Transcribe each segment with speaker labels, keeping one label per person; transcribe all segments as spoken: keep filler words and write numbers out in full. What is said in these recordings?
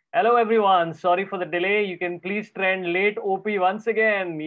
Speaker 1: Hello everyone. Sorry for the delay. You can please trend late O P once again.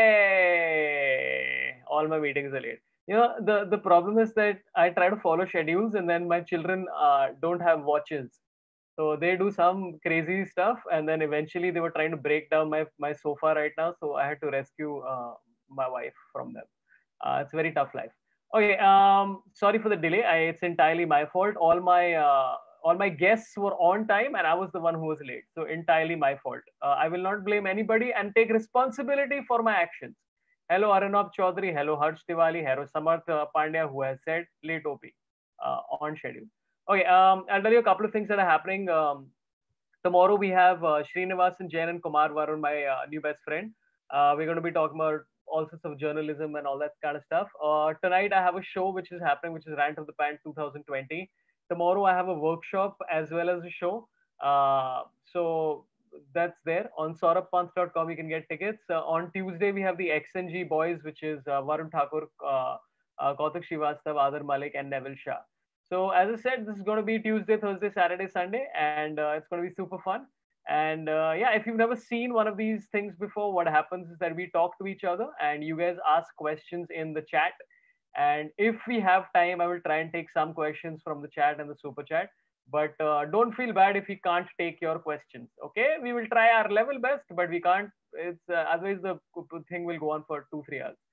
Speaker 1: Yay! All my meetings are late. You know, the the problem is that I try to follow schedules and then my children uh, don't have watches. So they do some crazy stuff and then eventually they were trying to break down my my sofa right now. So I had to rescue uh, my wife from them. Uh, it's a very tough life. Okay, um, sorry for the delay. I, it's entirely my fault. All my uh, all my guests were on time, and I was the one who was late. So entirely my fault. Uh, I will not blame anybody and take responsibility for my actions. Hello, Arunab Chaudhary. Hello, Harsh Diwali. Hello, Samarth uh, Pandya, who has said late O P uh, on schedule. Okay, um, I'll tell you a couple of things that are happening. Um, tomorrow we have uh, Srinivasan Jain and Kumar Varun, my uh, new best friend. Uh, we're going to be talking about all sorts of journalism and all that kind of stuff. Uh, tonight I have a show which is happening, which is Rant of the Pant twenty twenty. Tomorrow I have a workshop as well as a show. Uh, so that's there on saurabh pant dot com. You can get tickets. Uh, on Tuesday we have the X N G boys, which is uh, Varun Thakur, uh, uh, Kautuk Srivastav, Adar Malik, and Neville Shah. So as I said, this is going to be Tuesday, Thursday, Saturday, Sunday, and uh, it's going to be super fun. And uh, yeah, if you've never seen one of these things before, what happens is that we talk to each other and you guys ask questions in the chat. And if we have time, I will try and take some questions from the chat and the super chat. But uh, don't feel bad if we can't take your questions. Okay, we will try our level best, but we can't. It's uh, otherwise the thing will go on for two, three hours.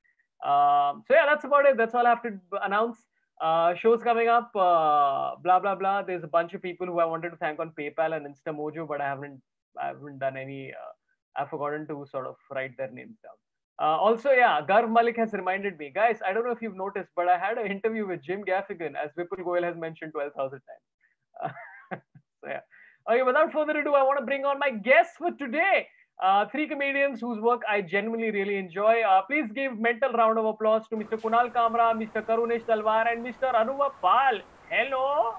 Speaker 1: Um, so yeah, that's about it. That's all I have to announce. Uh, shows coming up, uh, blah blah blah. There's a bunch of people who I wanted to thank on PayPal and Instamojo, but I haven't I haven't done any. Uh, I've forgotten to sort of write their names down. Uh, also, yeah, Garv Malik has reminded me, guys. I don't know if you've noticed, but I had an interview with Jim Gaffigan, as Vipul Goyal has mentioned twelve thousand times. Uh, so yeah. Okay, without further ado, I want to bring on my guests for today. Uh, three comedians whose work I genuinely really enjoy. Uh, please give mental round of applause to Mister Kunal Kamra, Mister Karunesh Talwar, and Mister Anuva Pal. Hello.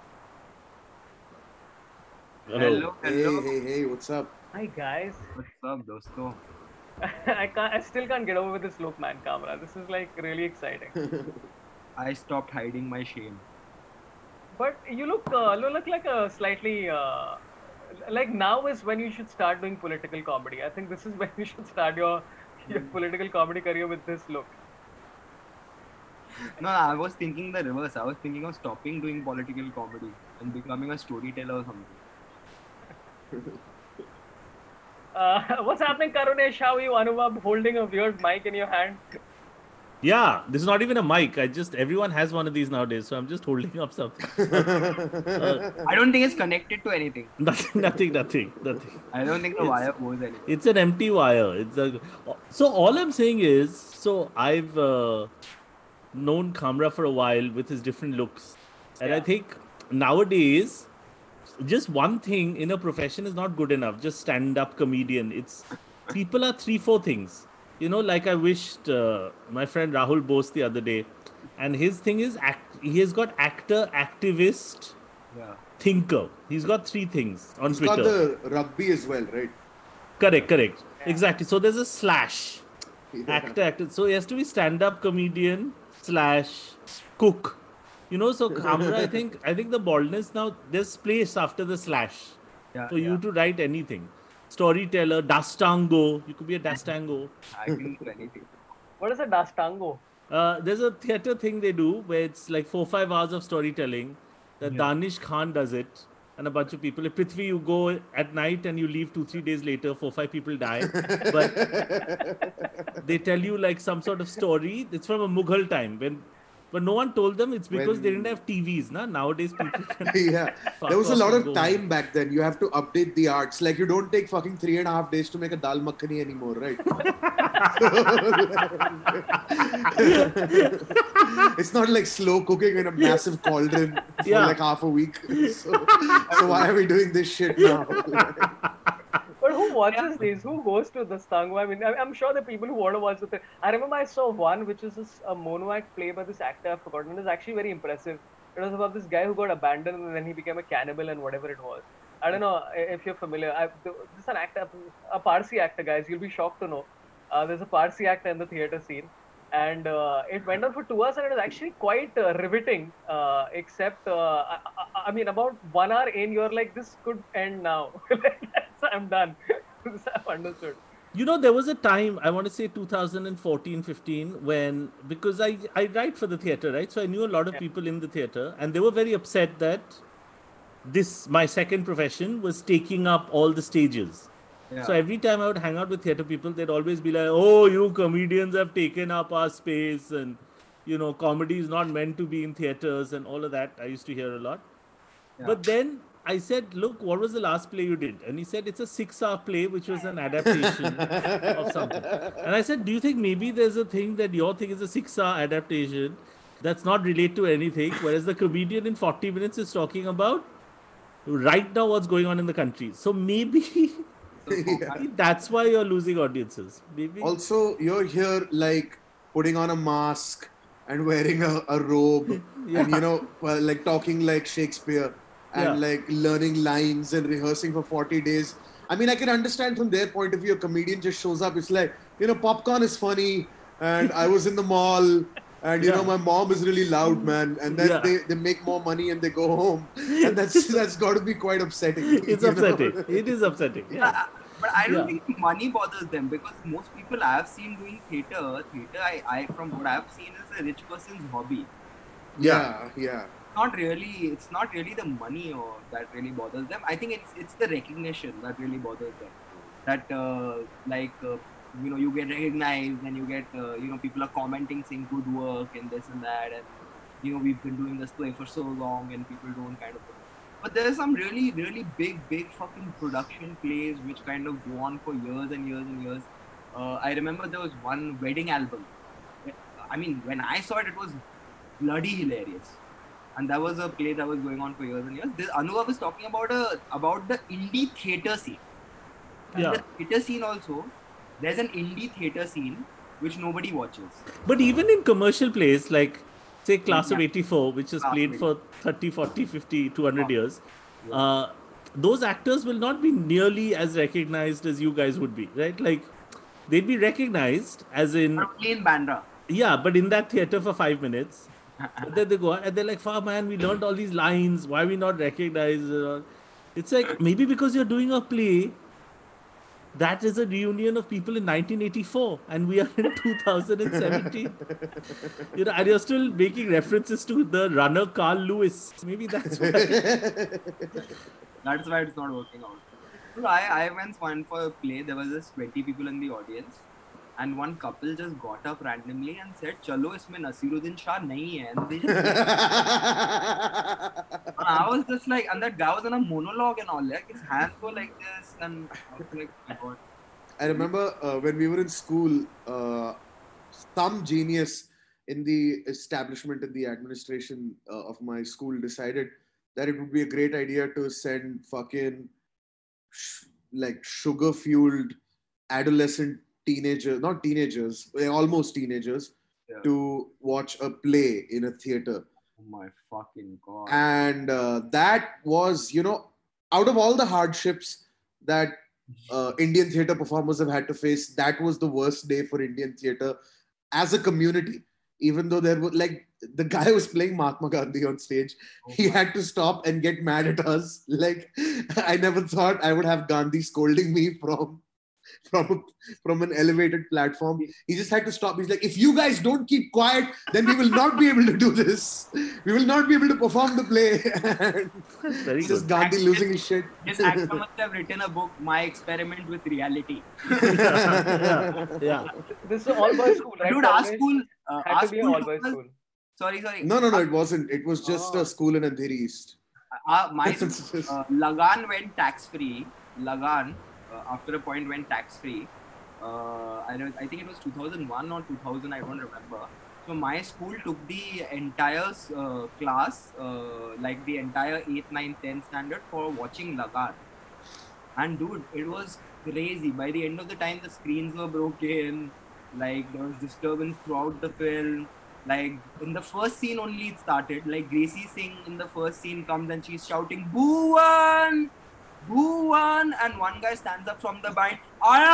Speaker 2: Hello.
Speaker 3: Hey, hey, hey, what's up?
Speaker 1: Hi guys.
Speaker 2: What's up, dosto?
Speaker 1: I can't. I still can't get over this look, man. Kamra. This is like really exciting.
Speaker 2: I stopped hiding my shame.
Speaker 1: But you look, uh, you look like a slightly. Uh, like now is when you should start doing political comedy. I think this is when you should start your your political comedy career with this look.
Speaker 2: No, I was thinking the reverse. I was thinking of stopping doing political comedy and becoming a storyteller or something.
Speaker 1: Uh, what's happening, Karunesh? How are you, Anubhav, holding a weird mic in your hand?
Speaker 4: Yeah, this is not even a mic. I just everyone has one of these nowadays, so I'm just holding up something. uh,
Speaker 2: I don't think it's connected to anything.
Speaker 4: Nothing, nothing, nothing, nothing.
Speaker 2: I don't think the
Speaker 4: It's-
Speaker 2: wire goes anything.
Speaker 4: It's an empty wire. It's a. So all I'm saying is, so I've uh, known Kamra for a while with his different looks, and
Speaker 1: Yeah.
Speaker 4: I think nowadays, just one thing in a profession is not good enough. Just stand-up comedian. It's people are three, four things. You know, like I wished uh, my friend Rahul Bose the other day, and his thing is act. He has got actor, activist,
Speaker 2: Yeah.
Speaker 4: thinker. He's got three things on
Speaker 3: He's
Speaker 4: Twitter.
Speaker 3: got the rugby as well, right?
Speaker 4: Correct, correct. Exactly. So there's a slash.
Speaker 3: Yeah.
Speaker 4: Actor, actor. So he has to be stand-up comedian slash cook. You know, so Kamra, I think I think the baldness now, there's place after the slash
Speaker 2: Yeah.
Speaker 4: for
Speaker 2: yeah.
Speaker 4: you to write anything. Storyteller, Dastango. You could be a Dastango.
Speaker 2: I can do anything.
Speaker 1: What is a dastango?
Speaker 4: Uh, there's a theater thing they do where it's like four five hours of storytelling. The
Speaker 2: Yeah.
Speaker 4: Danish Khan does it, and a bunch of people. If Prithvi, you go at night and you leave two three days later, four five people die. But they tell you like some sort of story. It's from a Mughal time when, but no one told them it's because they
Speaker 3: When-
Speaker 4: didn't have T Vs. Na? Nowadays people can.
Speaker 3: Yeah,
Speaker 4: Fuck
Speaker 3: there was a
Speaker 4: off
Speaker 3: lot
Speaker 4: and
Speaker 3: of
Speaker 4: go
Speaker 3: time
Speaker 4: home.
Speaker 3: back then. You have to update the arts. Like you don't take fucking three and a half days to make a dal makhani anymore, right? It's not like slow cooking in a massive cauldron for
Speaker 4: Yeah.
Speaker 3: like half a week. So, so why are we doing this shit now?
Speaker 1: But who watches these? Who goes to the Stango? I mean, I- I'm sure the people who want to watch the thing. I remember I saw one which is this, a mono act play by this actor. I've forgotten. It's actually very impressive. It was about this guy who got abandoned and then he became a cannibal and whatever it was. I don't know if you're familiar. I, this is an actor, a Parsi actor, guys. You'll be shocked to know. Uh, there's a Parsi actor in the theater scene. And uh, it went on for two hours and it was actually quite uh, riveting. Uh, except, uh, I, I, I mean, about one hour in, you're like, this could end now. I'm done. I've understood.
Speaker 4: You know, there was a time, I want to say two thousand fourteen, fifteen, when, because I, I write for the theatre, right? So I knew a lot of
Speaker 1: Yeah.
Speaker 4: people in the theatre, and they were very upset that this, my second profession, was taking up all the stages.
Speaker 2: Yeah.
Speaker 4: So every time I would hang out with theatre people, they'd always be like, oh, you comedians have taken up our space, and, you know, comedy is not meant to be in theatres, and all of that. I used to hear a lot.
Speaker 2: Yeah.
Speaker 4: But then I said, look, what was the last play you did? And he said, it's a six-hour play, which was an adaptation of something. And I said, do you think maybe there's a thing that your thing is a six-hour adaptation that's not related to anything, whereas the comedian in forty minutes is talking about right now what's going on in the country. So maybe
Speaker 3: Yeah.
Speaker 4: that's why you're losing audiences. Maybe.
Speaker 3: Also, you're here like putting on a mask and wearing a, a robe
Speaker 4: Yeah.
Speaker 3: and, you know, well, like talking like Shakespeare and
Speaker 4: Yeah.
Speaker 3: like learning lines and rehearsing for forty days. I mean, I can understand from their point of view, a comedian just shows up. It's like, you know, popcorn is funny and I was in the mall and, you
Speaker 4: Yeah.
Speaker 3: know, my mom is really loud, man. And then
Speaker 4: Yeah.
Speaker 3: they, they make more money and they go home. And that's that's got to be quite upsetting.
Speaker 4: It's
Speaker 3: you know?
Speaker 4: upsetting. It is upsetting. Yeah.
Speaker 2: Uh, but I don't
Speaker 4: Yeah.
Speaker 2: think money bothers them, because most people I have seen doing theatre, theatre I, I from what I've seen is a rich person's hobby.
Speaker 3: Yeah, yeah.
Speaker 2: Not really, it's not really the money or that really bothers them. I think it's it's the recognition that really bothers them. That uh, like uh, you know, you get recognized and you get uh, you know, people are commenting saying good work and this and that, and you know, we've been doing this play for so long and people don't kind of. But there's some really really big big fucking production plays which kind of go on for years and years and years. Uh, I remember there was one wedding album. I mean, when I saw it, it was bloody hilarious. And that was a play that was going on for years and years. This Anubhav was talking about a about the indie theatre scene. And
Speaker 4: Yeah.
Speaker 2: the theatre scene also, there's an indie theatre scene which nobody watches.
Speaker 4: But even in commercial plays, like, say, Class of
Speaker 2: Yeah.
Speaker 4: eighty-four, which is
Speaker 2: Class of
Speaker 4: played for thirty, forty, fifty, two hundred
Speaker 2: Yeah.
Speaker 4: years,
Speaker 2: Yeah.
Speaker 4: uh, those actors will not be nearly as recognized as you guys would be, right? Like, they'd be recognized as in,
Speaker 2: But only in Bandra.
Speaker 4: yeah, but in that theater for five minutes. But then they go out and they're like, "Far man, we learned all these lines. Why are we not recognized?" Uh, It's like, maybe because you're doing a play that is a reunion of people in nineteen eighty-four and we are in two thousand seventeen. You know, and you're still making references to the runner Carl Lewis. Maybe that's why.
Speaker 2: That's why it's not working out. So I, I once went for a play. There was just twenty people in the audience. And one couple just got up randomly and said, "Chalo, isme Nasiruddin Shah nahi hai." And they just and I was just like, and that guy was in a monologue and all. Like his hands were like this, and I was like, "My God."
Speaker 3: I remember uh, when we were in school, uh, some genius in the establishment, in the administration uh, of my school decided that it would be a great idea to send fucking sh- like sugar-fueled adolescent teenagers, not teenagers, they're almost teenagers,
Speaker 2: Yeah.
Speaker 3: to watch a play in a theater.
Speaker 2: Oh my fucking God.
Speaker 3: And uh, that was, you know, out of all the hardships that uh, Indian theatre performers have had to face, that was the worst day for Indian theatre as a community. Even though there was like the guy was playing Mahatma Gandhi on stage,
Speaker 2: Oh
Speaker 3: he
Speaker 2: my-
Speaker 3: had to stop and get mad at us. Like, I never thought I would have Gandhi scolding me from from a, from an elevated platform. He just had to stop. He's like, if you guys don't keep quiet, then we will not be able to do this. We will not be able to perform the play. And
Speaker 4: That's very
Speaker 3: it's just
Speaker 4: good.
Speaker 3: Gandhi losing his shit.
Speaker 2: This actor must have written a book, My Experiment with Reality.
Speaker 4: yeah, yeah.
Speaker 1: This is all boys school, right?
Speaker 2: Dude, our
Speaker 1: Always
Speaker 2: school, uh,
Speaker 1: had
Speaker 2: our
Speaker 1: to be an
Speaker 2: school
Speaker 1: all boys
Speaker 2: was-
Speaker 1: school.
Speaker 2: Sorry, sorry.
Speaker 3: No, no, no, it wasn't. It was just
Speaker 1: Oh.
Speaker 3: a school in Andheri East.
Speaker 2: Uh, my
Speaker 3: It's just-
Speaker 2: uh, Lagan went tax free. Lagan, uh, after a point, went tax free. Uh, I don't, I think it was two thousand one or two thousand. I don't remember. So my school took the entire uh, class, uh, like the entire eighth, ninth, tenth standard, for watching Lagan. And dude, it was crazy. By the end of the time, the screens were broken. Like there was disturbance throughout the film. Like in the first scene only it started. Like Gracie Singh in the first scene comes and she's shouting "Bhuvan! Bhuvan!" and one guy stands up from the bind, "Aya!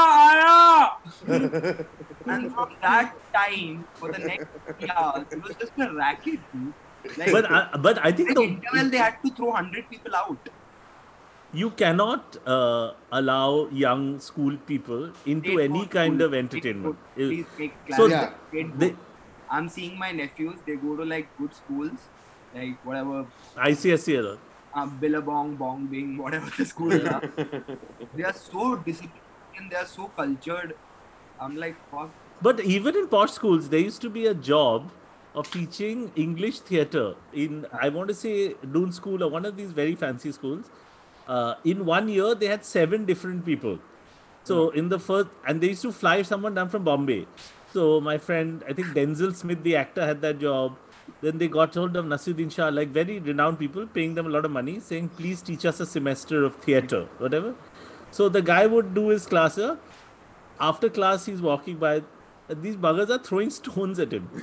Speaker 2: Aya!" And from that time, for the next three hours, it was just a racket, dude. Like,
Speaker 4: But I, but I think
Speaker 2: in
Speaker 4: the
Speaker 2: interval they had to throw one hundred people out.
Speaker 4: you cannot uh, allow young school people into
Speaker 2: State
Speaker 4: any
Speaker 2: board
Speaker 4: kind
Speaker 2: school,
Speaker 4: of
Speaker 2: state
Speaker 4: entertainment.
Speaker 2: board.
Speaker 4: If-
Speaker 2: Please make
Speaker 4: So
Speaker 2: clarity.
Speaker 3: Yeah.
Speaker 2: State
Speaker 4: they,
Speaker 2: board. I'm seeing my nephews. They go to like good schools, like whatever,
Speaker 4: I C S E. or-
Speaker 2: uh, Billabong, Bong Bing, whatever the schools are. They are so disciplined and they are so cultured. I'm like, fuck.
Speaker 4: But even in posh schools, there used to be a job of teaching English theatre in, I want to say, Doon School or one of these very fancy schools. Uh, in one year, they had seven different people. So in the first, and they used to fly someone down from Bombay. So my friend, I think Denzel Smith, the actor, had that job. Then they got hold of Nasiruddin Shah, like very renowned people, paying them a lot of money, saying, please teach us a semester of theatre, whatever. So the guy would do his class. uh, After class, he's walking by. These buggers are throwing stones at him.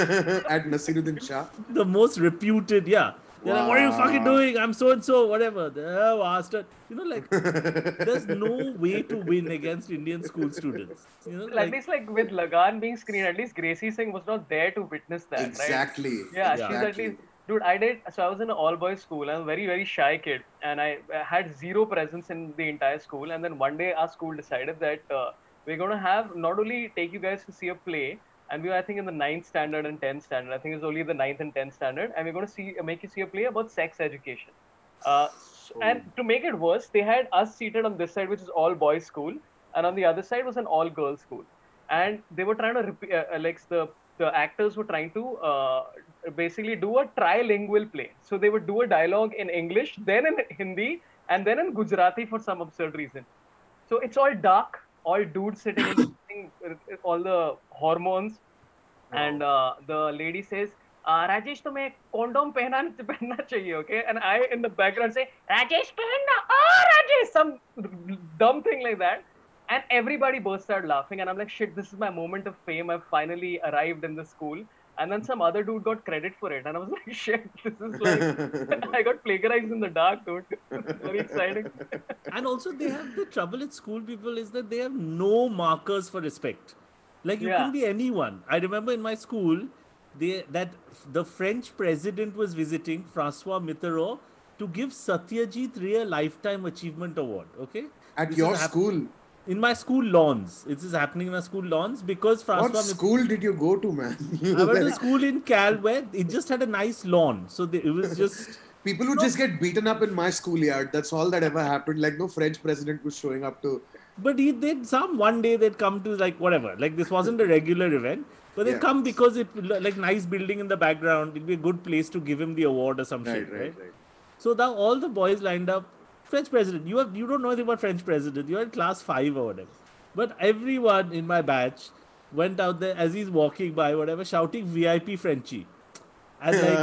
Speaker 3: At Nasiruddin Shah.
Speaker 4: The most reputed, yeah. They're like, what are you fucking
Speaker 3: Wow.
Speaker 4: doing? I'm so and so, whatever. Oh, bastard. You know, like, there's no way to win against Indian school students. You know,
Speaker 1: At
Speaker 4: like,
Speaker 1: least like with Lagan being screened, at least Gracie Singh was not there to witness that, right?
Speaker 3: Exactly.
Speaker 1: Yeah, she's
Speaker 3: exactly.
Speaker 1: at least, dude, I did, so I was in an all boys school. I'm a very, very shy kid, and I uh, had zero presence in the entire school. And then one day, our school decided that uh, we're going to have not only take you guys to see a play, and we were, I think, in the ninth standard and tenth standard. I think it's only the ninth and tenth standard, and we're going to see make you see a play about sex education. Uh, s- and to make it worse, they had us seated on this side, which is all boys school, and on the other side was an all girls school. And they were trying to repeat, uh, uh, like the the actors were trying to uh, basically do a trilingual play. So they would do a dialogue in English, then in Hindi, and then in Gujarati for some absurd reason. So it's all dark, all dudes sitting in sitting, uh, all the hormones, and uh, the lady says, uh, Rajesh, तुम्हें condom पहना पहनना चाहिए, okay? And I in the background say, Rajesh, पहनना, oh Rajesh, some dumb thing like that. And everybody bursts out laughing, and I'm like, shit, this is my moment of fame. I've finally arrived in the school. And then some other dude got credit for it, and I was like, shit, this is like, I got plagiarized in the dark, dude. Very exciting.
Speaker 4: and also they have the trouble at school people is that they have no markers for respect. Like, you
Speaker 1: Yeah.
Speaker 4: can be anyone. I remember in my school, they that the French president was visiting, Francois Mitterrand, to give Satyajit Ray a Lifetime Achievement Award. Okay?
Speaker 3: At
Speaker 4: This
Speaker 3: your
Speaker 4: is hap-
Speaker 3: school.
Speaker 4: In my school lawns. This is happening in my school lawns because
Speaker 3: What
Speaker 4: Francois Mitterrand.
Speaker 3: school did you go to, man?
Speaker 4: I went to school in Cal where it just had a nice lawn. So they, it was just.
Speaker 3: People would just get beaten up in my schoolyard. That's all that ever happened. Like, no French president was showing up to.
Speaker 4: But he, they'd some one day they'd come to like whatever. Like, this wasn't a regular event, but they'd
Speaker 3: Yeah.
Speaker 4: come because it like nice building in the background. It'd be a good place to give him the award or some
Speaker 3: Right,
Speaker 4: shit,
Speaker 3: right,
Speaker 4: right?
Speaker 3: right.
Speaker 4: So now all the boys lined up. French president. You have you don't know anything about French president. You're in class five or whatever. But everyone in my batch went out there as he's walking by, whatever, shouting V I P Frenchie. And like,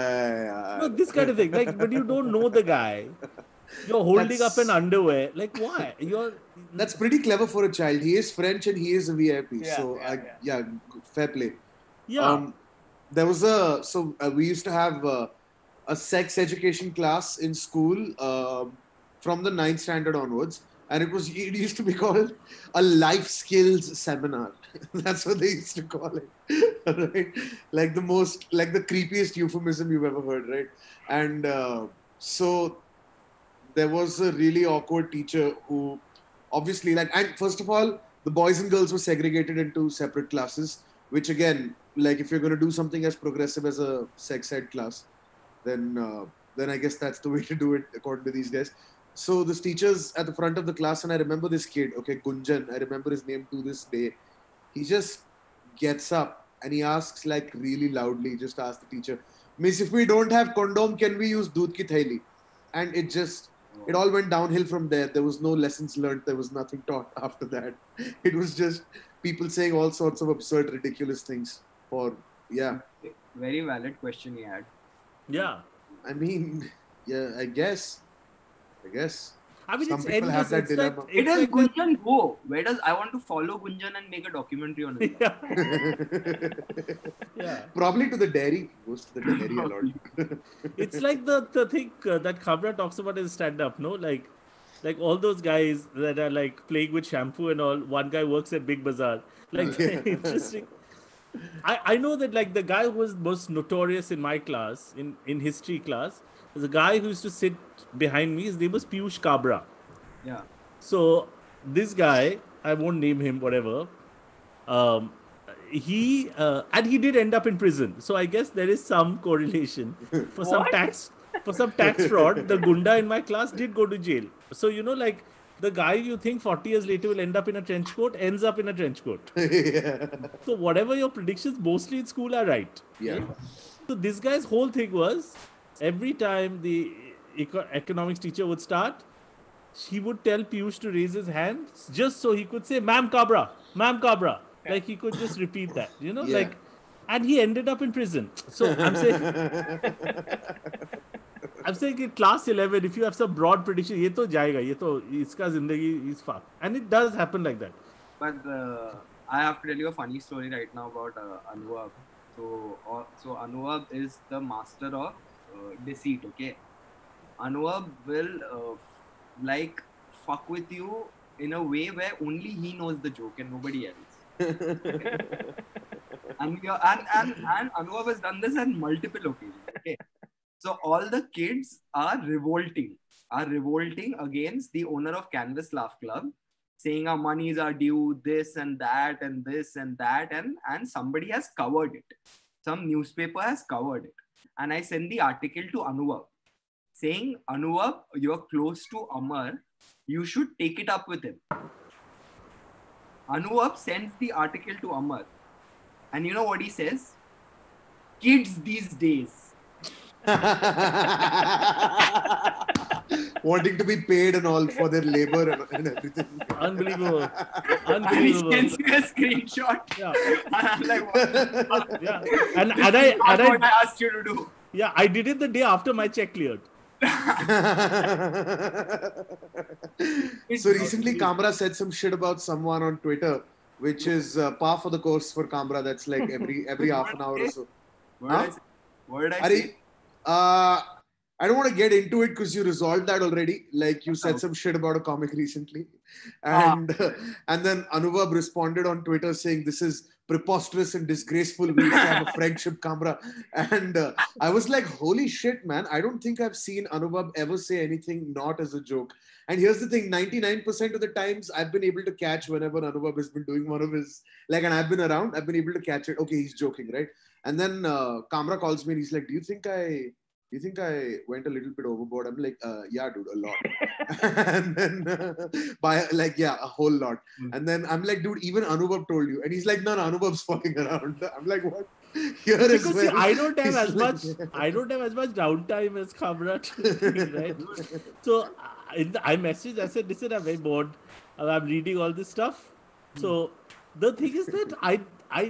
Speaker 3: Uh,
Speaker 4: no, this kind of thing. Like, but you don't know the guy. You're holding up an
Speaker 3: That's-
Speaker 4: underwear. Like, why? You're.
Speaker 3: That's pretty clever for a child. He is French and he is a V I P.
Speaker 1: Yeah,
Speaker 3: so,
Speaker 1: yeah,
Speaker 3: I,
Speaker 1: yeah.
Speaker 3: yeah, g- fair play.
Speaker 4: Yeah.
Speaker 3: Um, there was a so uh, we used to have uh, a sex education class in school uh, from the ninth standard onwards, and it was it used to be called a life skills seminar. That's what they used to call it, right? Like the most like the creepiest euphemism you've ever heard, right? And uh, so there was a really awkward teacher who obviously like and first of all the boys and girls were segregated into separate classes, which again, like if you're going to do something as progressive as a sex ed class, then uh, then I guess that's the way to do it according to these guys. So this teacher's at the front of the class, and I remember this kid, okay, Gunjan, I remember his name to this day. He just gets up and he asks like really loudly, just ask the teacher, Miss, if we don't have condom, can we use doodh ki thaili? And it just it all went downhill from there. There was no lessons learned. There was nothing taught after that. It was just people saying all sorts of absurd, ridiculous things. For yeah,
Speaker 2: Very valid question he had.
Speaker 4: yeah.
Speaker 3: I mean, yeah, I guess, I guess.
Speaker 4: I mean,
Speaker 3: Some
Speaker 4: it's
Speaker 3: people
Speaker 4: endless.
Speaker 3: have that
Speaker 4: It's like,
Speaker 3: dilemma.
Speaker 2: Where
Speaker 4: it's
Speaker 2: does
Speaker 4: like that-
Speaker 2: Gunjan go? Where does I want to follow Gunjan and make a documentary on it?
Speaker 4: yeah. yeah.
Speaker 3: Probably to the dairy. He goes to the dairy a lot.
Speaker 4: It's like the, the thing uh, that Khabra talks about in stand-up, no? Like, like all those guys that are like playing with shampoo and all. One guy works at Big Bazaar. Like,
Speaker 3: Yeah.
Speaker 4: interesting. I, I know that like the guy who was most notorious in my class, in, in history class, there's a guy who used to sit behind me. His name was Piyush Kabra.
Speaker 2: Yeah.
Speaker 4: So this guy, I won't name him, whatever. Um, he uh, and he did end up in prison. So I guess there is some correlation for some
Speaker 1: What?
Speaker 4: tax for some tax fraud. The gunda in my class did go to jail. So you know, like the guy you think forty years later will end up in a trench coat ends up in a trench coat.
Speaker 3: Yeah.
Speaker 4: So whatever your predictions, mostly in school are right.
Speaker 3: Yeah.
Speaker 4: So this guy's whole thing was every time the eco- economics teacher would start, he would tell Piyush to raise his hand just so he could say, Ma'am Kabra, Ma'am Kabra. Like he could just repeat that, you know,
Speaker 3: Yeah.
Speaker 4: like, and he ended up in prison. So I'm saying, I'm saying in class eleven, if you have some broad prediction, ye to jayega, ye to, iska zindagi is fucked. And it does happen like that.
Speaker 2: But uh, I have to tell you a funny story right now about uh, Anubhav. So, uh, so Anubhav is the master of uh, deceit. Okay, Anubhav will uh, like fuck with you in a way where only he knows the joke and nobody else. and, we are, and and and Anubhav has done this on multiple occasions. Okay, so all the kids are revolting, are revolting against the owner of Canvas Laugh Club, saying our monies are due, this and that and this and that, and and somebody has covered it. Some newspaper has covered it, and I send the article to Anubhav, saying, Anubhav, you're close to Amar, you should take it up with him. Anubhav sends the article to Amar, and you know what he says? Kids these days.
Speaker 3: Wanting to be paid and all for their labor and, and everything.
Speaker 4: Unbelievable.
Speaker 2: And he
Speaker 4: Unbelievable.
Speaker 2: sends me a screenshot.
Speaker 4: Yeah.
Speaker 2: And I'm like, what?
Speaker 4: Yeah. And, and I,
Speaker 2: That's
Speaker 4: and
Speaker 2: what
Speaker 4: I,
Speaker 2: I asked you to do.
Speaker 4: yeah, I did it the day after my check cleared.
Speaker 3: So recently Kamra said some shit about someone on Twitter, which is uh, par for the course for Kamra. That's like every every half an hour or so.
Speaker 2: What did I
Speaker 3: Huh?
Speaker 2: say? What did I
Speaker 3: Are,
Speaker 2: say?
Speaker 3: uh, I don't want to get into it because you resolved that already. Like you said
Speaker 2: Okay.
Speaker 3: some shit about a comic recently,
Speaker 2: Ah.
Speaker 3: and uh, and then Anubhav responded on Twitter saying this is preposterous and disgraceful. We used to have a friendship, Kamra, and uh, I was like, holy shit, man! I don't think I've seen Anubhav ever say anything not as a joke. And here's the thing: ninety-nine percent of the times I've been able to catch whenever Anubhav has been doing one of his like, and I've been around, I've been able to catch it. Okay, he's joking, right? And then uh, Kamra calls me and he's like, "Do you think I?" You think I went a little bit overboard? I'm like, uh, yeah, dude, a lot. And then, uh, by like, yeah, a whole lot.
Speaker 2: Mm.
Speaker 3: And then I'm like, dude, even Anubhav told you. And he's like, no, no, Anubhav's fucking around. I'm like, what? Here is
Speaker 4: Because see,
Speaker 3: where
Speaker 4: I don't have
Speaker 3: he's
Speaker 4: as
Speaker 3: like-
Speaker 4: much, I don't have as much downtime as Kamra, to think, right? So I, in the- I messaged, I said, listen, I'm very bored. Uh, I'm reading all this stuff. So the thing is that I, I,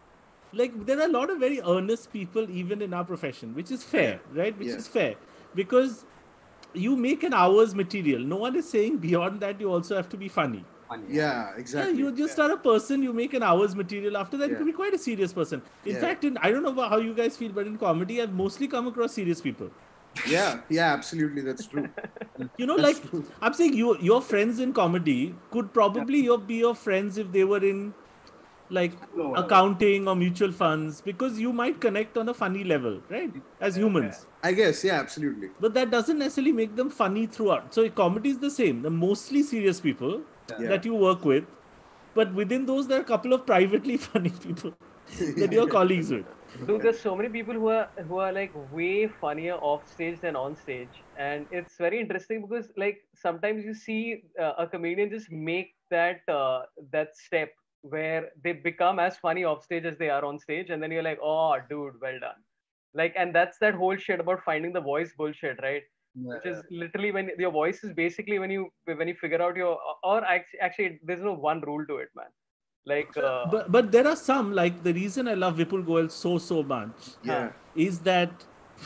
Speaker 4: like, there are a lot of very earnest people even in our profession, which is fair, right? Which
Speaker 3: Yeah.
Speaker 4: is fair because you make an hour's material. No one is saying beyond that you also have to be funny.
Speaker 2: Funny.
Speaker 3: Yeah, exactly.
Speaker 4: Yeah, you just are a person, you make an hour's material. After that, you
Speaker 3: Yeah.
Speaker 4: can be quite a serious person. In
Speaker 3: Yeah.
Speaker 4: fact, in, I don't know about how you guys feel, but in comedy, I've mostly come across serious people.
Speaker 3: Yeah, yeah, absolutely. That's true.
Speaker 4: You know,
Speaker 3: That's
Speaker 4: like,
Speaker 3: true.
Speaker 4: I'm saying you, your friends in comedy could probably your, be your friends if they were in, like,
Speaker 2: No.
Speaker 4: accounting or mutual funds, because you might connect on a funny level, right? As humans.
Speaker 3: I guess, yeah, absolutely.
Speaker 4: But that doesn't necessarily make them funny throughout. So comedy is the same. The mostly serious people
Speaker 3: Yeah.
Speaker 4: that you work with, but within those there are a couple of privately funny people that you're colleagues with.
Speaker 1: Dude, there's so many people who are who are like way funnier off stage than on stage, and it's very interesting because like sometimes you see uh, a comedian just make that uh, that step where they become as funny off stage as they are on stage, and then you're like, oh, dude, well done. Like, and that's that whole shit about finding the voice bullshit, right? Which is literally when your voice is basically when you when you figure out your or actually, actually there's no one rule to it, man. Like, uh,
Speaker 4: But but there are some, like the reason I love Vipul Goel so so much
Speaker 3: Yeah.
Speaker 4: is that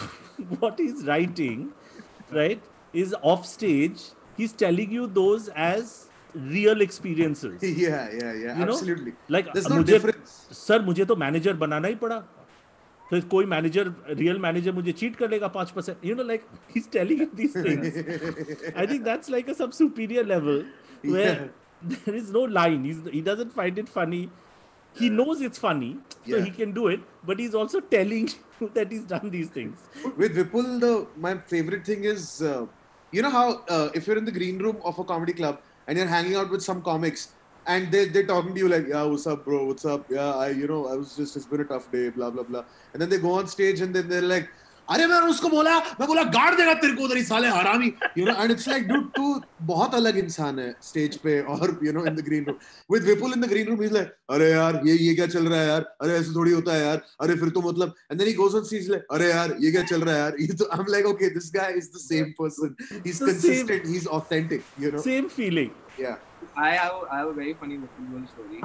Speaker 4: what he's writing, right, is off stage. He's telling you those as real experiences.
Speaker 3: Yeah, yeah, yeah,
Speaker 4: You know?
Speaker 3: absolutely.
Speaker 4: Like
Speaker 3: There's no
Speaker 4: मुझे
Speaker 3: difference.
Speaker 4: Sir मुझे तो manager बनाना ही पड़ा फिर कोई manager real manager मुझे cheat कर लेगा पाँच percent you know, like he's telling you these things. I think that's like a some superior level where
Speaker 3: Yeah.
Speaker 4: there is no line. He's, he doesn't find it funny he knows it's funny, so
Speaker 3: Yeah.
Speaker 4: he can do it, but he's also telling you that he's done these things.
Speaker 3: With Vipul, the my favorite thing is, uh, you know how uh, if you're in the green room of a comedy club and you're hanging out with some comics and they they're talking to you like, yeah, what's up, bro? What's up? Yeah, I you know I was just it's been a tough day, blah blah blah, and then they go on stage and then they're like, अरे मैंने उसको बोला मैं बोला गाड़ देगा तेरे को उधर ही साले हरामी, you know, and it's like, dude, तू बहुत अलग इंसान है stage पे और you know in the green room. With Vipul in the green room, he's like, अरे यार ये ये क्या चल रहा है यार, अरे ऐसे थोड़ी होता है यार, अरे फिर तो मतलब, and then he goes on stage like, अरे यार ये क्या चल रहा है यार, ये तो I'm like, okay, this guy is the same person, he's
Speaker 4: The
Speaker 3: consistent,
Speaker 4: same-
Speaker 3: he's authentic, you know.
Speaker 4: Same feeling.
Speaker 3: Yeah.
Speaker 2: I have, I have a very funny Vipul Goel story.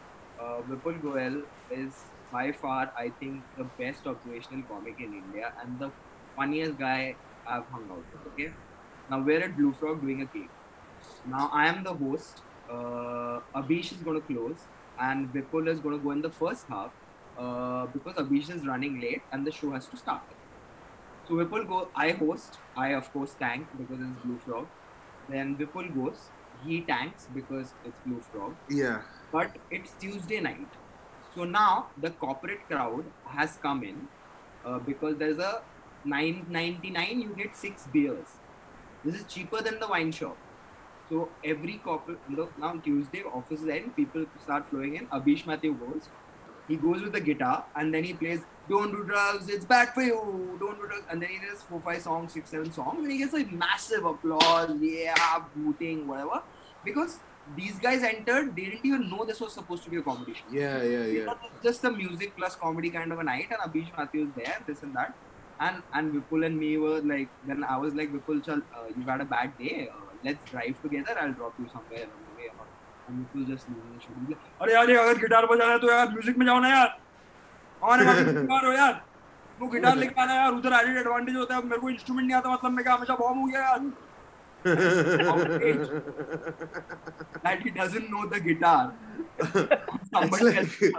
Speaker 2: Uh, Vipul Goel is by far, I think, the best observational comic in India and the funniest guy I've hung out with. Okay, now we're at Blue Frog doing a gig. Now I am the host. Uh, Abish is going to close, and Vipul is going to go in the first half uh, because Abish is running late and the show has to start. So Vipul go. I host. I of course tank because it's Blue Frog. Then Vipul goes. He tanks because it's Blue Frog.
Speaker 3: Yeah.
Speaker 2: But it's Tuesday night. So now the corporate crowd has come in uh, because there's a nine ninety-nine you get six beers. This is cheaper than the wine shop. So every corporate, look, now Tuesday office end, people start flowing in. Abish Mathew goes. He goes with the guitar and then he plays "Don't Do Drugs, It's Bad For You, Don't Do Drugs," and then he does four, five songs, six, seven songs, and he gets like massive applause, yeah, booting, whatever. Because these guys entered, they didn't even know this was supposed to be a comedy show.
Speaker 3: Yeah, yeah,
Speaker 2: They
Speaker 3: yeah.
Speaker 2: thought it was just a music plus comedy kind of a night, and Abish Mathew was there, this and that. And and Vipul and me were like, then I was like, Vipul, chal, uh, you've had a bad day, uh, let's drive together, I'll drop you somewhere along the way. And Vipul just losing the show. He's like, अरे यार ये अगर guitar बजाना है तो यार music में जाओ ना यार, हमारे पास गिटार हो यार, वो गिटार लेके आना यार, उधर एडेड एडवांटेज होता है, मेरे को इंस्ट्रूमेंट नहीं आता, मतलब मैं क्या हमेशा बॉम्ब हो गया यार. That he doesn't know the guitar.
Speaker 3: It's like,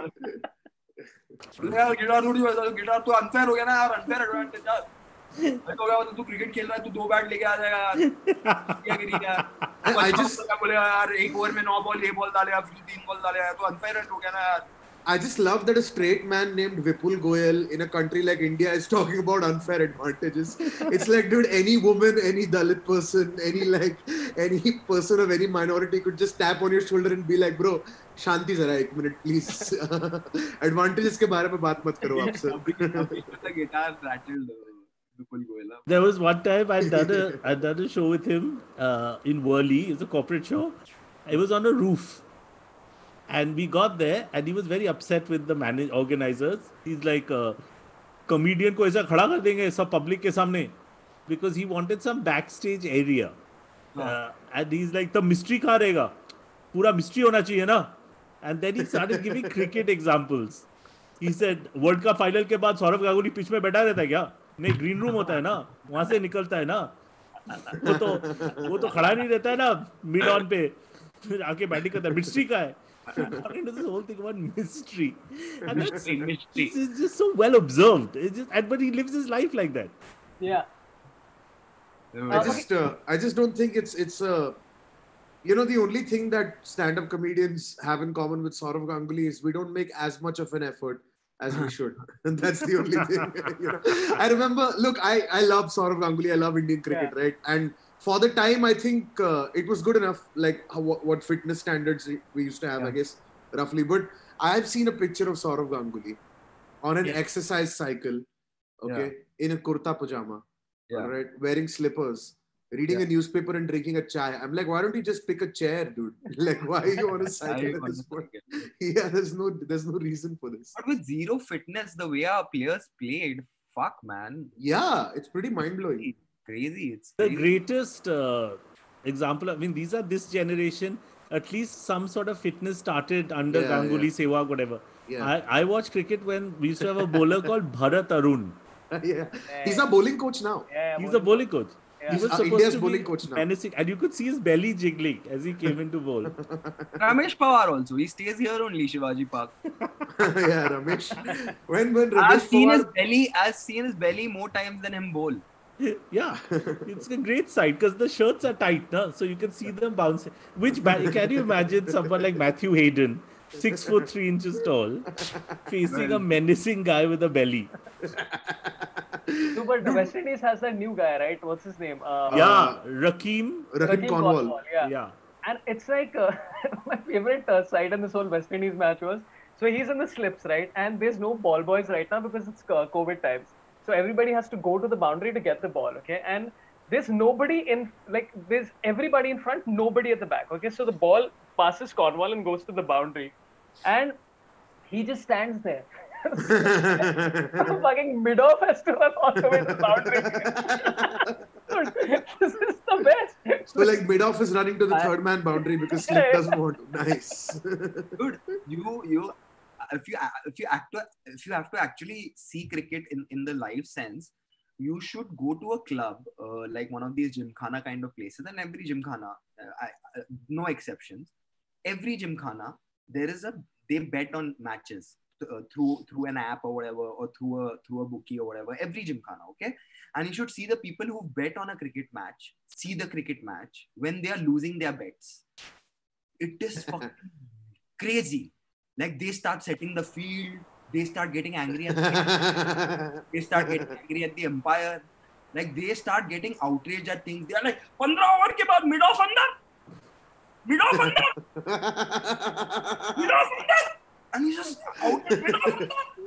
Speaker 2: यार गिटार थोड़ी वैसा, गिटार तो अनफेयर हो गया ना यार, अनफेयर एडवांटेज यार. ऐसा हो गया तो तू क्रिकेट खेल रहा है, तू दो बैट लेके आ जाएगा यार, क्या करेगा यार.
Speaker 3: I just
Speaker 2: बोलेगा यार एक ओवर में नौ बॉल ये बॉल डाले या फिर तीन बॉल डाले यार, तो अनफेयर हो गया ना यार.
Speaker 3: I just love that a straight man named Vipul Goel in a country like India is talking about unfair advantages. It's like, dude, any woman, any Dalit person, any like, any person of any minority could just tap on your shoulder and be like, bro, शांति जरा एक minute please. Advantages के बारे में बात मत करो आप sir.
Speaker 2: The guitar rattled Vipul Goel.
Speaker 4: There was one time I'd done a I'd done a show with him uh, in Worli. It's a corporate show. It was on a roof, and we got there, and he was very upset with the manage organizers. He's like, uh, comedian को ऐसा खड़ा कर देंगे सब public के सामने, because he wanted some backstage area, uh, and he's like, the mystery कहाँ रहेगा? पूरा mystery होना चाहिए ना? And then he started giving cricket examples. He said, World Cup final के बाद सौरव गांगुली पिच में बैठा रहता है क्या? नहीं, ग्रीन रूम होता है ना, वहां से निकलता है ना, वो तो वो तो खड़ा नहीं रहता है ना मिड ऑन पे, फिर आके बैटिंग करता है. मिस्ट्री का है. Into this whole thing about mystery, and that's
Speaker 2: Mystery.
Speaker 4: it's just so well observed. It's just, and but he lives his life like that.
Speaker 1: Yeah.
Speaker 3: I just, uh, I just don't think it's it's a, uh, you know, the only thing that stand-up comedians have in common with Saurav Ganguly is we don't make as much of an effort as we should, and that's the only thing. You know? I remember, look, I I love Saurav Ganguly, I love Indian cricket,
Speaker 1: Yeah.
Speaker 3: right? And for the time, I think uh, it was good enough, like how, what, what fitness standards we used to have,
Speaker 1: Yeah.
Speaker 3: I guess, roughly. But I've seen a picture of Saurav Ganguly on an
Speaker 2: Yeah.
Speaker 3: exercise cycle, okay, in a kurta pajama,
Speaker 2: Yeah.
Speaker 3: right, wearing slippers, reading
Speaker 2: Yeah.
Speaker 3: a newspaper and drinking a chai. I'm like, why don't you just pick a chair, dude? Like, why are you on a
Speaker 2: I
Speaker 3: cycle at this point?
Speaker 2: understand.
Speaker 3: Yeah, there's no, there's no reason for this.
Speaker 2: But with zero fitness, the way our players played, fuck man,
Speaker 3: Yeah, it's pretty mind blowing.
Speaker 2: crazy. It's
Speaker 4: The
Speaker 2: crazy.
Speaker 4: greatest uh, example, I mean, these are this generation, at least some sort of fitness started under
Speaker 3: Yeah,
Speaker 4: Ganguly, Sehwag, whatever.
Speaker 3: Yeah,
Speaker 4: I, I watched cricket when we used to have a bowler called Bharat Arun.
Speaker 3: yeah. He's a bowling coach now.
Speaker 1: Yeah,
Speaker 4: He's a bowling coach.
Speaker 1: Yeah.
Speaker 4: He was
Speaker 3: He's, uh,
Speaker 4: supposed
Speaker 3: India's
Speaker 4: to
Speaker 3: bowling
Speaker 4: be
Speaker 3: coach now.
Speaker 4: menacing, and you could see his belly jiggling as he came into bowl.
Speaker 2: Ramesh Pawar also. He stays here only, Shivaji Park.
Speaker 3: Yeah, Ramesh. When when
Speaker 2: I've
Speaker 3: Ramesh
Speaker 2: seen his
Speaker 3: Pawar,
Speaker 2: belly. I've seen his belly more times than him bowl.
Speaker 4: Yeah, it's a great sight because the shirts are tight, no? So you can see them bouncing. Which ba- can you imagine someone like Matthew Hayden six foot three inches tall, facing a menacing guy with a belly.
Speaker 1: No, but the West Indies has that new guy, right? What's his name? Uh,
Speaker 4: Yeah, Rakeem.
Speaker 3: Rakeem Cornwall.
Speaker 1: Yeah.
Speaker 4: Yeah.
Speaker 1: And it's like uh, my favorite uh, side in this whole West Indies match was, so he's in the slips, right? And there's no ball boys right now because it's uh, COVID times. So everybody has to go to the boundary to get the ball, okay? And there's nobody in, like, there's everybody in front, nobody at the back, okay? So the ball passes Cornwall and goes to the boundary. And he just stands there. Fucking mid-off has to run all the way to the boundary. Dude, this is the best.
Speaker 3: So like mid-off is running to the third man boundary because Slip doesn't want to. Nice.
Speaker 2: Dude, you you if you if you act if you have to actually see cricket in, in the live sense, you should go to a club uh, like one of these gymkhana kind of places, and every gymkhana, uh, I, uh, no exceptions, every gymkhana there is a they bet on matches. Uh, through through an app or whatever, or through a through a bookie or whatever, every gymkhana, okay? And you should see the people who bet on a cricket match, see the cricket match when they are losing their bets. It is fucking crazy. Like they start setting the field, they start getting angry at the they start getting angry at the umpire. Like they start getting outraged at things. They are like, fifteen over ke baad mid off under, mid off under, mid off under. And he's just out in the middle of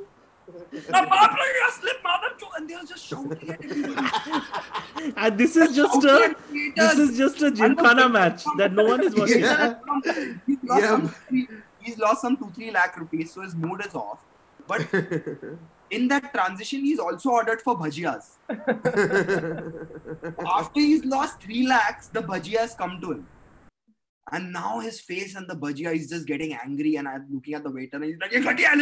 Speaker 2: the and they're just shouting at everybody.
Speaker 4: And this is just a this is just a gymkhana match that no one is watching.
Speaker 3: Yeah.
Speaker 2: He's, lost
Speaker 3: Yeah.
Speaker 2: some, he's lost some two, three lakh rupees, so his mood is off. But in that transition, he's also ordered for bhajiyas. After he's lost three lakhs, the bhajiyas come to him. And now his face and the bhajia is just getting angry, and I'm looking at the waiter and he's like,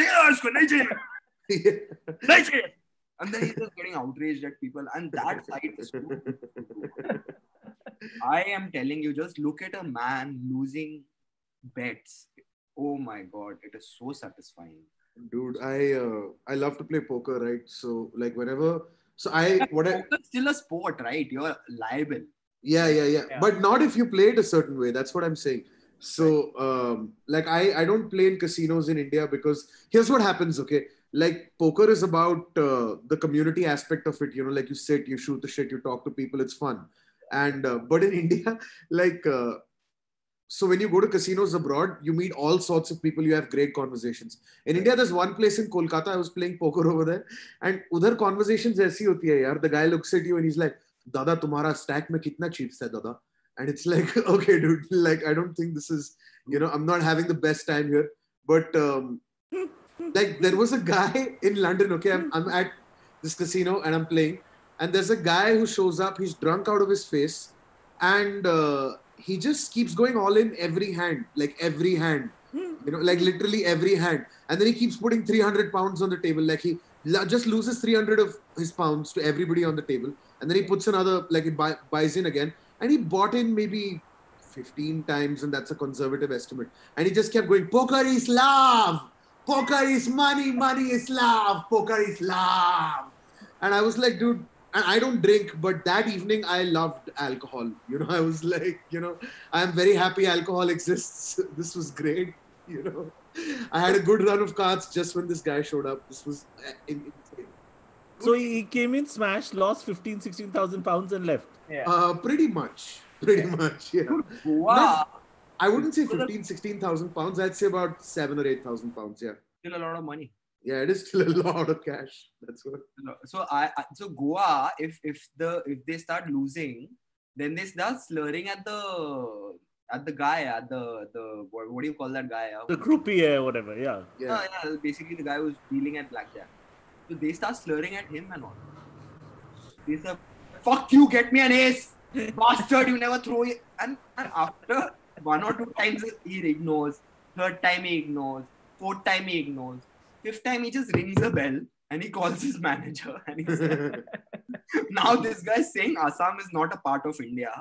Speaker 2: and then he's just getting outraged at people, and that side is too. I am telling you, just look at a man losing bets. Oh my God, it is so satisfying.
Speaker 3: Dude, I uh, I love to play poker, right? So like whenever, so I what I
Speaker 2: Poker's still a sport, right? You're liable.
Speaker 3: Yeah, yeah, yeah,
Speaker 1: Yeah.
Speaker 3: But not if you play it a certain way. That's what I'm saying. So, um, like, I, I don't play in casinos in India because here's what happens, okay? Like, poker is about uh, the community aspect of it. You know, like you sit, you shoot the shit, you talk to people, it's fun. And, uh, but in India, like, uh, so when you go to casinos abroad, you meet all sorts of people, you have great conversations. In India, there's one place in Kolkata, I was playing poker over there. And udhar conversations aisi hoti hai, yaar. The guy looks at you and he's like, Dada, tumhara stack mein kitna chips hai, Dada? And it's like, okay, dude, like, I don't think this is, you know, I'm not having the best time here. But, um, like, there was a guy in London, okay, I'm, I'm at this casino and I'm playing. And there's a guy who shows up, he's drunk out of his face. And uh, he just keeps going all in every hand, like every hand, you know, like literally every hand. And then he keeps putting three hundred pounds on the table. Like he just loses three hundred of his pounds to everybody on the table. And then he puts another, like he buy, buys in again. And he bought in maybe fifteen times, and that's a conservative estimate. And he just kept going, poker is love. Poker is money. Money is love. Poker is love. And I was like, dude, and I don't drink, but that evening I loved alcohol. You know, I was like, you know, I'm very happy alcohol exists. This was great. You know, I had a good run of cards just when this guy showed up. This was insane.
Speaker 4: So he came in, smashed, lost fifteen, sixteen thousand pounds and left.
Speaker 1: Yeah.
Speaker 3: Uh, pretty much. Pretty much, yeah.
Speaker 2: Goa,
Speaker 3: I wouldn't say fifteen, sixteen thousand pounds. I'd say about seven or eight thousand pounds, yeah.
Speaker 2: still a lot of money.
Speaker 3: Yeah, it is still a lot of cash. That's what.
Speaker 2: So I, I so Goa, if if the if they start losing, then they start slurring at the at the guy at the the what, what do you call that guy?
Speaker 4: The croupier, whatever, yeah.
Speaker 3: Yeah.
Speaker 2: Uh, yeah, basically the guy who's dealing at blackjack. So they start slurring at him and all. They say, "Fuck you, get me an ace, bastard! You never throw it." And and after one or two times he ignores. Third time he ignores. Fourth time he ignores. Fifth time he just rings a bell and he calls his manager and he says, "Now this guy is saying Assam is not a part of India.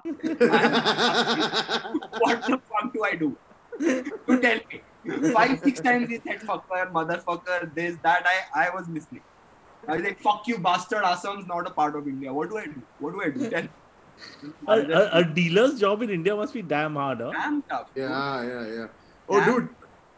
Speaker 2: What the fuck do I do? You tell me." Five, six times he said fucker, motherfucker, this, that. I, I was listening. I was like, "Fuck you, bastard! Assam's not a part of India. What do I do? What do I do? Tell me."
Speaker 4: A, a, a dealer's job in India must be damn hard, huh?
Speaker 2: Damn tough.
Speaker 3: Yeah, yeah, yeah. Oh,
Speaker 2: Damn.
Speaker 3: dude.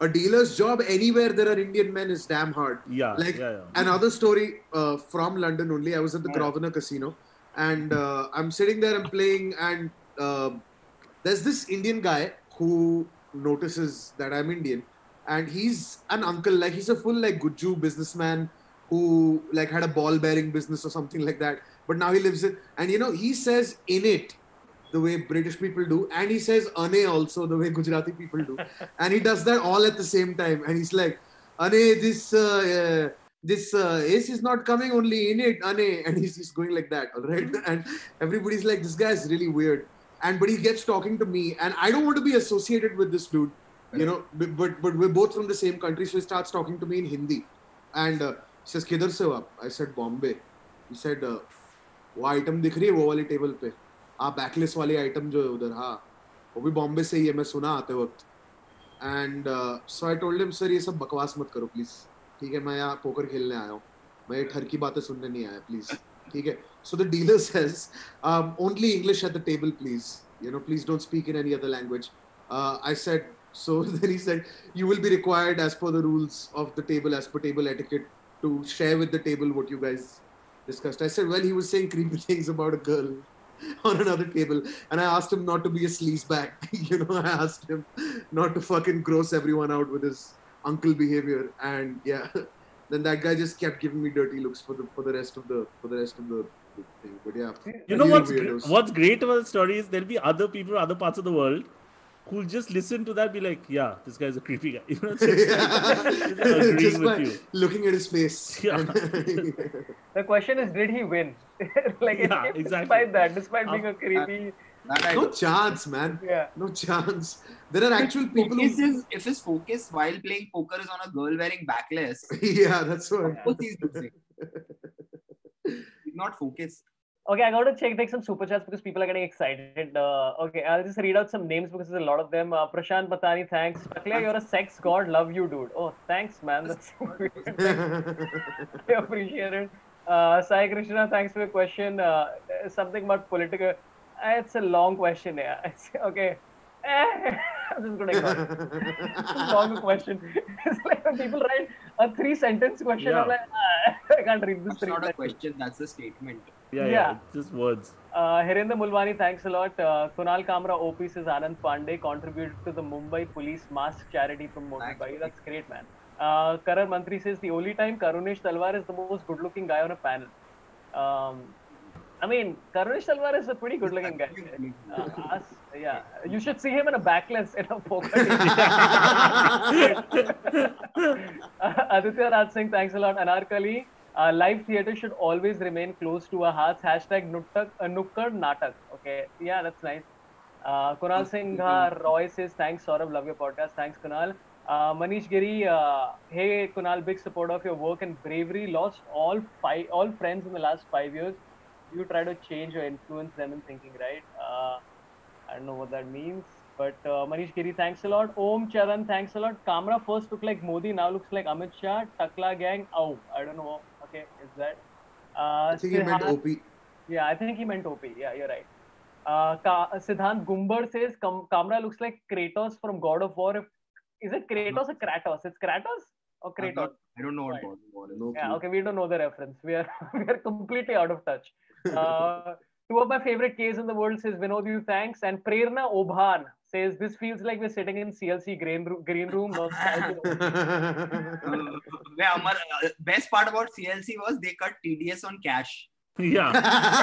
Speaker 3: a dealer's job anywhere there are Indian men is damn hard.
Speaker 4: Yeah,
Speaker 3: Like
Speaker 4: yeah, yeah.
Speaker 3: another story uh, from London only. I was at the
Speaker 1: Yeah.
Speaker 3: Grosvenor Casino, and uh, I'm sitting there, I'm playing, and uh, there's this Indian guy who notices that I'm Indian, and he's an uncle, like he's a full like Guju businessman who like had a ball bearing business or something like that, but now he lives in, and you know, he says in it the way British people do, and he says ane also the way Gujarati people do, and he does that all at the same time, and he's like, ane, this uh, uh, this uh, ace is not coming only in it, ane, and he's just going like that, all right, and everybody's like, this guy is really weird, and but he gets talking to me, and I don't want to be associated with this dude, you know, but but, but we're both from the same country, so he starts talking to me in Hindi, and uh, he says, "Kidhar se ho aap?" I said, "Bombay." He said, uh, "वो item दिख रही है वो वाली table पे, हाँ backless वाली item जो है उधर, हाँ वो भी बॉम्बे से ही है, मैं सुना आते वक्त." And so I told him, sir ये सब बकवास मत करो प्लीज, ठीक है, मैं यहाँ पोकर खेलने आया हूँ, मैं ये ठर की बातें सुनने नहीं आया, प्लीज, ठीक है. So the dealer says, um, only English at the table, please. You know, please don't speak in any other language. Uh, I said, so then he said, you will be required as per the rules of the table, as per table etiquette, to share with the table what you guys discussed. I said, well, he was saying creepy things about a girl on another table, and I asked him not to be a sleazebag. You know, I asked him not to fucking gross everyone out with his uncle behavior, and yeah, then that guy just kept giving me dirty looks for the for the rest of the for the rest of the thing. But yeah,
Speaker 4: You know
Speaker 3: real
Speaker 4: what's gr-
Speaker 3: weirdos.
Speaker 4: what's great about the story is there'll be other people, other parts of the world, who'll just listen to that, be like, yeah, this guy's a creepy guy. You know, it's just, just agreeing
Speaker 3: Just
Speaker 4: with
Speaker 3: by
Speaker 4: you.
Speaker 3: looking at his face.
Speaker 4: Yeah.
Speaker 1: The question is, did he win? Like,
Speaker 4: Yeah,
Speaker 1: if-
Speaker 4: exactly.
Speaker 1: despite that, despite being a creepy,
Speaker 2: That I
Speaker 3: No
Speaker 2: don't-
Speaker 3: chance, man.
Speaker 1: yeah.
Speaker 3: No chance. There are actual
Speaker 2: If
Speaker 3: people
Speaker 2: his,
Speaker 3: who.
Speaker 2: is, if his focus while playing poker is on a girl wearing backless,
Speaker 3: Yeah, that's
Speaker 2: of
Speaker 3: what.
Speaker 2: course he's losing. He's not focused.
Speaker 1: Okay, I got to check take some super chats because people are getting excited. Uh, okay, I'll just read out some names because there's a lot of them. Uh, Prashant Patani, thanks. Takliya, you're a sex god. Love you, dude. Oh, thanks, man. That's so weird. I appreciate it. Uh, Sai Krishna, thanks for your question. Uh, something about political. Uh, it's a long question. Yeah. It's, okay. Eh, I'm just gonna ignore it. It's a long question. It's like when people write a three sentence question. I'm
Speaker 4: Yeah.
Speaker 1: like, ah, I can't read this.
Speaker 2: That's
Speaker 1: three
Speaker 2: not a
Speaker 1: sentences.
Speaker 2: question, that's a statement.
Speaker 4: Yeah, yeah,
Speaker 1: Yeah.
Speaker 4: it's just words.
Speaker 1: Uh, Hirinder Mulwani, thanks a lot. Uh, Kunal Kamra O P says Anand Pandey contributed to the Mumbai Police Mask Charity from Mumbai.
Speaker 2: Thanks.
Speaker 1: That's great, man. Uh, Karan Mantri says the only time Karunesh Talwar is the most good-looking guy on a panel. Um, I mean, Karunesh Talwar is a pretty good-looking guy. Uh, us, yeah, you should see him in a backless in a poker team. uh, Aditya Raj Singh, thanks a lot. Anarkali, uh, live theatre should always remain close to our hearts. Hashtag Nuktak, uh, Nukkad Natak. Okay, yeah, that's nice. Uh, Kunal Singh Roy says, thanks, Saurabh, love your podcast. Thanks, Kunal. Uh, Manish Giri, uh, hey, Kunal, big support of your work and bravery. Lost all five, all friends in the last five years. You try to change or influence them in thinking, right? Uh, I don't know what that means. But uh, Manish Giri, thanks a lot. Om Charan, thanks a lot. Kamra first looked like Modi, now looks like Amit Shah. Takla gang, ow. I don't know. Okay, is that? Uh,
Speaker 3: I think he meant
Speaker 1: Siddharth-
Speaker 3: O P.
Speaker 1: Yeah, I think he meant O P. Yeah, you're right. Uh, Ka- Siddhant Gumbar says Kam- Kamra looks like Kratos from God of War. If, is it Kratos or Kratos? It's Kratos or
Speaker 2: I'm
Speaker 1: Kratos?
Speaker 2: not- I don't know what
Speaker 1: Right.
Speaker 2: God of War is.
Speaker 3: No
Speaker 1: Yeah,
Speaker 3: clue.
Speaker 1: okay, we don't know the reference. We are we are completely out of touch. Uh, two of my favorite Ks in the world says Vinod, you thanks, and Prerna Obhan says this feels like we're sitting in C L C green room. Green room nostalgia.
Speaker 2: Uh, where Amar, uh, best part about C L C was they cut T D S on cash.
Speaker 4: Yeah,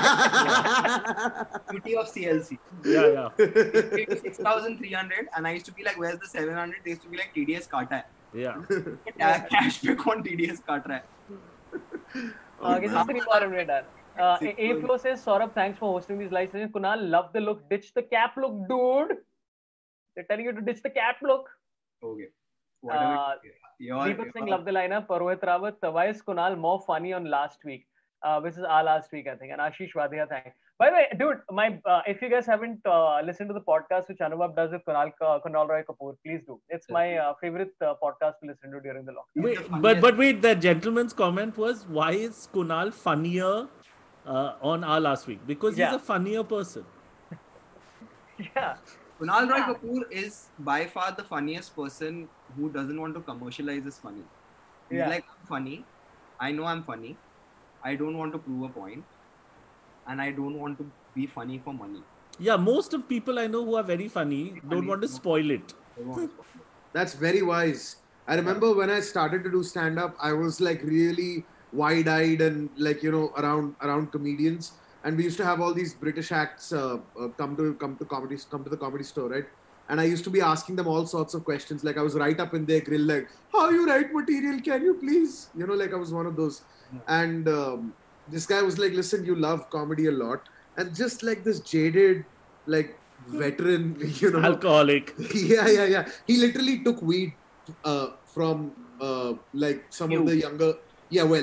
Speaker 2: Beauty of C L C.
Speaker 4: yeah, yeah,
Speaker 2: six thousand three hundred and I used to be like, where's the seven hundred? They used to be like, T D S kata hai.
Speaker 4: yeah.
Speaker 2: Yeah, cash pick on T D S kata hai.
Speaker 1: Uh, okay, so three more and we're done. Uh, A Flow says, Saurabh, thanks for hosting these live sessions. Kunal, love the look. Ditch the cap look, dude. They're telling you to ditch the cap look.
Speaker 2: Okay. Whatever.
Speaker 1: Uh,
Speaker 2: your,
Speaker 1: Deepak Singh,
Speaker 2: your-
Speaker 1: love the lineup. Rohit Rawat, why is Kunal more funny on last week? Uh, this is our last week, I think. And Ashish Vadhia, thanks. By the way, dude, my uh, if you guys haven't uh, listened to the podcast which Anubhav does with Kunal, uh, Kunal Roy Kapoor, please do. It's my uh, favorite uh, podcast to listen to during the lockdown.
Speaker 4: Wait,
Speaker 2: the
Speaker 4: but
Speaker 2: funniest-
Speaker 4: but wait, that gentleman's comment was, why is Kunal funnier uh, on our last week? Because he's
Speaker 1: Yeah.
Speaker 4: a funnier person.
Speaker 1: Yeah.
Speaker 2: Kunal Roy
Speaker 5: Yeah.
Speaker 2: Kapoor is by far the funniest person who doesn't want to commercialize his funny. He's
Speaker 1: Yeah.
Speaker 2: like, I'm funny. I know I'm funny. I don't want to prove a point. And I don't want to be funny for money.
Speaker 4: Yeah, most of people I know who are very funny don't
Speaker 2: funny,
Speaker 4: want to
Speaker 2: no.
Speaker 4: spoil it.
Speaker 2: I don't want to spoil it.
Speaker 3: That's very wise. I remember when I started to do stand up, I was like really wide eyed and like, you know, around around comedians. And we used to have all these British acts uh, uh, come to come to comedy come to the comedy store, right? And I used to be asking them all sorts of questions. Like I was right up in their grill, like, how you write material? Can you please? You know, like I was one of those.
Speaker 2: Yeah.
Speaker 3: And um, this guy was like, listen, you love comedy a lot. And just like this jaded, like veteran, you know,
Speaker 4: Alcoholic.
Speaker 3: yeah, yeah, yeah. He literally took weed uh, from uh, like some
Speaker 2: You.
Speaker 3: of the younger. Yeah, well.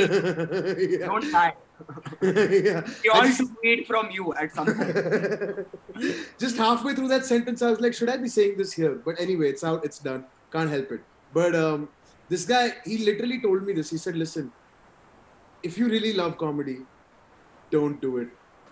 Speaker 3: yeah.
Speaker 2: Don't lie.
Speaker 3: yeah.
Speaker 2: He
Speaker 3: I
Speaker 2: all
Speaker 3: just,
Speaker 2: took weed from you at some point.
Speaker 3: just halfway through that sentence, I was like, should I be saying this here? But anyway, it's out, it's done. Can't help it. But um, this guy, he literally told me this. He said, listen, if you really love comedy, don't do it.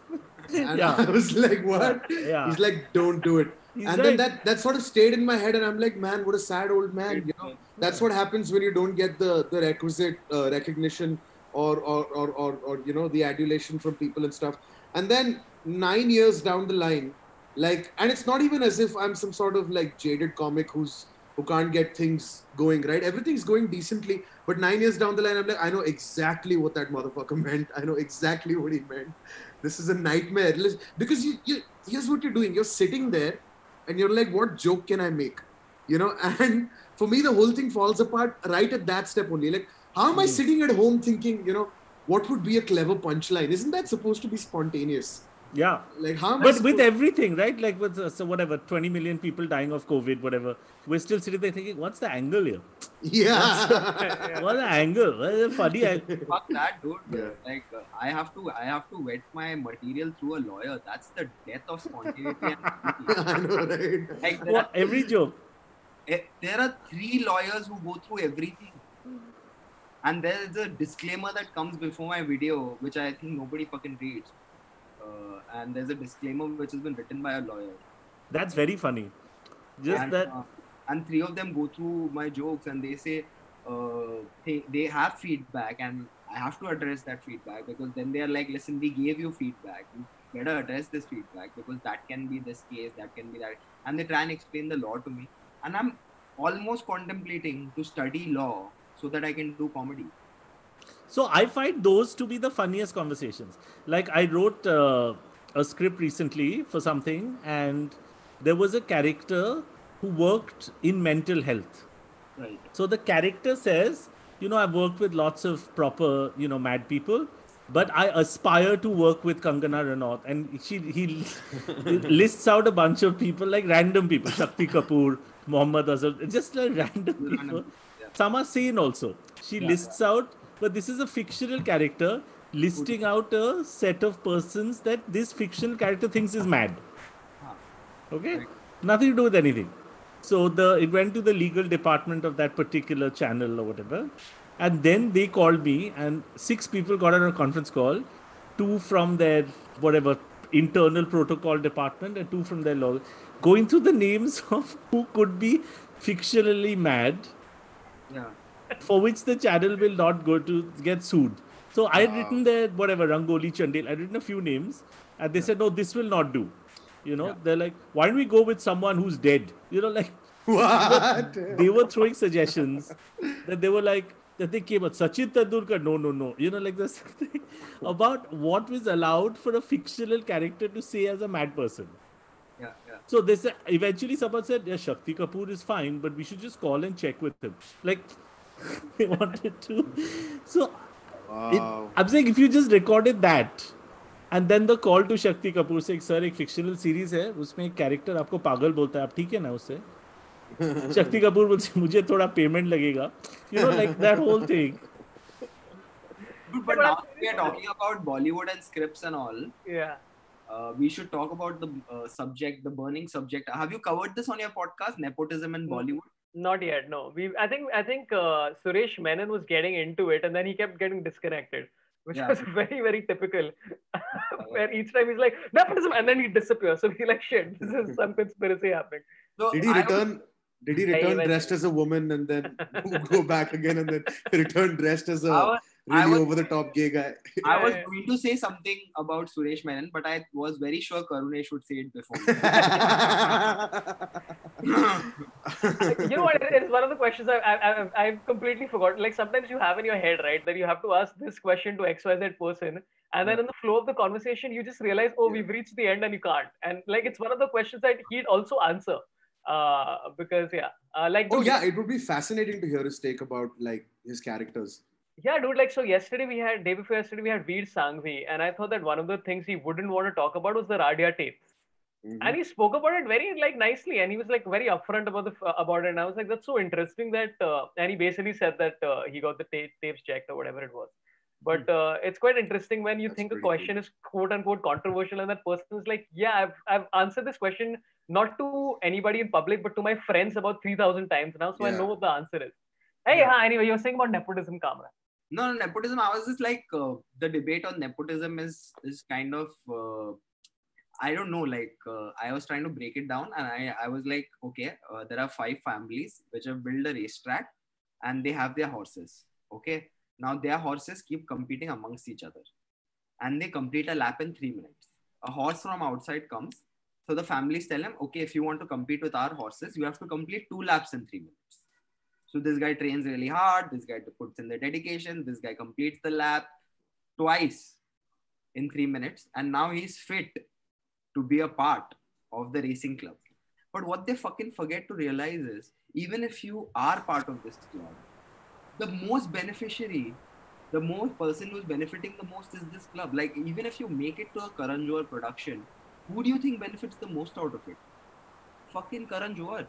Speaker 3: And
Speaker 4: Yeah.
Speaker 3: I was like, what?
Speaker 4: Yeah.
Speaker 3: He's like, don't do it.
Speaker 4: He's
Speaker 3: and
Speaker 4: right.
Speaker 3: then that, that sort of stayed in my head, and I'm like, man, what a sad old man. You know, that's what happens when you don't get the the requisite uh, recognition or or, or or or you know the adulation from people and stuff. And then nine years down the line, like, and it's not even as if I'm some sort of like jaded comic who's who can't get things going right. Everything's going decently, but nine years down the line, I'm like, I know exactly what that motherfucker meant. I know exactly what he meant. This is a nightmare. Because you, you, here's what you're doing. You're sitting there and you're like, what joke can I make? You know, and for me, the whole thing falls apart right at that step only. Like, how am I sitting at home thinking, you know, what would be a clever punchline? Isn't that supposed to be spontaneous?
Speaker 4: Yeah.
Speaker 3: Like, how am I
Speaker 4: But
Speaker 3: supposed-
Speaker 4: with everything, right? Like with, uh, so whatever, twenty million people dying of COVID, whatever, we're still sitting there thinking, what's the angle here?
Speaker 3: Yeah.
Speaker 4: What's the angle? What's the funny angle?
Speaker 2: Fuck that, dude.
Speaker 3: Yeah.
Speaker 2: Like, uh, I have to, I have to vet my material through a lawyer. That's the death of spontaneity. and
Speaker 3: I know, right?
Speaker 2: like, there,
Speaker 4: What,
Speaker 2: are,
Speaker 4: every joke.
Speaker 2: eh, there are three lawyers who go through everything. And there is a disclaimer that comes before my video, which I think nobody fucking reads. Uh, and there's a disclaimer which has been written by a lawyer.
Speaker 4: That's very funny. Just
Speaker 2: and,
Speaker 4: that.
Speaker 2: uh, and three of them go through my jokes and they say uh, they, they have feedback and I have to address that feedback because then they are like, listen, we gave you feedback. You better address this feedback because that can be this case, that can be that. And they try and explain the law to me. And I'm almost contemplating to study law so that I can do comedy.
Speaker 4: So I find those to be the funniest conversations. Like I wrote uh, a script recently for something and there was a character who worked in mental health.
Speaker 2: Right.
Speaker 4: So the character says, you know, I've worked with lots of proper, you know, mad people, but I aspire to work with Kangana Ranaut. And she he lists out a bunch of people, like random people, Shakti Kapoor, Mohammad Azhar, just like random people.
Speaker 2: Yeah.
Speaker 4: Some are sane also. She
Speaker 2: Yeah,
Speaker 4: lists out, but this is a fictional character listing out a set of persons that this fictional character thinks is mad.
Speaker 2: Huh.
Speaker 4: Okay?
Speaker 2: Right.
Speaker 4: Nothing to do with anything. So the it went to the legal department of that particular channel or whatever. And then they called me and six people got on a conference call. Two from their whatever internal protocol department and two from their law. Going through the names of who could be fictionally mad,
Speaker 2: Yeah.
Speaker 4: for which the channel will not go to get sued. So I had
Speaker 3: Wow.
Speaker 4: written there, whatever, Rangoli Chandel, I had written a few names and they said, no, this will not do. You know,
Speaker 2: Yeah.
Speaker 4: they're like, why don't we go with someone who's dead? You know, like,
Speaker 3: What?
Speaker 4: they were throwing suggestions that they were like, that they came out, Sachin Tendulkar, no, no, no. You know, like there's something about what was allowed for a fictional character to say as a mad person.
Speaker 2: Yeah. Yeah.
Speaker 4: So they said, eventually someone said, yeah, Shakti Kapoor is fine, but we should just call and check with him. Like, they wanted to. So,
Speaker 3: Wow.
Speaker 4: it, I'm saying if you just recorded that, and then the call to Shakti Kapoor saying, sir, एक fictional series है, उसमें एक character आपको पागल बोलता है, आप ठीक है ना उससे? Shakti Kapoor बोलती मुझे थोड़ा payment लगेगा. You know, like that whole thing.
Speaker 2: Dude, but now we are talking about Bollywood and scripts and all.
Speaker 1: Yeah.
Speaker 2: Uh, we should talk about the uh, subject, the burning subject. Have you covered this on your podcast, nepotism in Bollywood?
Speaker 1: Not yet. No. We. I think. I think uh, Suresh Menon was getting into it, and then he kept getting disconnected. which
Speaker 2: Yeah.
Speaker 1: was very, very typical. Where each time he's like, nepotism, and then he disappears. So he's like, shit, this is some conspiracy happening.
Speaker 2: So
Speaker 3: Did he
Speaker 2: I was-
Speaker 3: return? Did he
Speaker 1: Yeah,
Speaker 3: return
Speaker 1: eventually.
Speaker 3: dressed as a woman and then go back again and then return dressed as
Speaker 2: I
Speaker 3: a
Speaker 2: was- I
Speaker 3: really
Speaker 2: was-
Speaker 3: over the top gay guy?
Speaker 2: I
Speaker 1: Yeah,
Speaker 2: was
Speaker 1: yeah.
Speaker 2: going to say something about Suresh Menon, but I was very sure Karunesh would say it before me.
Speaker 1: You know what? it- It's one of the questions I, I, I, I've completely forgotten. Like sometimes you have in your head, right, that you have to ask this question to X Y Z person, and then in the flow of the conversation, you just realize, oh,
Speaker 3: Yeah.
Speaker 1: we've reached the end, and you can't. And like it's one of the questions that he'd also answer, uh, because yeah, uh, like
Speaker 3: Oh
Speaker 1: dude,
Speaker 3: yeah, it would be fascinating to hear his take about like his characters.
Speaker 1: yeah, dude. Like so, yesterday we had day before yesterday we had Veer Sanghvi, and I thought that one of the things he wouldn't want to talk about was the Radia tapes.
Speaker 3: Mhm.
Speaker 1: And he spoke about it very like nicely, and he was like very upfront about the about it. And I was like, that's so interesting that. Uh, and he basically said that uh, he got the ta- tapes checked or whatever it was. But uh, it's quite interesting when you
Speaker 3: That's
Speaker 1: think a
Speaker 3: pretty
Speaker 1: question is quote unquote controversial, and that person is like, yeah, I've I've answered this question not to anybody in public, but to my friends about three thousand times now, so I
Speaker 3: Yeah.
Speaker 1: know what the answer is. Hey,
Speaker 2: Yeah.
Speaker 1: huh, anyway, you were saying about nepotism, Kamra.
Speaker 2: No, no, nepotism. I was just like, uh, the debate on nepotism is is kind of, uh, I don't know. Like, uh, I was trying to break it down, and I I was like, okay, uh, there are five families which have built a racetrack, and they have their horses. Okay, now their horses keep competing amongst each other, and they complete a lap in three minutes. A horse from outside comes, so the families tell him, okay, if you want to compete with our horses, you have to complete two laps in three minutes. So this guy trains really hard. This guy puts in the dedication. This guy completes the lap twice in three minutes. And now he's fit to be a part of the racing club. But what they fucking forget to realize is, even if you are part of this club, the most beneficiary, the most person who's benefiting the most is this club. Like, even if you make it to a Karan Johar production, who do you think benefits the most out of it? Fucking Karan Johar.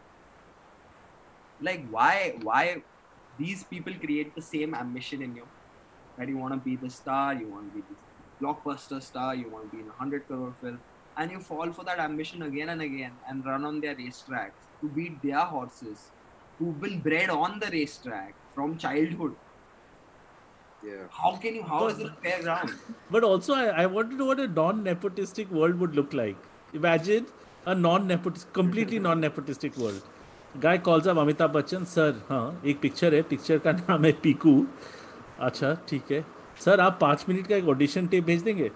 Speaker 2: Like, why why these people create the same ambition in you, that you want to be the star, you want to be this blockbuster star, you want to be in a hundred crore film, and you fall for that ambition again and again and run on their racetracks to beat their horses who've been bred on the racetrack from childhood.
Speaker 3: Yeah.
Speaker 2: How can you, how is it a fair ground?
Speaker 4: But also, I, I want to know what a non-nepotistic world would look like. Imagine a non-nepotistic, completely non-nepotistic world. Guy calls up Amitabh Bachchan, sir, हाँ एक picture है, picture का नाम है पीकू. अच्छा ठीक है, sir आप पाँच मिनट का एक ऑडिशन टेप भेज देंगे.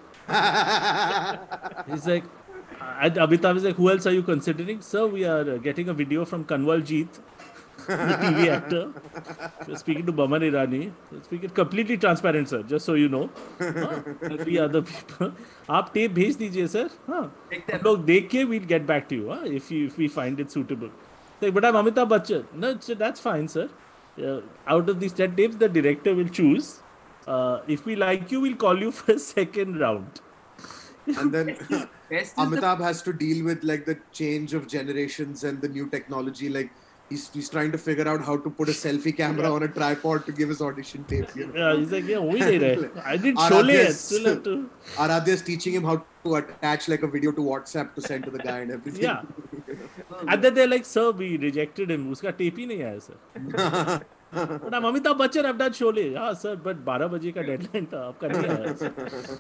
Speaker 4: He's like, and Amitabh is like, who else are you considering? Sir, we are getting a video from Kanwaljit, the T V actor. We're speaking to Baman Irani. We're speaking completely transparent, sir, just so you know. हाँ, three other people. आप tape भेज दीजिए sir. हाँ, हम लोग देख के we'll get back to you. हाँ, if you if we find it suitable. Like, but I'm Amitabh Bachchan. No, so that's fine, sir. Uh, out of these ten tapes, the director will choose. Uh, if we like you, we'll call you for a second round.
Speaker 3: And then
Speaker 2: Best is the
Speaker 3: Amitabh has to deal with like the change of generations and the new technology. Like he's he's trying to figure out how to put a selfie camera on a tripod to give his audition tape. You know?
Speaker 4: Yeah, he's like, yeah, we did it. I did
Speaker 3: Aradhya's-
Speaker 4: Sholay. I still have to.
Speaker 3: Aradhya's teaching him how to attach like a video to WhatsApp to send to the guy and everything.
Speaker 4: Yeah. And then they're like, sir, we rejected him. Uska tape ही नहीं आया, sir. But I'm Amitabh Bachchan. I've done Sholay. Yeah, sir. But twelve बजे का deadline था. आपका नहीं आया, sir.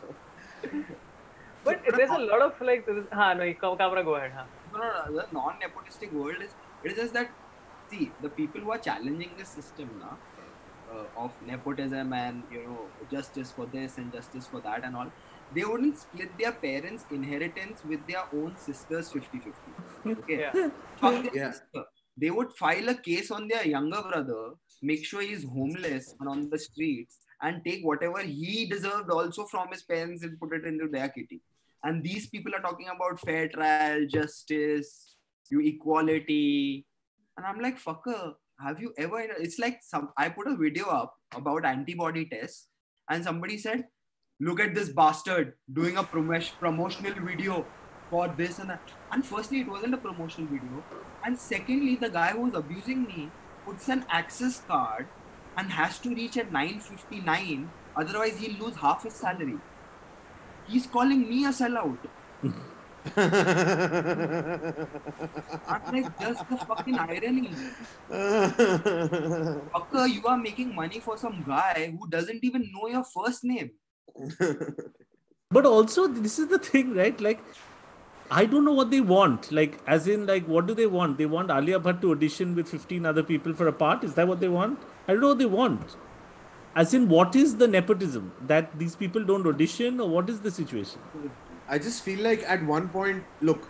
Speaker 1: But there's a lot of like, huh, no, Kamra, go ahead. Huh.
Speaker 2: No, no, no, the non-nepotistic world is, it is just that, see, the people who are challenging the system now, uh, of nepotism and, you know, justice for this and justice for that and all, they wouldn't split their parents' inheritance with their own sisters fifty-fifty. Okay?
Speaker 1: Yeah.
Speaker 2: Fuck their
Speaker 3: Yeah.
Speaker 2: sister. They would file a case on their younger brother, make sure he's homeless and on the streets, and take whatever he deserved also from his parents and put it into their kitty. And these people are talking about fair trial, justice, you equality. And I'm like, fucker, have you ever, it's like some, I put a video up about antibody tests and somebody said, look at this bastard doing a prom- promotional video for this and that. And firstly, it wasn't a promotional video. And secondly, the guy who was abusing me puts an access card and has to reach at nine fifty-nine. Otherwise, he'll lose half his salary. He's calling me a sellout. I'm like, just the fucking irony. Fucker, you are making money for some guy who doesn't even know your first name.
Speaker 4: But also, this is the thing, right? Like, I don't know what they want. Like, as in, like, what do they want? They want Alia Bhatt to audition with fifteen other people for a part? Is that what they want? I don't know what they want. As in, what is the nepotism? That these people don't audition, or what is the situation?
Speaker 3: I just feel like at one point, look,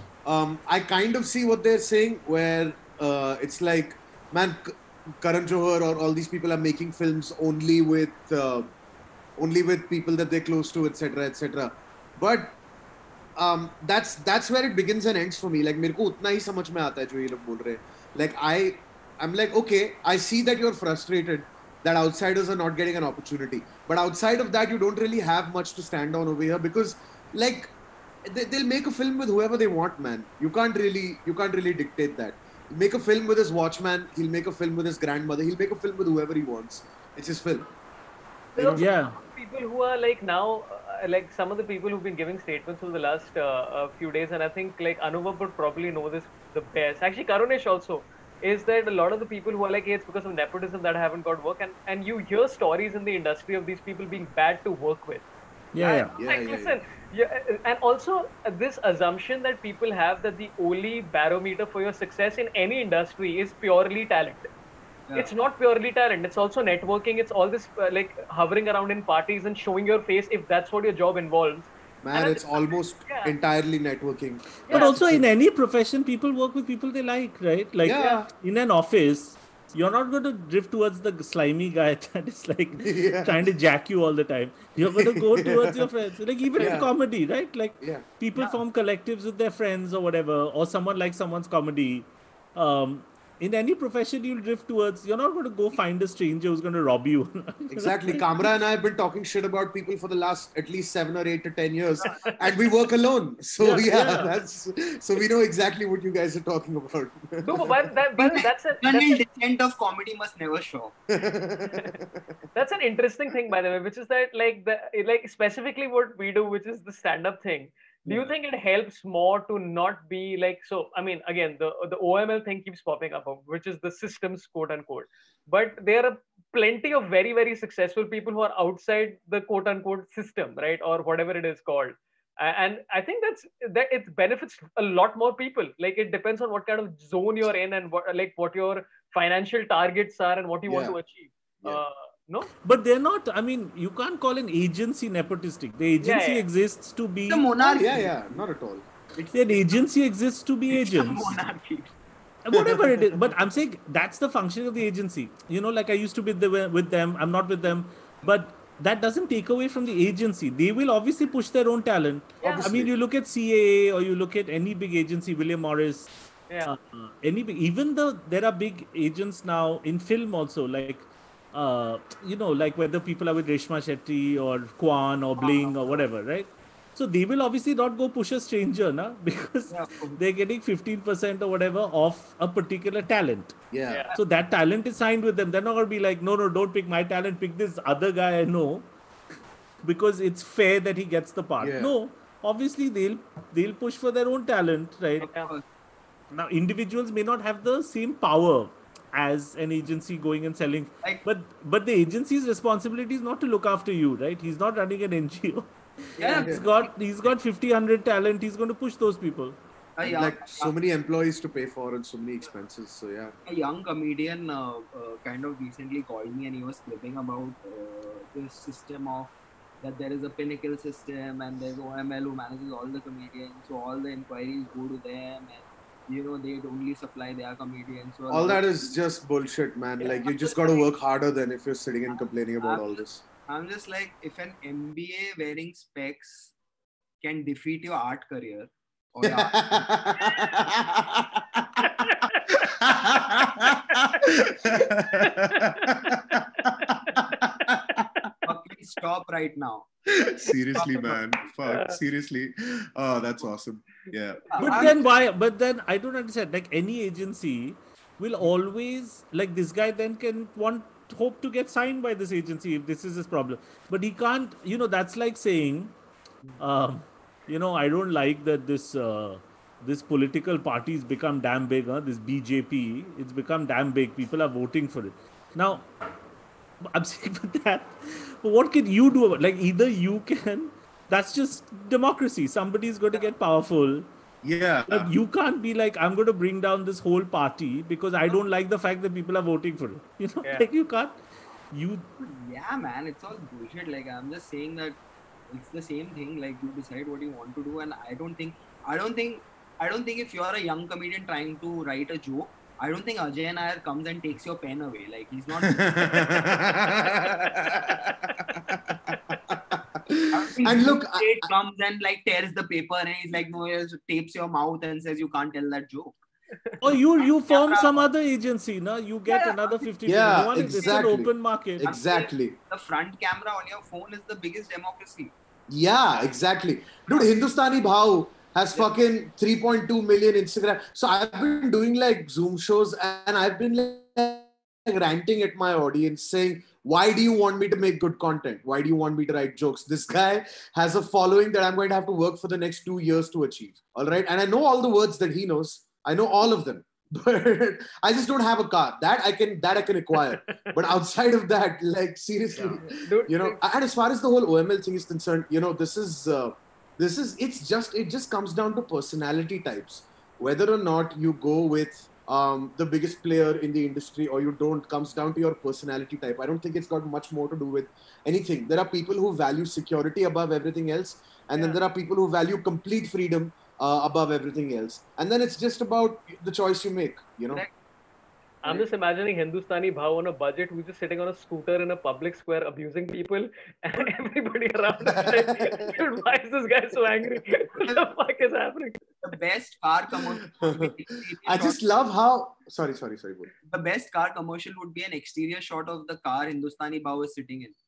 Speaker 3: um, I kind of see what they're saying, where uh, it's like, man, K- Karan Johar or all these people are making films only with uh, only with people that they're close to, et cetera, et cetera. But um, that's that's where it begins and ends for me. Like, मेरे को उतना ही समझ में आता है जो ये लोग बोल रहे हैं. Like I, I'm like, okay, I see that you're frustrated that outsiders are not getting an opportunity. But outside of that, you don't really have much to stand on over here because, like, they, they'll make a film with whoever they want, man. You can't really, you can't really dictate that. Make a film with his watchman. He'll make a film with his grandmother. He'll make a film with whoever he wants. It's his film.
Speaker 1: There are
Speaker 4: Yeah.
Speaker 1: people who are like now, uh, like some of the people who've been giving statements over the last uh, uh, few days, and I think like Anubhav would probably know this the best. Actually, Karunesh also is that a lot of the people who are like, hey, it's because of nepotism that I haven't got work, and and you hear stories in the industry of these people being bad to work with.
Speaker 4: Yeah, yeah.
Speaker 3: Yeah,
Speaker 1: Like,
Speaker 3: yeah,
Speaker 1: listen, yeah, and also uh, this assumption that people have that the only barometer for your success in any industry is purely talent.
Speaker 2: Yeah.
Speaker 1: It's not purely talent. It's also networking. It's all this uh, like hovering around in parties and showing your face if that's what your job involves.
Speaker 3: Man,
Speaker 1: And
Speaker 3: it's almost
Speaker 1: yeah.
Speaker 3: entirely networking.
Speaker 4: But
Speaker 1: Yeah.
Speaker 4: also in any profession, people work with people they like, right? Like
Speaker 3: Yeah.
Speaker 4: in an office, you're not going to drift towards the slimy guy that is like
Speaker 3: Yeah.
Speaker 4: trying to jack you all the time. You're going to go towards your friends. Like even in
Speaker 3: Yeah.
Speaker 4: comedy, right? Like
Speaker 3: Yeah.
Speaker 4: people
Speaker 1: Yeah.
Speaker 4: form collectives with their friends or whatever, or someone likes someone's comedy. Um, in any profession, you'll drift towards. You're not going to go find a stranger who's going to rob you.
Speaker 3: Exactly. Kamra and I have been talking shit about people for the last at least seven or eight to ten years, and we work alone. So
Speaker 4: Yeah,
Speaker 3: yeah,
Speaker 4: yeah.
Speaker 3: that's so we know exactly what you guys are talking about.
Speaker 1: No, but, but that, but that's a,
Speaker 2: The
Speaker 1: that's, a,
Speaker 2: descent of comedy must never show.
Speaker 1: that's an interesting thing, by the way, which is that like the like specifically what we do, which is the stand-up thing. Do you
Speaker 2: Yeah.
Speaker 1: think it helps more to not be like so? I mean, again, the the O M L thing keeps popping up, which is the systems, quote unquote. But there are plenty of very very successful people who are outside the quote unquote system, right, or whatever it is called. A- And I think that's that it benefits a lot more people. Like it depends on what kind of zone you're in and what like what your financial targets are and what you want
Speaker 3: Yeah.
Speaker 1: to achieve.
Speaker 3: Yeah.
Speaker 1: Uh, no,
Speaker 4: But they're not. I mean, you can't call an agency nepotistic. The agency
Speaker 1: yeah.
Speaker 4: exists to be.
Speaker 2: The
Speaker 3: Oh,
Speaker 2: monarchy.
Speaker 3: yeah, yeah, not at all.
Speaker 4: An agency exists to be
Speaker 2: It's the
Speaker 4: agents.
Speaker 2: monarchy.
Speaker 4: Whatever it is, but I'm saying that's the function of the agency. You know, like I used to be the, with them. I'm not with them, but that doesn't take away from the agency. They will obviously push their own talent.
Speaker 1: Yeah.
Speaker 4: I mean,
Speaker 3: Obviously.
Speaker 4: you look at C A A or you look at any big agency, William Morris.
Speaker 1: Yeah.
Speaker 4: Uh, any big, even the there are big agents now in film also, like uh, you know, like whether people are with Reshma Shetty or Kwan or Bling or whatever, right? So they will obviously not go push a stranger, na, because
Speaker 2: Yeah.
Speaker 4: they're getting fifteen percent or whatever of a particular talent.
Speaker 3: Yeah.
Speaker 1: Yeah.
Speaker 4: So that talent is signed with them. They're not going to be like, no, no, don't pick my talent, pick this other guy I know, because it's fair that he gets the part.
Speaker 3: Yeah.
Speaker 4: No, obviously they'll they'll push for their own talent, right?
Speaker 1: Yeah.
Speaker 4: Now individuals may not have the same power as an agency going and selling,
Speaker 2: Like-
Speaker 4: but but the agency's responsibility is not to look after you, right? He's not running an N G O.
Speaker 2: Yeah.
Speaker 4: He's got he's got fifty, one hundred talent. He's going to push those people.
Speaker 2: A young,
Speaker 3: Like so many employees to pay for and so many expenses. So yeah.
Speaker 2: a young comedian uh, uh, kind of recently called me and he was clipping about uh, this system of that there is a pinnacle system and there's O M L who manages all the comedians, so all the inquiries go to them and you know they only supply their comedians. So a
Speaker 3: All
Speaker 2: lot
Speaker 3: that
Speaker 2: of-
Speaker 3: is just bullshit, man. Like you just got to work harder than if you're sitting and complaining about all this.
Speaker 2: I'm just like, if an M B A wearing specs can defeat your art career, or your fucking stop right now.
Speaker 3: Seriously, man. Fuck. Seriously. Oh, that's awesome. Yeah.
Speaker 4: But
Speaker 2: I'm-
Speaker 4: then why? But then I don't understand. Like any agency will always like this guy then can want hope to get signed by this agency if this is his problem. But he can't. You know that's like saying, um, you know, I don't like that this uh, this political party's become damn big. Huh? This B J P, it's become damn big. People are voting for it now. I'm saying for that, what can you do about, like, either you can, that's just democracy. Somebody's going to get powerful.
Speaker 3: Yeah.
Speaker 4: But you can't be like, I'm going to bring down this whole party because I don't like the fact that people are voting for it. You know,
Speaker 1: Yeah.
Speaker 4: like you can't, you,
Speaker 2: Yeah, man, it's all bullshit. Like, I'm just saying that it's the same thing. Like, you decide what you want to do, and I don't think, I don't think, I don't think if you're a young comedian trying to write a joke, I don't think Ajay Nair comes and takes your pen away. Like, he's not.
Speaker 3: And look, I-
Speaker 2: it comes and like tears the paper and he's like, no, he tapes your mouth and says you can't tell that joke.
Speaker 4: or you, you form some other agency, no? You get
Speaker 2: Yeah,
Speaker 4: another fifty.
Speaker 3: Yeah,
Speaker 4: No one, It's
Speaker 3: exactly.
Speaker 4: an open market.
Speaker 3: Exactly.
Speaker 2: The front camera on your phone is the biggest democracy.
Speaker 3: Yeah, exactly. Dude, Hindustani Bhau has fucking three point two million Instagram. So I've been doing like Zoom shows and I've been like ranting at my audience saying, why do you want me to make good content? Why do you want me to write jokes? This guy has a following that I'm going to have to work for the next two years to achieve. All right. And I know all the words that he knows. I know all of them. But I just don't have a car. That I can that I can acquire. But outside of that, like seriously,
Speaker 1: Dude,
Speaker 3: you know, and as far as the whole O M L thing is concerned, you know, this is uh, this is it's just it just comes down to personality types. Whether or not you go with um, the biggest player in the industry or you don't comes down to your personality type. I don't think it's got much more to do with anything. There are people who value security above everything else, and then
Speaker 1: Yeah.
Speaker 3: there are people who value complete freedom uh, above everything else. And then it's just about the choice you make, you know.
Speaker 2: Correct.
Speaker 1: I'm just imagining Hindustani Bhau on a budget who's just sitting on a scooter in a public square abusing people, and everybody around is like, dude, why is this guy so angry? What the fuck is happening?
Speaker 2: The best car commercial would be an exterior
Speaker 3: I
Speaker 2: shot-
Speaker 3: just love how. Sorry, sorry, sorry. Go.
Speaker 2: the best car commercial would be an exterior shot of the car Hindustani Bhau is sitting in.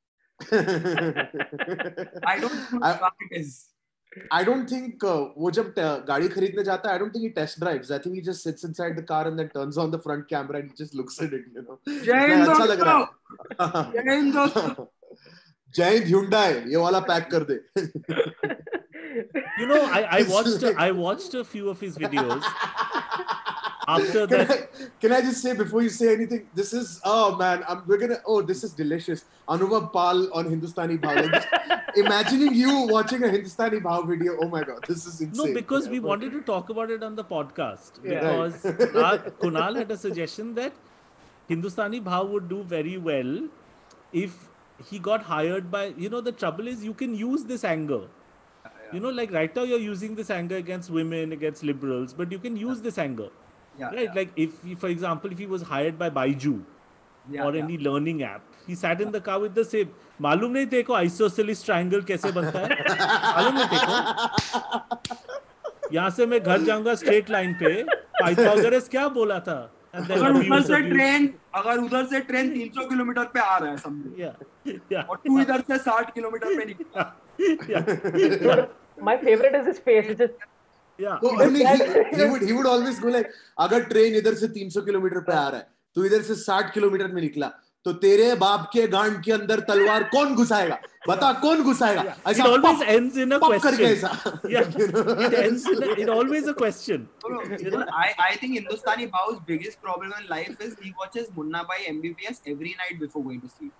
Speaker 2: I don't know
Speaker 3: I-
Speaker 2: what car it is.
Speaker 3: I don't think uh, वो जब uh, गाड़ी खरीदने जाता है, I don't think he test drives. I think he just sits inside the car and then turns on the front camera and he just looks at it, you know.
Speaker 2: जय हिंद
Speaker 3: अच्छा लग रहा
Speaker 2: दोस्तों!
Speaker 3: है.
Speaker 2: जय हिंद दोस्तों!
Speaker 3: जय हिंद Hyundai, ये वाला पैक कर दे.
Speaker 4: You know, I, I
Speaker 3: It's
Speaker 4: watched
Speaker 3: like-
Speaker 4: I watched a few of his videos. After
Speaker 3: Can
Speaker 4: that,
Speaker 3: I, can I just say before you say anything, this is oh man, I'm we're gonna oh this is delicious. Anubhav Pal on Hindustani Bhau. Like, just imagining you watching a Hindustani Bhau video, oh my god, this is insane.
Speaker 4: no, because
Speaker 3: Yeah,
Speaker 4: we
Speaker 3: but-
Speaker 4: wanted to talk about it on the podcast.
Speaker 1: Yeah.
Speaker 4: Because
Speaker 3: Right.
Speaker 4: Kunal, Kunal had a suggestion that Hindustani Bhau would do very well if he got hired by, you know, the trouble is you can use this anger. You know, like right now you're using this anger against women, against liberals, but you can use this anger.
Speaker 2: Yeah,
Speaker 4: Right?
Speaker 2: yeah,
Speaker 4: Like if, he- for example, if he was hired by Baiju
Speaker 2: yeah,
Speaker 4: or
Speaker 2: yeah.
Speaker 4: any learning app, he sat in the car with the same. मालूम नहीं तेको isosceles triangle कैसे बनता है? मालूम नहीं तेको? यहाँ से मैं घर जाऊंगा straight line पे. Pythagoras क्या बोला था? And then
Speaker 2: अगर उधर
Speaker 4: abuse,
Speaker 2: से
Speaker 4: abuse.
Speaker 2: ट्रेन अगर उधर से ट्रेन तीन सौ किलोमीटर पे आ रहा है समझो
Speaker 4: Yeah, yeah,
Speaker 2: और तू इधर से साठ किलोमीटर पे निकला
Speaker 4: yeah,
Speaker 1: My favorite is his face. It's just,
Speaker 4: yeah.
Speaker 3: No, I mean, he, he would he would always go like, अगर ट्रेन इधर से तीन सौ किलोमीटर पे आ रहा है, तो इधर से साठ किलोमीटर में निकला, तो तेरे बाप के गांड के अंदर तलवार कौन घुसाएगा? बता कौन घुसाएगा?
Speaker 4: Yeah. It
Speaker 3: ऐसा
Speaker 4: always
Speaker 3: पप-
Speaker 4: ends in a
Speaker 3: पप करके
Speaker 4: question.
Speaker 3: ऐसा.
Speaker 4: Yeah,
Speaker 3: You know?
Speaker 4: it ends in a, it always a question.
Speaker 2: No, no,
Speaker 4: You know?
Speaker 2: I, I think Hindustani Bhau's biggest problem in life is he watches Munna Bhai M B B S every night before going to sleep.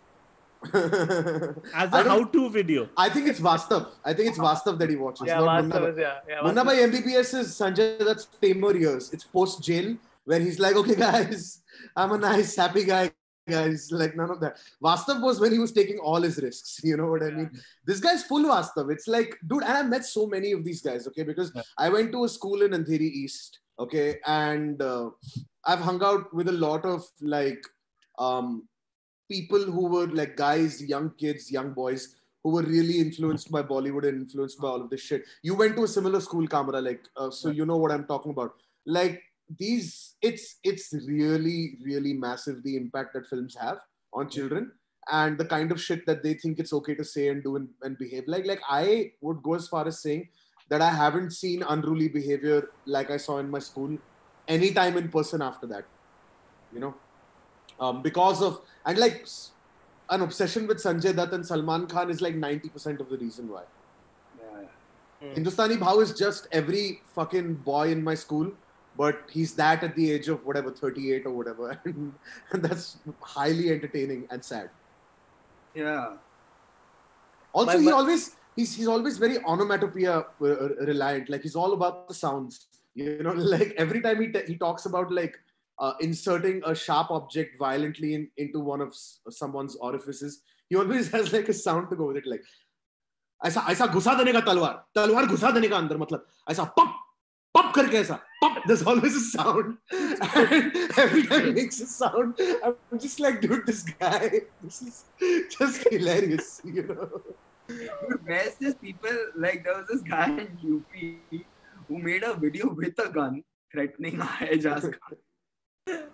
Speaker 4: As
Speaker 3: I
Speaker 4: a
Speaker 3: don't-
Speaker 4: how-to video.
Speaker 3: I think it's Vastav. I think it's Vastav that he watches.
Speaker 1: yeah,
Speaker 3: not
Speaker 1: Vastav
Speaker 3: Munna
Speaker 1: is, yeah, yeah.
Speaker 3: Bhai. Munna
Speaker 1: Vastav-
Speaker 3: Bhai M B B S is Sanjay Dutt's tamer years. It's post jail where he's like, okay, guys, I'm a nice, happy guy, guys. Like none of that. Vastav was when he was taking all his risks. You know what I mean? This guy's full Vastav. It's like, dude, and I met so many of these guys. Okay, because I went to a school in Andheri East. Okay, and uh, I've hung out with a lot of like um, people who were like guys, young kids, young boys who were really influenced by Bollywood and influenced by all of this shit. You went to a similar school, Kamara, like uh, so you know what I'm talking about. Like these, it's it's really really massive the impact that films have on children and the kind of shit that they think it's okay to say and do and, and behave like. Like I would go as far as saying that I haven't seen unruly behavior like I saw in my school anytime in person after that. You know, um, because of and like s- an obsession with Sanjay Dutt and Salman Khan is like ninety percent of the reason why.
Speaker 2: Yeah, yeah.
Speaker 1: Hmm.
Speaker 3: Hindustani Bhau is just every fucking boy in my school but he's that at the age of whatever, thirty-eight or whatever. And, and that's highly entertaining and sad.
Speaker 2: Yeah.
Speaker 3: Also,
Speaker 1: My-
Speaker 3: he
Speaker 1: my-
Speaker 3: always, he's, he's always very onomatopoeia uh, reliant. Like, he's all about the sounds. You know, like every time he, t- he talks about like uh, inserting a sharp object violently in, into one of s- someone's orifices, he always has like a sound to go with it. Like, ऐसा ऐसा घुसा देने का तलवार तलवार घुसा देने का अंदर मतलब ऐसा पप pop करके ऐसा pop. There's always a sound, and every time he makes a sound, I'm just like, dude, this guy, this is just hilarious, you know.
Speaker 2: Dude, where's this people, like there was this guy in U P who made a video with a gun threatening Ejaz Khan.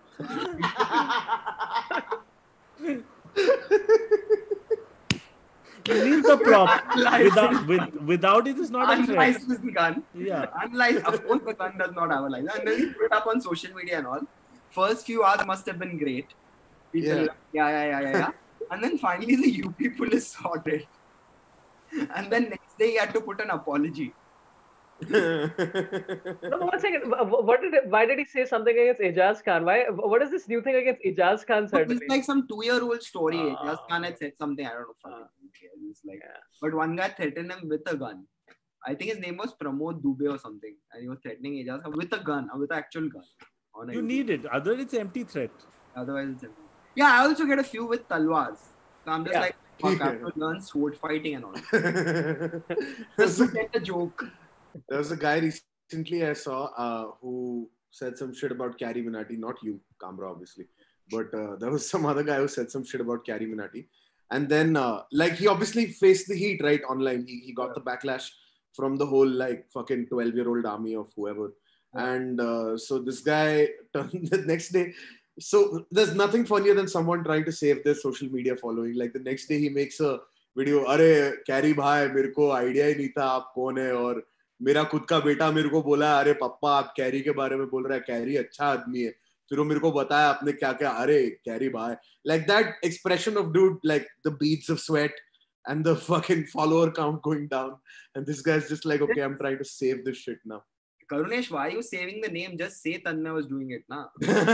Speaker 4: You need the prop.
Speaker 2: Unlicensed.
Speaker 4: Without, with, without it, it's not a threat.
Speaker 2: Unlicensed gun.
Speaker 4: Yeah.
Speaker 2: Unlicensed. Of course, the gun does not have a license. And then he put it up on social media and all. First few hours must have been great. People,
Speaker 3: Yeah.
Speaker 2: yeah, yeah, yeah, yeah, yeah. And then finally, the U P police sorted. And then next day, he had to put an apology.
Speaker 1: No, one second. Wh- What did? Why did he say something against Ejaz Khan? Why? What is this new thing against Ejaz Khan
Speaker 2: It's
Speaker 1: suddenly?
Speaker 2: like some two-year-old story.
Speaker 1: Ah.
Speaker 2: Ejaz Khan had said something. I don't know. Fucking
Speaker 1: Ah.
Speaker 2: who cares? It's like,
Speaker 1: Yeah.
Speaker 2: but one guy threatened him with a gun. I think his name was Pramod Dubey or something, and he was threatening Ejaz Khan with a gun, uh, with an actual gun. On a
Speaker 4: You
Speaker 2: YouTube.
Speaker 4: need it. Otherwise, it's empty threat.
Speaker 2: Otherwise, it's empty. Yeah, I also get a few with talwars. So I'm just
Speaker 1: Yeah.
Speaker 2: like, fuck, I have to learn sword fighting and all. Just to get a joke.
Speaker 3: There was a guy recently I saw uh, who said some shit about Carrie Minati, not you, Kamra, obviously, but uh, there was some other guy who said some shit about Carrie Minati. And then, uh, like, he obviously faced the heat, right, online. He, he got the backlash from the whole, like, fucking twelve-year-old army of whoever.
Speaker 2: Yeah.
Speaker 3: And uh, so this guy, turned the next day, so there's nothing funnier than someone trying to save their social media following. Like, the next day he makes a video, अरे कैरी भाई मेरे को idea ही नहीं था आप कौन है और मेरा खुद का बेटा मेरे को बोला अरे पप्पा आप कैरी के बारे में बोल रहा है कैरी अच्छा आदमी है फिर वो मेरे को बताया आपने क्या क्या अरे कैरी भाई like that expression of dude like the beads of sweat and the fucking follower count going down and this guy's just like okay I'm trying to save this shit now.
Speaker 2: Karunesh, why are you saving the name? Just say Tanmay was doing it, na?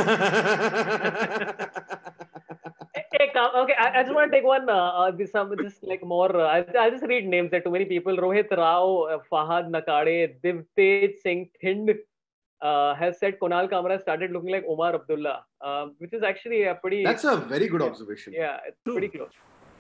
Speaker 1: Hey, Kam- okay, I, I just want to take one. Uh, uh, this some just like more. Uh, I'll, I'll just read names. There are too many people. Rohit Rao, uh, Fahad Nakade, Divtej Singh Thind uh, has said Kunal Kamra started looking like Omar Abdullah, uh, which is actually a pretty.
Speaker 3: That's a very good observation.
Speaker 1: Yeah, it's
Speaker 4: True.
Speaker 1: pretty close.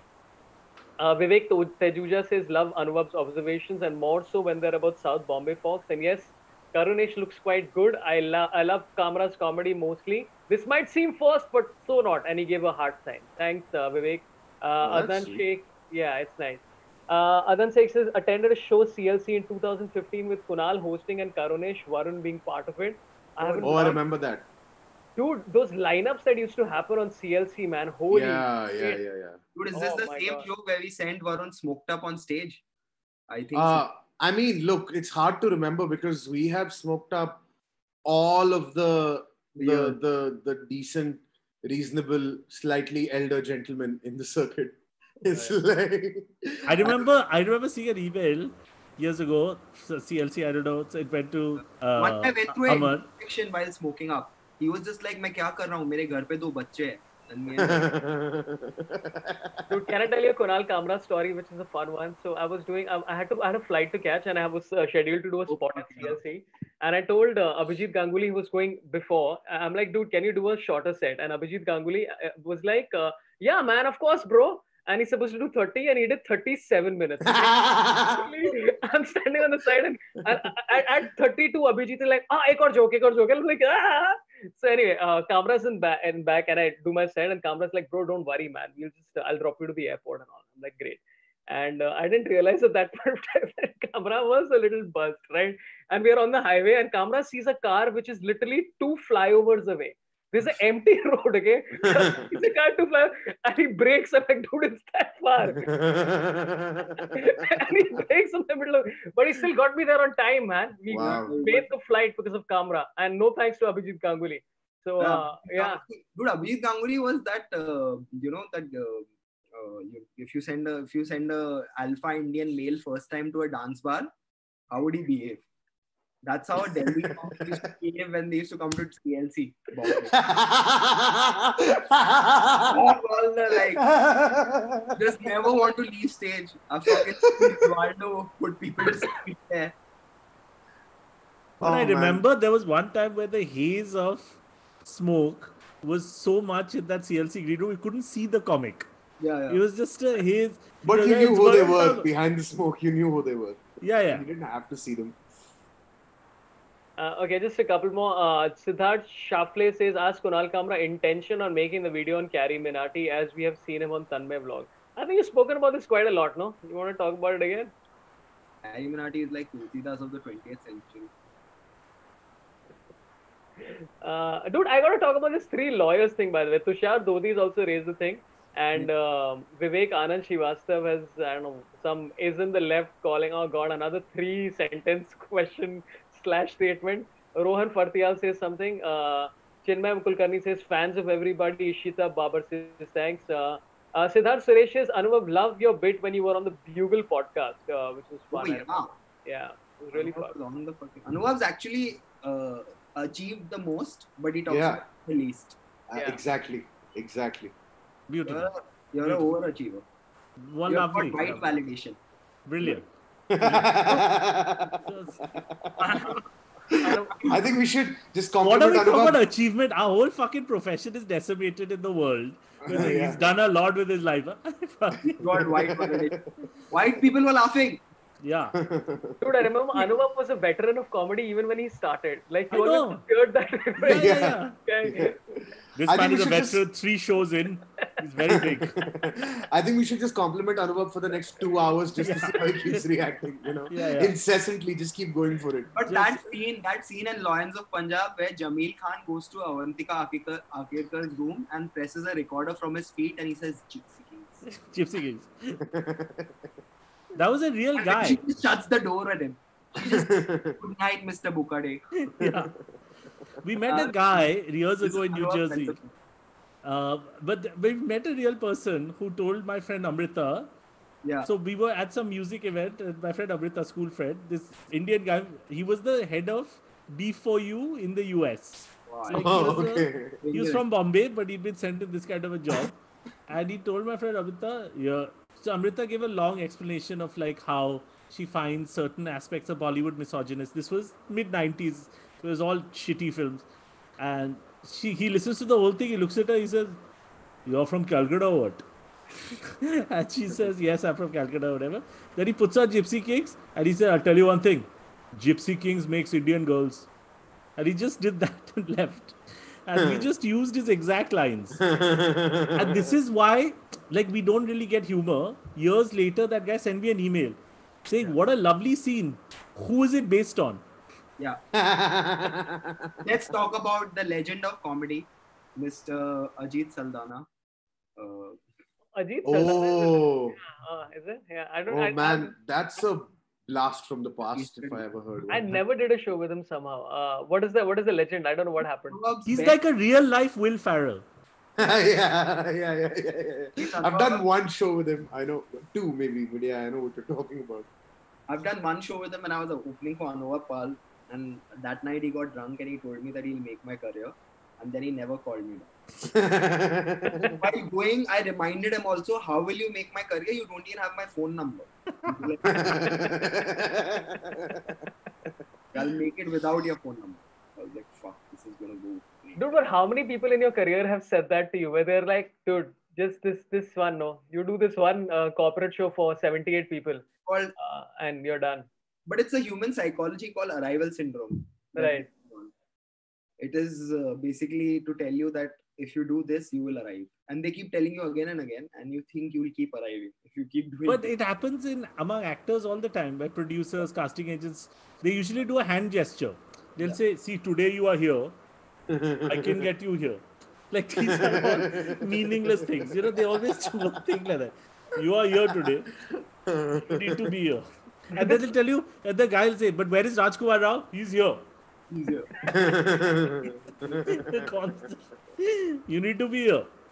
Speaker 1: Uh, Vivek To- Tejuja says love Anubhav's observations and more so when they're about South Bombay folks. And yes, Karunesh looks quite good. I love I love Kamra's comedy mostly. This might seem forced, but so not. And he gave a heart sign. Thanks, uh, Vivek. Uh,
Speaker 3: Oh, that's
Speaker 1: Adan
Speaker 3: sweet.
Speaker 1: Sheikh, yeah, it's nice. Uh, Adan Sheikh says attended a show C L C in two thousand fifteen with Kunal hosting and Karunesh Varun being part of it. I haven't
Speaker 3: Oh, I
Speaker 1: gone-
Speaker 3: remember that.
Speaker 1: Dude, those lineups that used to happen on C L C, man. Holy
Speaker 3: Yeah, yeah,
Speaker 1: shit.
Speaker 3: yeah, yeah.
Speaker 2: Dude, is this
Speaker 1: Oh
Speaker 2: the
Speaker 1: my
Speaker 2: same
Speaker 1: God.
Speaker 2: show where we sent Varun smoked up on stage? I think
Speaker 3: Uh, I mean, look, it's hard to remember because we have smoked up all of the the
Speaker 2: Yeah.
Speaker 3: the, the decent, reasonable, slightly elder gentlemen in the circuit. It's like
Speaker 4: I remember, I remember seeing an email years ago. so C L C, I don't know. So it went to uh,
Speaker 2: One guy went through an
Speaker 4: Aman.
Speaker 2: infection while smoking up. He was just like, मैं क्या कर रहा हूँ? मेरे घर पे दो बच्चे हैं. And me and
Speaker 1: Dude, can I tell you a Kunal Kamra story, which is a fun one? So I was doing, I, I had to, I had a flight to catch, and I was uh, scheduled to do a spot at C L C. And I told uh, Abhijit Ganguly, who was going before, I'm like, dude, can you do a shorter set? And Abhijit Ganguly uh, was like, uh, yeah, man, of course, bro. And he's supposed to do thirty, and he did thirty-seven minutes. I'm standing on the side, and, and at, at thirty-two, Abhijit is like, ah, ek aur joke, ek aur joke. I'm like, ah. So anyway, uh, Kamra's in back, in back, and I do my set, and Kamra's like, bro, don't worry, man. We'll just, uh, I'll drop you to the airport and all. I'm like, great. And uh, I didn't realize at that point of time that Kamra was a little buzzed, right? And we are on the highway, and Kamra sees a car which is literally two flyovers away. There's an empty road, okay? He's a car to fly, and he brakes. I'm like, dude, it's that far. And he breaks in the middle of, but he still got me there on time, man. We
Speaker 3: Wow.
Speaker 1: made the flight because of Kamra, and no thanks to Abhijit Ganguly. So uh, yeah,
Speaker 2: Dude, Abhijit Ganguly was that uh, you know that uh, uh, you, if you send a if you send a alpha Indian male first time to a dance bar, how would he behave? That's how Delhi comics used to behave when they used to come to C L C. Bombay. All the like, just never want to leave stage. I fucking Eduardo put people to sleep there.
Speaker 4: But
Speaker 3: Oh,
Speaker 4: I
Speaker 3: man.
Speaker 4: remember there was one time where the haze of smoke was so much in that C L C green room, you couldn't see the comic.
Speaker 2: Yeah,
Speaker 4: It
Speaker 2: yeah.
Speaker 4: was just a haze.
Speaker 3: But
Speaker 4: know,
Speaker 3: you knew
Speaker 4: it's
Speaker 3: who they
Speaker 4: Varun
Speaker 3: were.
Speaker 4: Dhawan.
Speaker 3: Behind the smoke, you knew who they were.
Speaker 4: Yeah, yeah.
Speaker 3: You didn't have to see them.
Speaker 1: Uh, okay, just a couple more. Uh, Siddharth Shafle says, ask Kunal Kamra intention on making the video on Carrie Minati as we have seen him on Tanmay vlog. I think you've spoken about this quite a lot, no? You want to talk about it again?
Speaker 2: Illuminati is like Tulsidas of the twentieth century.
Speaker 1: Uh, dude, I got to talk about this three lawyers thing, by the way. Tushar Dodhi's also raised the thing. And um Vivek Anand Srivastav has, I don't know, some is in the left calling, oh God, another three sentence question slash statement. Rohan Fartial says something. Uh, Chinmay Kulkarni says, fans of everybody. Ishita Babar says, thanks. Uh, uh, Siddharth Suresh says, Anubhav, loved your bit when you were on the Bugle podcast, uh, which was
Speaker 2: Oh,
Speaker 1: fun. I
Speaker 2: yeah.
Speaker 1: remember. Yeah, it was really fun.
Speaker 2: Anubhav was on the fucking- Anubhav's actually uh, achieved the most, but he talks
Speaker 3: Yeah.
Speaker 2: about the least.
Speaker 3: Uh,
Speaker 1: Yeah.
Speaker 3: Exactly. Exactly.
Speaker 2: You're
Speaker 4: Beautiful.
Speaker 2: a, you're an overachiever.
Speaker 4: Well,
Speaker 2: You've
Speaker 4: lovely.
Speaker 2: got right validation.
Speaker 4: Brilliant.
Speaker 3: I think we should just
Speaker 4: What are
Speaker 3: compliment
Speaker 4: we talking
Speaker 3: Anubhav.
Speaker 4: about achievement? Our whole fucking profession is decimated in the world. Because
Speaker 3: Yeah.
Speaker 4: He's done a lot with his life.
Speaker 2: You got white validation. White people were laughing.
Speaker 4: Yeah.
Speaker 1: Dude, I remember Anubhav was a veteran of comedy even when he started. Like, he
Speaker 4: I
Speaker 1: always
Speaker 4: know.
Speaker 1: feared that.
Speaker 4: Yeah, yeah, yeah.
Speaker 1: Okay.
Speaker 4: This
Speaker 3: I
Speaker 4: man
Speaker 3: think
Speaker 4: is a
Speaker 3: we should
Speaker 4: veteran, three shows in. He's very big.
Speaker 3: I think we should just compliment Anubhav for the next two hours just to
Speaker 4: Yeah.
Speaker 3: see how he keeps reacting, you know.
Speaker 4: Yeah, yeah.
Speaker 3: Incessantly, just keep going for it.
Speaker 2: But
Speaker 4: Just-
Speaker 2: that scene, that scene in Lions of Punjab where Jameel Khan goes to Avantika Akirkar, Akirkar's room and presses a recorder from his feet and he says, Gypsy Kings.
Speaker 4: Gypsy Kings. That was a real
Speaker 2: And then
Speaker 4: guy.
Speaker 2: she just shuts the door at him. She just, good night, Mister Bukade.
Speaker 4: Yeah. We met a
Speaker 2: Uh,
Speaker 4: guy years
Speaker 2: This
Speaker 4: ago
Speaker 2: is
Speaker 4: in New
Speaker 2: Anubhav
Speaker 4: Jersey.
Speaker 2: Spencer.
Speaker 4: Uh, but we met a real person who told my friend Amrita.
Speaker 2: Yeah.
Speaker 4: So we were at some music event, and my friend Amrita, school friend, this Indian guy, he was the head of B four U in the U S.
Speaker 2: Wow.
Speaker 4: So, like,
Speaker 3: Oh,
Speaker 4: he, was a-
Speaker 3: okay.
Speaker 4: he was from Bombay, but he'd been sent to this kind of a job. And he told my friend Amrita, yeah. So Amrita gave a long explanation of like how she finds certain aspects of Bollywood misogynist. This was mid nineties. It was all shitty films. And she he listens to the whole thing. He looks at her. He says, "You're from Calcutta or what?" And she says, "Yes, I'm from Calcutta, whatever." Then he puts on Gypsy Kings and he said, "I'll tell you one thing. Gypsy Kings makes Indian girls." And he just did that and left. And we just used his exact lines. And this is why, like, we don't really get humor. Years later, that guy sent me an email saying, "What a lovely scene. Who is it based on?"
Speaker 2: Yeah. Let's talk about the legend of comedy, Mister Ajit Saldana. Uh,
Speaker 1: Ajit Saldana.
Speaker 3: Oh,
Speaker 1: Uh, is it? Yeah, I don't.
Speaker 3: oh
Speaker 1: I,
Speaker 3: man, that's a blast from the past if I ever heard
Speaker 1: I, I
Speaker 3: one.
Speaker 1: never did a show with him somehow. Uh, what is the what is the legend? I don't know what happened.
Speaker 2: Anubhav's
Speaker 4: He's
Speaker 2: best-
Speaker 4: like a real life Will Ferrell.
Speaker 3: yeah, yeah, yeah, yeah, yeah.
Speaker 2: He's
Speaker 3: I've
Speaker 2: Anubhav-
Speaker 3: done one show with him. I know two maybe, but yeah, I know what you're talking about.
Speaker 2: I've done one show with him when I was opening for Anubhav Pal, and that night he got drunk and he told me that he'll make my career, and then he never called me back. While going, I reminded him also, how will you make my career? You don't even have my phone number. He's like, I'll make it without your phone number. I was like, fuck, this is gonna go.
Speaker 1: Dude, but how many people in your career have said that to you? Where they're like, dude, just this this one, no, you do this one uh, corporate show for seventy-eight people,
Speaker 2: Called,
Speaker 1: uh, and you're done.
Speaker 2: but it's a human psychology called arrival syndrome.
Speaker 1: Right.
Speaker 2: It is uh, basically to tell you that if you do this, you will arrive. And they keep telling you again and again, and you think you will keep arriving if you keep doing
Speaker 4: But
Speaker 2: it.
Speaker 4: it happens in among actors all the time, by producers, casting agents. They usually do a hand gesture. They'll
Speaker 2: Yeah.
Speaker 4: say, "See, today you are here. I can get you here." Like, these are all meaningless things. You know, they always do one thing like that. You are here today. You need to be here. And then they'll tell you, and the guy will say, "But where is Rajkumar Rao? He's here."
Speaker 2: Easier.
Speaker 4: You need to be here.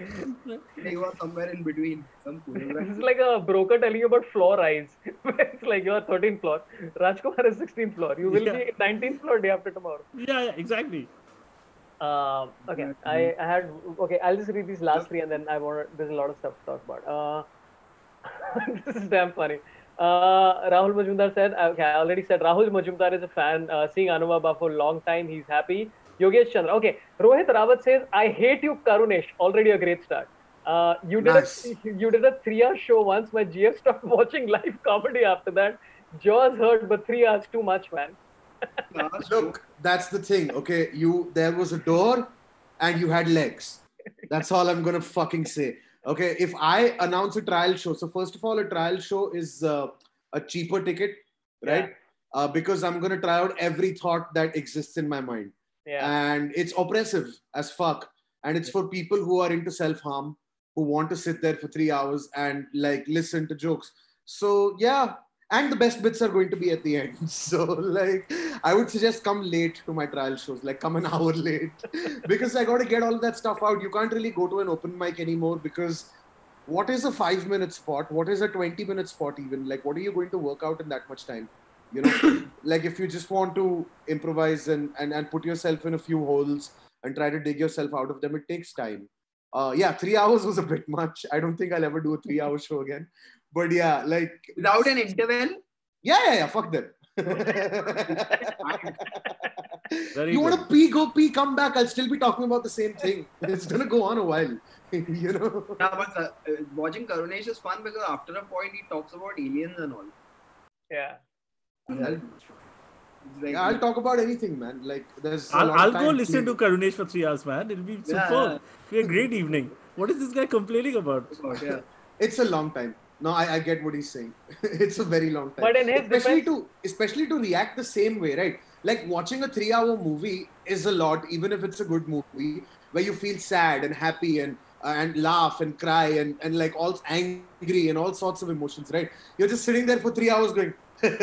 Speaker 2: He was somewhere in between. Some choreography.
Speaker 1: This is like a broker telling you about floor rise. It's like you're thirteenth floor. Rajkumar is sixteenth floor. You will
Speaker 4: Yeah.
Speaker 1: be nineteenth floor day after tomorrow.
Speaker 4: Yeah, yeah, exactly.
Speaker 1: Um, okay, I, I had okay. I'll just read these last three, and then I want. There's a lot of stuff to talk about. Uh, this is damn funny. Uh, Rahul Majumdar said, okay, I already said Rahul Majumdar is a fan. Uh, seeing Anuvaba for a long time, he's happy. Yogesh Chandra. Okay, Rohit Rawat says, I hate you, Karunesh. Already a great start. Uh, you did
Speaker 3: Nice.
Speaker 1: a you did a three-hour show once. My G F stopped watching live comedy after that. Jaws hurt, but three hours too much, man.
Speaker 3: Look, that's the thing. Okay, you there was a door, and you had legs. That's all I'm gonna fucking say. Okay, if I announce a trial show, so first of all, a trial show is uh, a cheaper ticket, right?
Speaker 1: Yeah.
Speaker 3: Uh, because I'm gonna try out every thought that exists in my mind,
Speaker 1: Yeah.
Speaker 3: and it's oppressive as fuck, and it's for people who are into self harm, who want to sit there for three hours and like listen to jokes. So yeah, and the best bits are going to be at the end. So like, I would suggest come late to my trial shows, like come an hour late, because I got to get all that stuff out. You can't really go to an open mic anymore because what is a five minute spot? What is a twenty minute spot even? Like, what are you going to work out in that much time? You know, like if you just want to improvise and, and, and put yourself in a few holes and try to dig yourself out of them, it takes time. Uh, yeah, three hours was a bit much. I don't think I'll ever do a three hour show again. But yeah, like
Speaker 2: Without an interval?
Speaker 3: yeah, yeah, yeah. Fuck them.
Speaker 4: Very
Speaker 3: You want to
Speaker 4: good.
Speaker 3: pee, go pee, come back. I'll still be talking about the same thing. It's gonna go on a while, you know.
Speaker 2: Yeah, but uh, uh, watching Karunesh is fun because after a point he talks about aliens and all.
Speaker 1: Yeah.
Speaker 3: I'll,
Speaker 2: It's like,
Speaker 3: yeah, I'll talk about anything, man. Like there's. a
Speaker 4: I'll,
Speaker 3: lot of
Speaker 4: I'll go
Speaker 3: time
Speaker 4: listen to
Speaker 3: to-
Speaker 4: Karunesh for three hours, man. It'll be
Speaker 2: Yeah.
Speaker 4: superb. It'll be a great evening. What is this guy complaining about?
Speaker 2: about, yeah.
Speaker 3: It's a long time. No, I, I get what he's saying. It's a very long time.
Speaker 1: But in his
Speaker 3: especially
Speaker 1: defense-
Speaker 3: to especially to react the same way, right? Like watching a three-hour movie is a lot, even if it's a good movie, where you feel sad and happy and uh, and laugh and cry and and like all angry and all sorts of emotions, right? You're just sitting there for three hours going.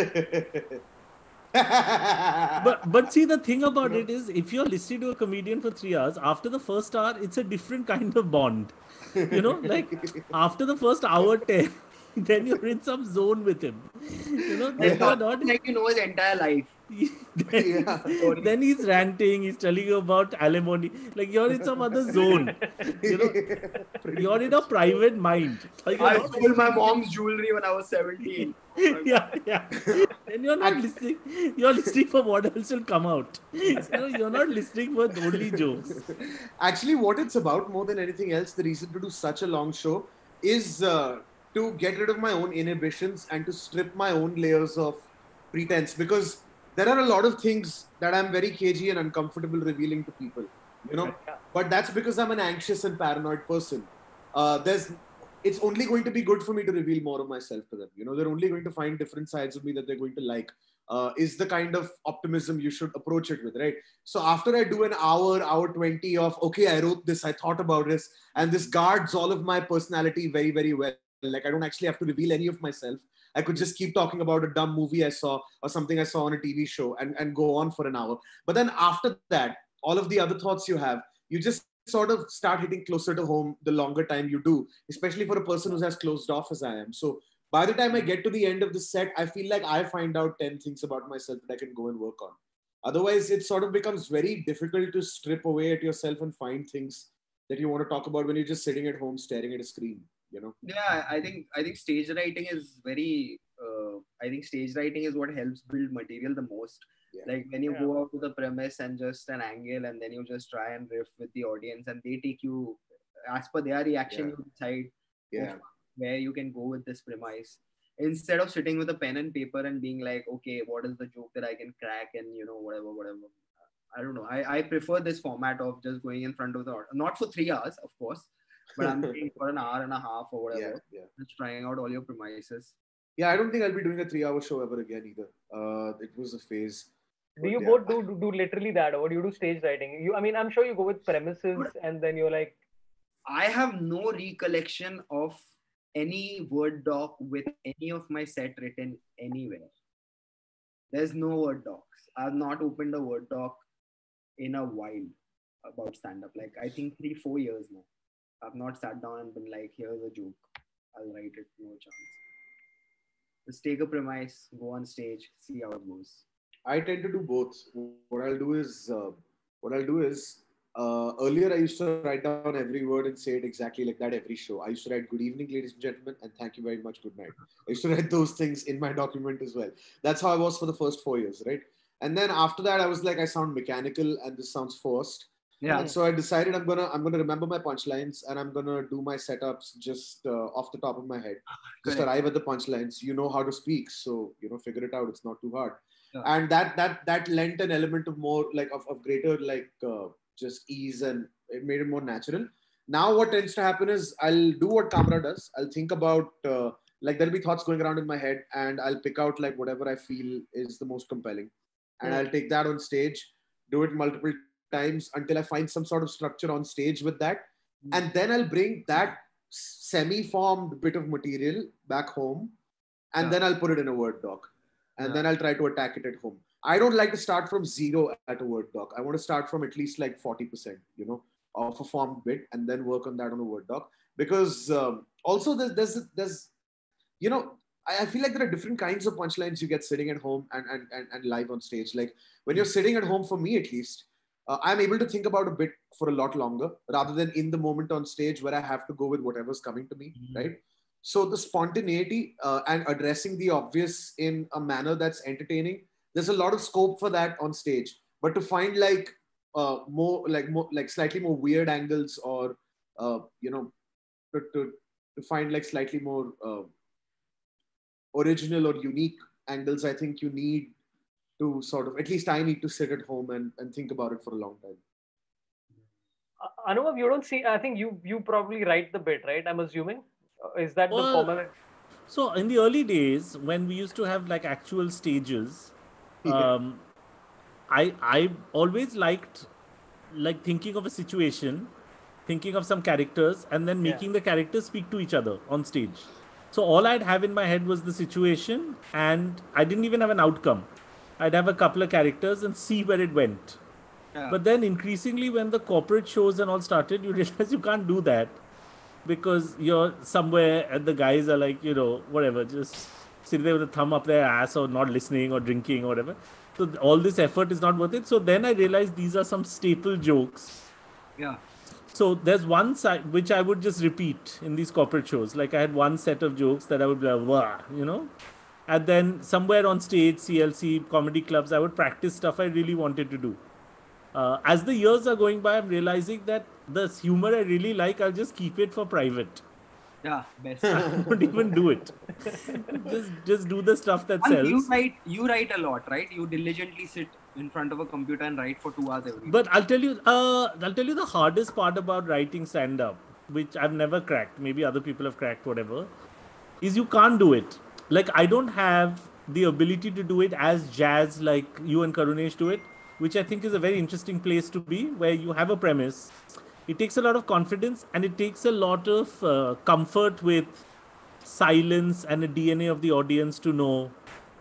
Speaker 4: But but see, the thing about it is, if you're listening to a comedian for three hours, after the first hour, it's a different kind of bond. You know, like after the first hour ten, then you're in some zone with him. You know, then
Speaker 2: It's
Speaker 4: you're not.
Speaker 2: like you know his entire life.
Speaker 4: then,
Speaker 3: Yeah.
Speaker 4: he's, then he's ranting. He's telling you about alimony. Like you're in some other zone. You know,
Speaker 3: Pretty
Speaker 4: you're in a private mind. Like, you're
Speaker 2: I
Speaker 4: not
Speaker 2: stole my mom's jewelry when I was seventeen.
Speaker 4: yeah, yeah. Then you're not listening. You're listening for what else will come out. You know, you're not listening for only jokes.
Speaker 3: Actually, what it's about more than anything else, the reason to do such a long show is uh, to get rid of my own inhibitions and to strip my own layers of pretense, because there are a lot of things that I'm very cagey and uncomfortable revealing to people, you know. But that's because I'm an anxious and paranoid person. Uh, there's, it's only going to be good for me to reveal more of myself to them. You know, they're only going to find different sides of me that they're going to like. Uh, is the kind of optimism you should approach it with, right? So after I do an hour, hour twenty of, okay, I wrote this, I thought about this, and this guards all of my personality very, very well. Like I don't actually have to reveal any of myself. I could just keep talking about a dumb movie I saw or something I saw on a T V show and, and go on for an hour. But then after that, all of the other thoughts you have, you just sort of start hitting closer to home the longer time you do, especially for a person who's as closed off as I am. So by the time I get to the end of the set, I feel like I find out ten things about myself that I can go and work on. Otherwise, it sort of becomes very difficult to strip away at yourself and find things that you want to talk about when you're just sitting at home staring at a screen, you know?
Speaker 2: Yeah, I think I think stage writing is very. Uh, I think stage writing is what helps build material the most.
Speaker 3: Yeah.
Speaker 2: Like when you
Speaker 1: Yeah.
Speaker 2: go out to the premise and just an angle, and then you just try and riff with the audience, and they take you as per their reaction.
Speaker 3: Yeah.
Speaker 2: You decide
Speaker 3: Yeah.
Speaker 2: where you can go with this premise, instead of sitting with a pen and paper and being like, okay, what is the joke that I can crack, and you know, whatever, whatever. I don't know. I, I prefer this format of just going in front of the audience, not for three hours, of course, but I'm saying for an hour and a half or whatever.
Speaker 3: Yeah, yeah.
Speaker 2: Just trying out all your premises.
Speaker 3: Yeah, I don't think I'll be doing a three-hour show ever again either. Uh, it was a phase.
Speaker 1: Do
Speaker 3: But
Speaker 1: you
Speaker 3: yeah.
Speaker 1: both do, do do literally that, or do you do stage writing? You, I mean, I'm sure you go with premises, and then you're like,
Speaker 2: I have no recollection of any Word doc with any of my set written anywhere. There's no Word docs. I've not opened a Word doc in a while about stand-up. Like I think three, four years now. I've not sat down and been like, here's a joke, I'll write it. No chance. Just take a premise, go on stage, see how it goes.
Speaker 3: I tend to do both. What I'll do is, uh, what I'll do is, uh, earlier I used to write down every word and say it exactly like that every show. I used to write "Good evening, ladies and gentlemen," and "Thank you very much, good night." I used to write those things in my document as well. That's how I was for the first four years, right? And then after that, I was like, I sound mechanical and this sounds forced.
Speaker 2: Yeah.
Speaker 3: And so I decided I'm gonna I'm gonna remember my punchlines and I'm gonna do my setups just uh, off the top of my head. Just
Speaker 2: Correct.
Speaker 3: arrive at the punchlines. You know how to speak, so you know figure it out. It's not too hard.
Speaker 2: Yeah.
Speaker 3: And that that that lent an element of more like of, of greater like uh, just ease, and it made it more natural. Now what tends to happen is I'll do what Kamra does. I'll think about uh, like there'll be thoughts going around in my head, and I'll pick out like whatever I feel is the most compelling, and
Speaker 1: Mm.
Speaker 3: I'll take that on stage, do it multiple times until I find some sort of structure on stage with that.
Speaker 2: Mm.
Speaker 3: And then I'll bring that semi-formed bit of material back home, and
Speaker 2: Yeah.
Speaker 3: then I'll put it in a Word doc. And
Speaker 2: Yeah.
Speaker 3: then I'll try to attack it at home. I don't like to start from zero at a Word doc. I want to start from at least like forty percent, you know, of a formed bit, and then work on that on a Word doc. Because um, also there's, there's, there's, you know, I, I feel like there are different kinds of punchlines you get sitting at home and, and, and, and live on stage. Like when you're sitting at home, for me at least, uh, I'm able to think about a bit for a lot longer rather than in the moment on stage where I have to go with whatever's coming to me,
Speaker 2: Mhm.
Speaker 3: right? So the spontaneity uh, and addressing the obvious in a manner that's entertaining, there's a lot of scope for that on stage. But to find like uh, more like more like slightly more weird angles, or uh, you know, to, to to find like slightly more uh, original or unique angles, I think you need to sort of, at least I need to sit at home and, and think about it for a long time.
Speaker 1: Uh, Anubhav, you don't see. I think you you probably write the bit, right? I'm assuming. Uh, Is that the
Speaker 4: Well,
Speaker 1: format?
Speaker 4: So in the early days, when we used to have like actual stages,
Speaker 3: Yeah.
Speaker 4: um, I I always liked like thinking of a situation, thinking of some characters, and then
Speaker 1: Yeah.
Speaker 4: making the characters speak to each other on stage. So all I'd have in my head was the situation, and I didn't even have an outcome. I'd have a couple of characters and see where it went.
Speaker 2: Yeah.
Speaker 4: But then increasingly, when the corporate shows and all started, you realize you can't do that because you're somewhere and the guys are like, you know, whatever, just sitting there with a thumb up their ass or not listening or drinking or whatever. So th- all this effort is not worth it. So then I realized these are some staple jokes.
Speaker 2: Yeah.
Speaker 4: So there's one side which I would just repeat in these corporate shows. Like I had one set of jokes that I would be like, wow, you know. And then somewhere on stage, C L C, comedy clubs, I would practice stuff I really wanted to do. Uh, as the years are going by, I'm realizing that the humor I really like, I'll just keep it for private.
Speaker 2: Yeah. Best.
Speaker 4: Don't even do it. just just do the stuff that
Speaker 2: And you
Speaker 4: sells.
Speaker 2: write, you write a lot, right? You diligently sit in front of a computer and write for two hours every day.
Speaker 4: But I'll tell you, uh, I'll tell you the hardest part about writing stand-up, which I've never cracked. Maybe other people have cracked, whatever. Is you can't do it. Like I don't have the ability to do it as jazz like you and Karunesh do it, which I think is a very interesting place to be, where you have a premise. It takes a lot of confidence and it takes a lot of uh, comfort with silence and a D N A of the audience to know,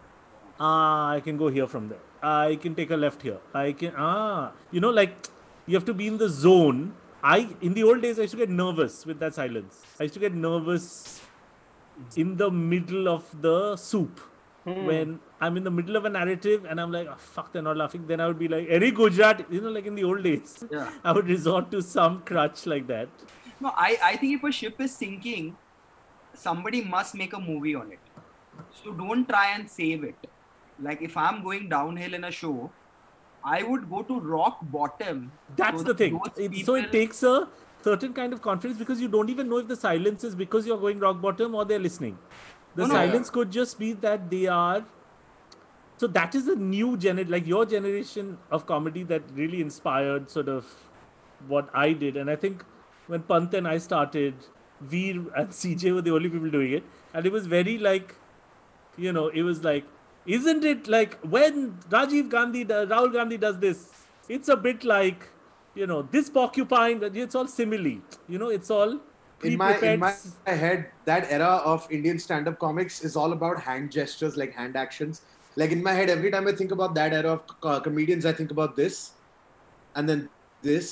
Speaker 4: ah, I can go here from there. I can take a left here. I can, ah, you know, like you have to be in the zone. I, in the old days, I used to get nervous with that silence. I used to get nervous in the middle of the soup.
Speaker 1: Hmm.
Speaker 4: When I'm in the middle of a narrative and I'm like, oh, fuck, they're not laughing. Then I would be like, Eric Gujarat, you know, like in the old days.
Speaker 2: Yeah.
Speaker 4: I would resort to some crutch like that.
Speaker 2: No, I, I think if a ship is sinking, somebody must make a movie on it. So don't try and save it. Like if I'm going downhill in a show, I would go to rock bottom.
Speaker 4: That's
Speaker 2: so
Speaker 4: the
Speaker 2: that
Speaker 4: thing.
Speaker 2: those
Speaker 4: It, so it
Speaker 2: people-
Speaker 4: takes a certain kind of confidence because you don't even know if the silence is because you're going rock bottom or they're listening. The
Speaker 2: No, no.
Speaker 4: silence could just be that they are. So that is a new gener, like your generation of comedy that really inspired sort of what I did. And I think when Pant and I started, Veer and C J were the only people doing it. And it was very like, you know, it was like, isn't it like when Rajiv Gandhi, does, Rahul Gandhi does this, it's a bit like, you know, this porcupine, it's all simile. You know, it's all
Speaker 3: In my in my
Speaker 4: pre-prepared.
Speaker 3: head, that era of Indian stand-up comics is all about hand gestures, like hand actions. Like in my head, every time I think about that era of co- comedians, I think about this, and then this,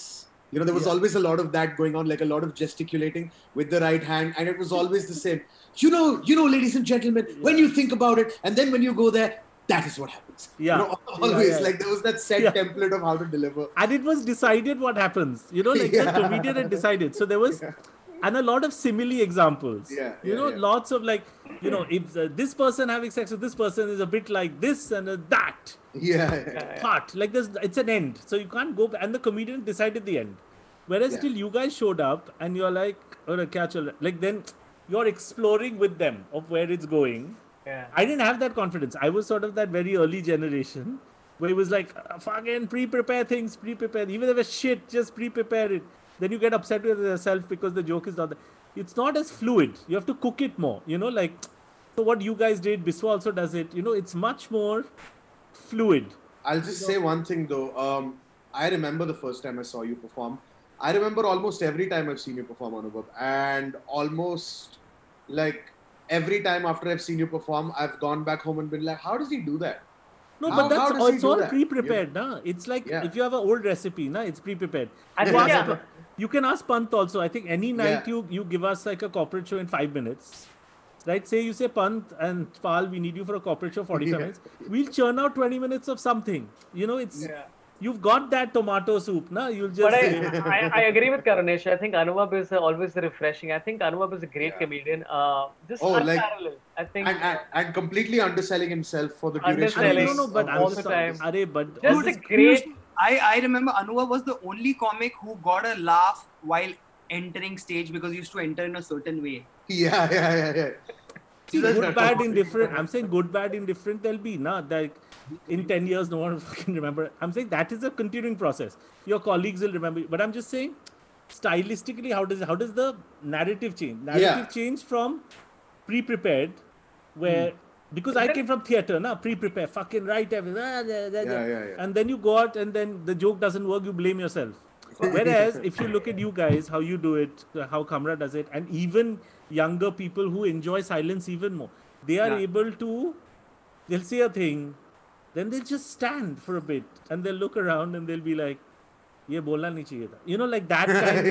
Speaker 3: You know, there was
Speaker 4: Yeah.
Speaker 3: always a lot of that going on, like a lot of gesticulating with the right hand, and it was always the same. You know, you know, ladies and gentlemen, when
Speaker 4: Yeah.
Speaker 3: you think about it, and then when you go there, that is what happens.
Speaker 4: Yeah.
Speaker 3: You know,
Speaker 4: Yeah,
Speaker 3: always
Speaker 4: yeah.
Speaker 3: like there was that set
Speaker 4: Yeah.
Speaker 3: template of how to deliver.
Speaker 4: And it was decided what happens. You know, like
Speaker 3: Yeah.
Speaker 4: the comedian had decided. So there was,
Speaker 3: Yeah.
Speaker 4: and a lot of simile examples.
Speaker 3: Yeah,
Speaker 4: You
Speaker 3: yeah,
Speaker 4: know,
Speaker 3: yeah.
Speaker 4: lots of like, you know, if uh, this person having sex with this person is a bit like this and uh, that.
Speaker 3: Yeah, yeah.
Speaker 1: Yeah.
Speaker 4: Part like there's it's an end, so you can't go. And the comedian decided the end, whereas
Speaker 3: Yeah.
Speaker 4: still you guys showed up and you're like, or a catch, like then you're exploring with them of where it's going.
Speaker 1: Yeah.
Speaker 4: I didn't have that confidence. I was sort of that very early generation where it was like, "Uh, fucking pre-prepare things, pre-prepare. Even if it's shit, just pre-prepare it. Then you get upset with yourself because the joke is not there. It's not as fluid. You have to cook it more. You know, like, so what you guys did, Biswa also does it. You know, it's much more fluid.
Speaker 3: I'll just say one thing though. Um, I remember the first time I saw you perform. I remember almost every time I've seen you perform, Anubhav, and almost like every time after I've seen you perform, I've gone back home and been like, "How does he do that?"
Speaker 4: No,
Speaker 3: How-
Speaker 4: but
Speaker 3: how
Speaker 4: that's
Speaker 3: does he
Speaker 4: it's
Speaker 3: do
Speaker 4: all
Speaker 3: that?
Speaker 4: pre-prepared, nah. It's like
Speaker 3: Yeah.
Speaker 4: if you have an old recipe, nah, it's pre-prepared.
Speaker 1: I
Speaker 4: You,
Speaker 1: think,
Speaker 4: ask,
Speaker 1: yeah.
Speaker 4: Pa- you can ask Pant also. I think any night
Speaker 3: Yeah.
Speaker 4: you you give us like a corporate show in five minutes, right? Say you say Pant and Pal, we need you for a corporate show forty-five
Speaker 3: Yeah.
Speaker 4: minutes. We'll churn out twenty minutes of something. You know, it's
Speaker 1: Yeah.
Speaker 4: you've got that tomato soup, nah. You'll just
Speaker 1: But I,
Speaker 4: say,
Speaker 1: I, I agree with Karunesh. I think Anubhav is uh, always refreshing. I think Anubhav is a great
Speaker 3: Yeah.
Speaker 1: comedian. Uh, just
Speaker 3: Oh, like-
Speaker 1: unparalleled. I think
Speaker 3: And, and and completely underselling himself for the duration.
Speaker 4: I
Speaker 3: of
Speaker 4: mean, no,
Speaker 1: Underselling
Speaker 3: this-
Speaker 4: no, but
Speaker 3: of
Speaker 4: I'm
Speaker 1: all
Speaker 3: this-
Speaker 4: just
Speaker 1: the time.
Speaker 4: Arey, but
Speaker 1: Just
Speaker 4: all
Speaker 1: a
Speaker 4: this,
Speaker 1: great.
Speaker 2: I, I remember Anuva was the only comic who got a laugh while entering stage because he used to enter in a certain way.
Speaker 3: Yeah, yeah, yeah, yeah.
Speaker 4: see,
Speaker 3: That's
Speaker 4: good,
Speaker 3: not
Speaker 4: bad,
Speaker 3: true.
Speaker 4: indifferent. I'm saying good, bad, indifferent. There'll be, nah. Like in ten years, no one will fucking remember. I'm saying that is a continuing process. Your colleagues will remember. But I'm just saying, stylistically, how does how does the narrative change? Narrative
Speaker 3: Yeah.
Speaker 4: change from pre-prepared, where because I came from theater, na pre-prepared, fucking write everything, ah, da, da, da.
Speaker 3: Yeah, yeah, yeah.
Speaker 4: and then you go out and then the joke doesn't work, you blame yourself. Whereas if you look at you guys, how you do it, how Kamra does it, and even younger people who enjoy silence even more, they are
Speaker 2: Yeah.
Speaker 4: able to, they'll say a thing, then they'll just stand for a bit and they'll look around and they'll be like, ye bolna nahi chahiye tha. You know, like that kind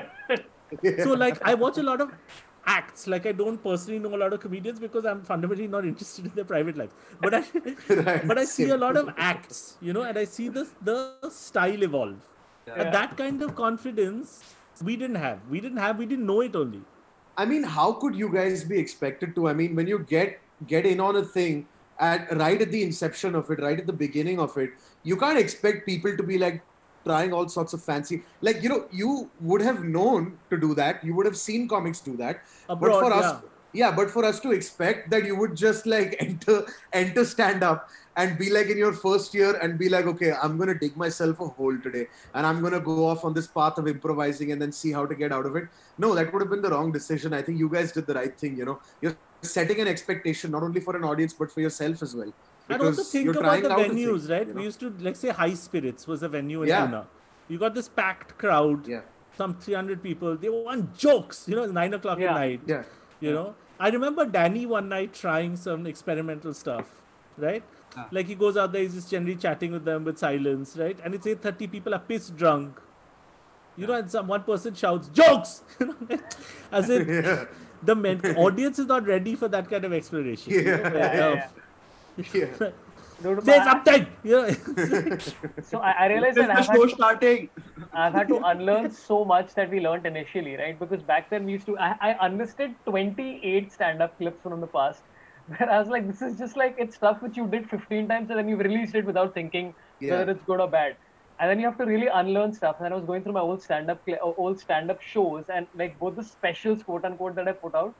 Speaker 4: of. So like I watch a lot of acts. Like I don't personally know a lot of comedians because I'm fundamentally not interested in their private lives. But I
Speaker 3: Right,
Speaker 4: but I see a
Speaker 3: same.
Speaker 4: lot of acts, you know, and I see the the style evolve.
Speaker 2: Yeah.
Speaker 4: And that kind of confidence we didn't have. We didn't have. We didn't know it only.
Speaker 3: I mean, how could you guys be expected to? I mean, when you get get in on a thing at right at the inception of it, right at the beginning of it, you can't expect people to be like trying all sorts of fancy. Like, you know, you would have known to do that. You would have seen comics do that.
Speaker 4: Abroad,
Speaker 3: but for
Speaker 4: yeah.
Speaker 3: us, yeah, but for us to expect that you would just like enter enter stand up and be like in your first year and be like, okay, I'm gonna dig myself a hole today and I'm gonna go off on this path of improvising and then see how to get out of it. No, that would have been the wrong decision. I think you guys did the right thing. You know, you're setting an expectation not only for an audience but for yourself as well.
Speaker 4: And also
Speaker 3: Because
Speaker 4: think
Speaker 3: you're
Speaker 4: about the
Speaker 3: trying out a
Speaker 4: venues,
Speaker 3: thing,
Speaker 4: right?
Speaker 3: you
Speaker 4: We
Speaker 3: know?
Speaker 4: used to, like say, High Spirits was a venue in
Speaker 3: Yeah.
Speaker 4: Pune. You got this packed crowd,
Speaker 3: Yeah,
Speaker 4: some three hundred people. They want jokes, you know, it's nine o'clock
Speaker 1: Yeah.
Speaker 4: at night.
Speaker 3: yeah.
Speaker 4: You know, I remember Danny one night trying some experimental stuff, right?
Speaker 2: Ah.
Speaker 4: Like he goes out there, he's just generally chatting with them with silence, right? And it's eight thirty, people are pissed drunk. You know, and some one person shouts, jokes! You know, as if
Speaker 3: Yeah.
Speaker 4: the men- audience is not ready for that kind of exploration. you know,
Speaker 3: Yeah.
Speaker 4: where,
Speaker 1: Yeah,
Speaker 4: uh,
Speaker 1: yeah,
Speaker 3: Yeah.
Speaker 1: Dude,
Speaker 4: Say
Speaker 1: but I-
Speaker 4: something! You know,
Speaker 1: So I, I realized
Speaker 2: This
Speaker 1: that
Speaker 2: is
Speaker 1: I've
Speaker 2: the
Speaker 1: had,
Speaker 2: show starting.
Speaker 1: I've had to unlearn so much that we learned initially, right? Because back then we used to, I, I unlisted twenty-eight stand-up clips from the past, where I was like, this is just like, it's stuff which you did fifteen times and then you've released it without thinking
Speaker 3: Yeah.
Speaker 1: whether it's good or bad. And then you have to really unlearn stuff. And I was going through my old stand-up, cl- uh, old stand-up shows and like both the specials, quote unquote, that I put out,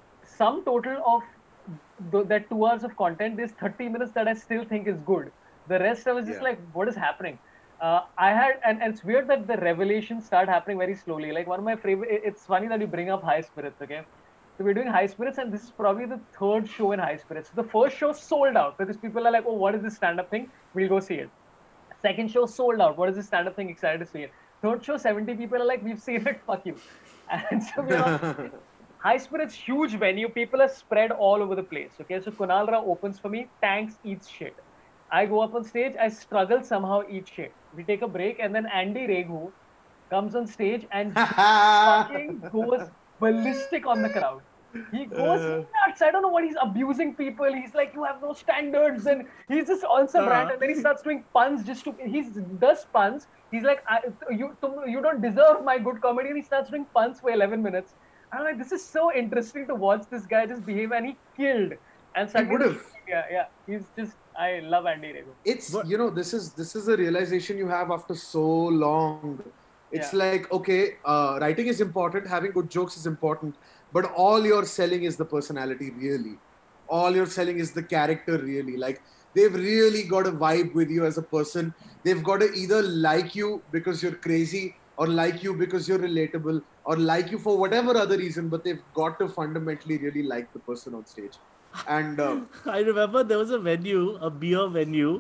Speaker 1: sum total of th- that two hours of content, there's thirty minutes that I still think is good. The rest I was just
Speaker 3: Yeah.
Speaker 1: like, what is happening? Uh, I had, and, and it's weird that the revelations start happening very slowly. Like one of my favorite, it- it's funny that you bring up High Spirits, okay? So we're doing High Spirits, and this is probably the third show in High Spirits. The first show sold out because people are like, oh, what is this stand-up thing? We'll go see it. Second show sold out. What is this stand-up thing? Excited to see it. Third show, seventy people are like, we've seen it, fuck you. And so we're on High Spirits, huge venue. People are spread all over the place. Okay, so Kunal Rao opens for me, tanks, eats shit. I go up on stage, I struggle somehow, eat shit. We take a break, and then Andy Reghu comes on stage and fucking goes ballistic on the crowd. He goes
Speaker 3: Uh.
Speaker 1: nuts. I don't know what he's abusing people. He's like, you have no standards, and he's just on some rant. And then he starts doing puns. Just to he does puns. He's like, I, you you don't deserve my good comedy. And he starts doing puns for eleven minutes. I'm like, this is so interesting to watch this guy just behave, and he killed. And
Speaker 3: He would have.
Speaker 1: yeah, yeah. He's just, I love Andy Rego.
Speaker 3: It's
Speaker 4: But-
Speaker 3: you know this is this is a realization you have after so long. It's
Speaker 1: Yeah.
Speaker 3: like, okay, uh, writing is important, having good jokes is important, but all you're selling is the personality, really. All you're selling is the character, really. Like, they've really got a vibe with you as a person. They've got to either like you because you're crazy, or like you because you're relatable, or like you for whatever other reason, but they've got to fundamentally really like the person on stage. And uh,
Speaker 4: I remember there was a venue, a beer venue.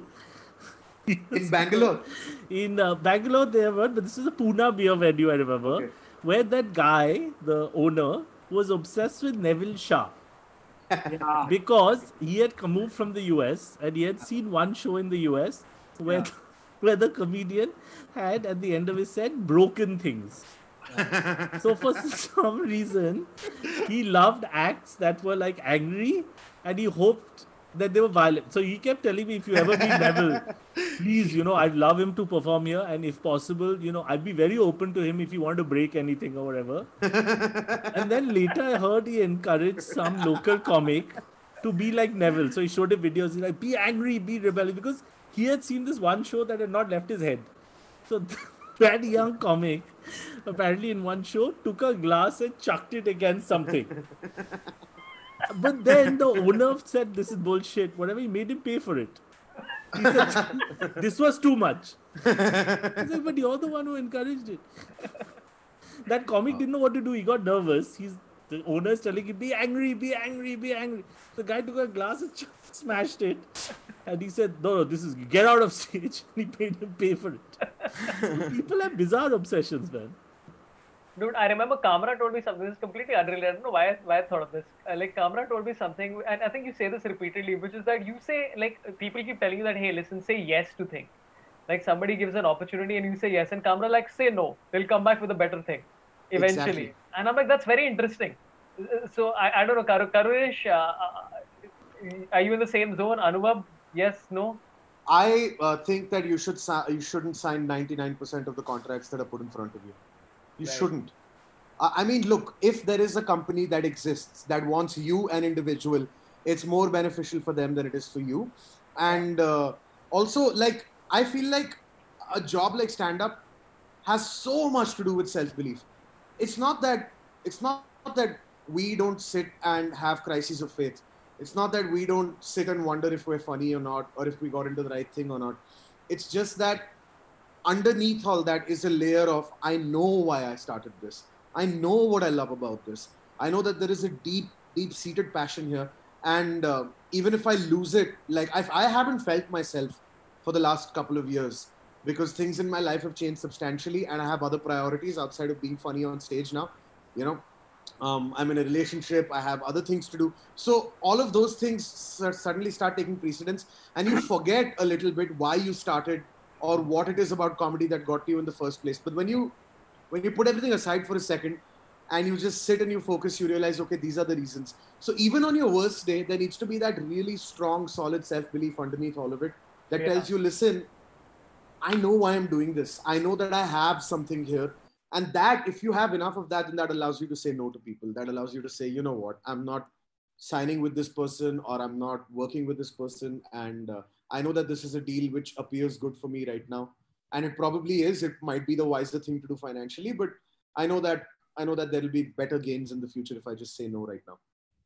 Speaker 3: in Bangalore,
Speaker 4: In uh, Bangalore, there were, but this is a Pune beer venue, I remember,
Speaker 3: Okay.
Speaker 4: where that guy, the owner, was obsessed with Neville Shah
Speaker 2: Yeah.
Speaker 4: because he had come moved from the U S and he had seen one show in the U S where,
Speaker 1: Yeah.
Speaker 4: the, where the comedian had, at the end of his set, broken things. So for some reason, he loved acts that were like angry, and he hoped that they were violent. So he kept telling me, if you ever meet Neville, please, you know, I'd love him to perform here, and if possible, you know, I'd be very open to him if you want to break anything or whatever. And then later I heard he encouraged some local comic to be like Neville. So he showed him videos, he's like, be angry, be rebellious, because he had seen this one show that had not left his head. So that young comic, apparently in one show, took a glass and chucked it against something. But then the owner said, this is bullshit, whatever, he made him pay for it. He said, this was too much. He's like, but you're the one who encouraged it. That comic didn't know what to do. He got nervous. He's the owner is telling him, be angry, be angry, be angry. The guy took a glass and ch- smashed it. And he said, no, no, this is, get out of stage. And he made him pay for it. People have bizarre obsessions, man.
Speaker 1: Dude, I remember Kamra told me something. This is completely unrelated. I don't know why, why I thought of this. Uh, like, Kamra told me something, and I think you say this repeatedly, which is that you say, like, people keep telling you that, hey, listen, say yes to things. Like, somebody gives an opportunity and you say yes, and Kamra, like, say no. They'll come back with a better thing eventually.
Speaker 3: Exactly.
Speaker 1: And I'm like, that's very interesting. Uh, So, I, I don't know, Karu, Karunesh, uh, uh, are you in the same zone? Anubhav, yes, no?
Speaker 3: I uh, think that you should si- you shouldn't sign ninety-nine percent of the contracts that are put in front of you. You
Speaker 1: Right.
Speaker 3: shouldn't. Uh, I mean, look, if there is a company that exists that wants you an individual, it's more beneficial for them than it is for you. And uh, also, like, I feel like a job like stand-up has so much to do with self-belief. It's not that it's not that we don't sit and have crises of faith. It's not that we don't sit and wonder if we're funny or not, or if we got into the right thing or not. It's just that underneath all that is a layer of, I know why I started this. I know what I love about this. I know that there is a deep, deep-seated passion here. And uh, even if I lose it, like I've, I haven't felt myself for the last couple of years because things in my life have changed substantially and I have other priorities outside of being funny on stage now. You know, um, I'm in a relationship, I have other things to do. So all of those things s- suddenly start taking precedence and you forget a little bit why you started or what it is about comedy that got you in the first place. But when you when you put everything aside for a second and you just sit and you focus, you realize, okay, these are the reasons. So even on your worst day, there needs to be that really strong, solid self-belief underneath all of it that
Speaker 1: Yeah.
Speaker 3: tells you, listen, I know why I'm doing this. I know that I have something here. And that, if you have enough of that, then that allows you to say no to people. That allows you to say, you know what, I'm not signing with this person or I'm not working with this person. And uh, I know that this is a deal which appears good for me right now. And it probably is. It might be the wiser thing to do financially, but I know that I know that there will be better gains in the future if I just say no right now.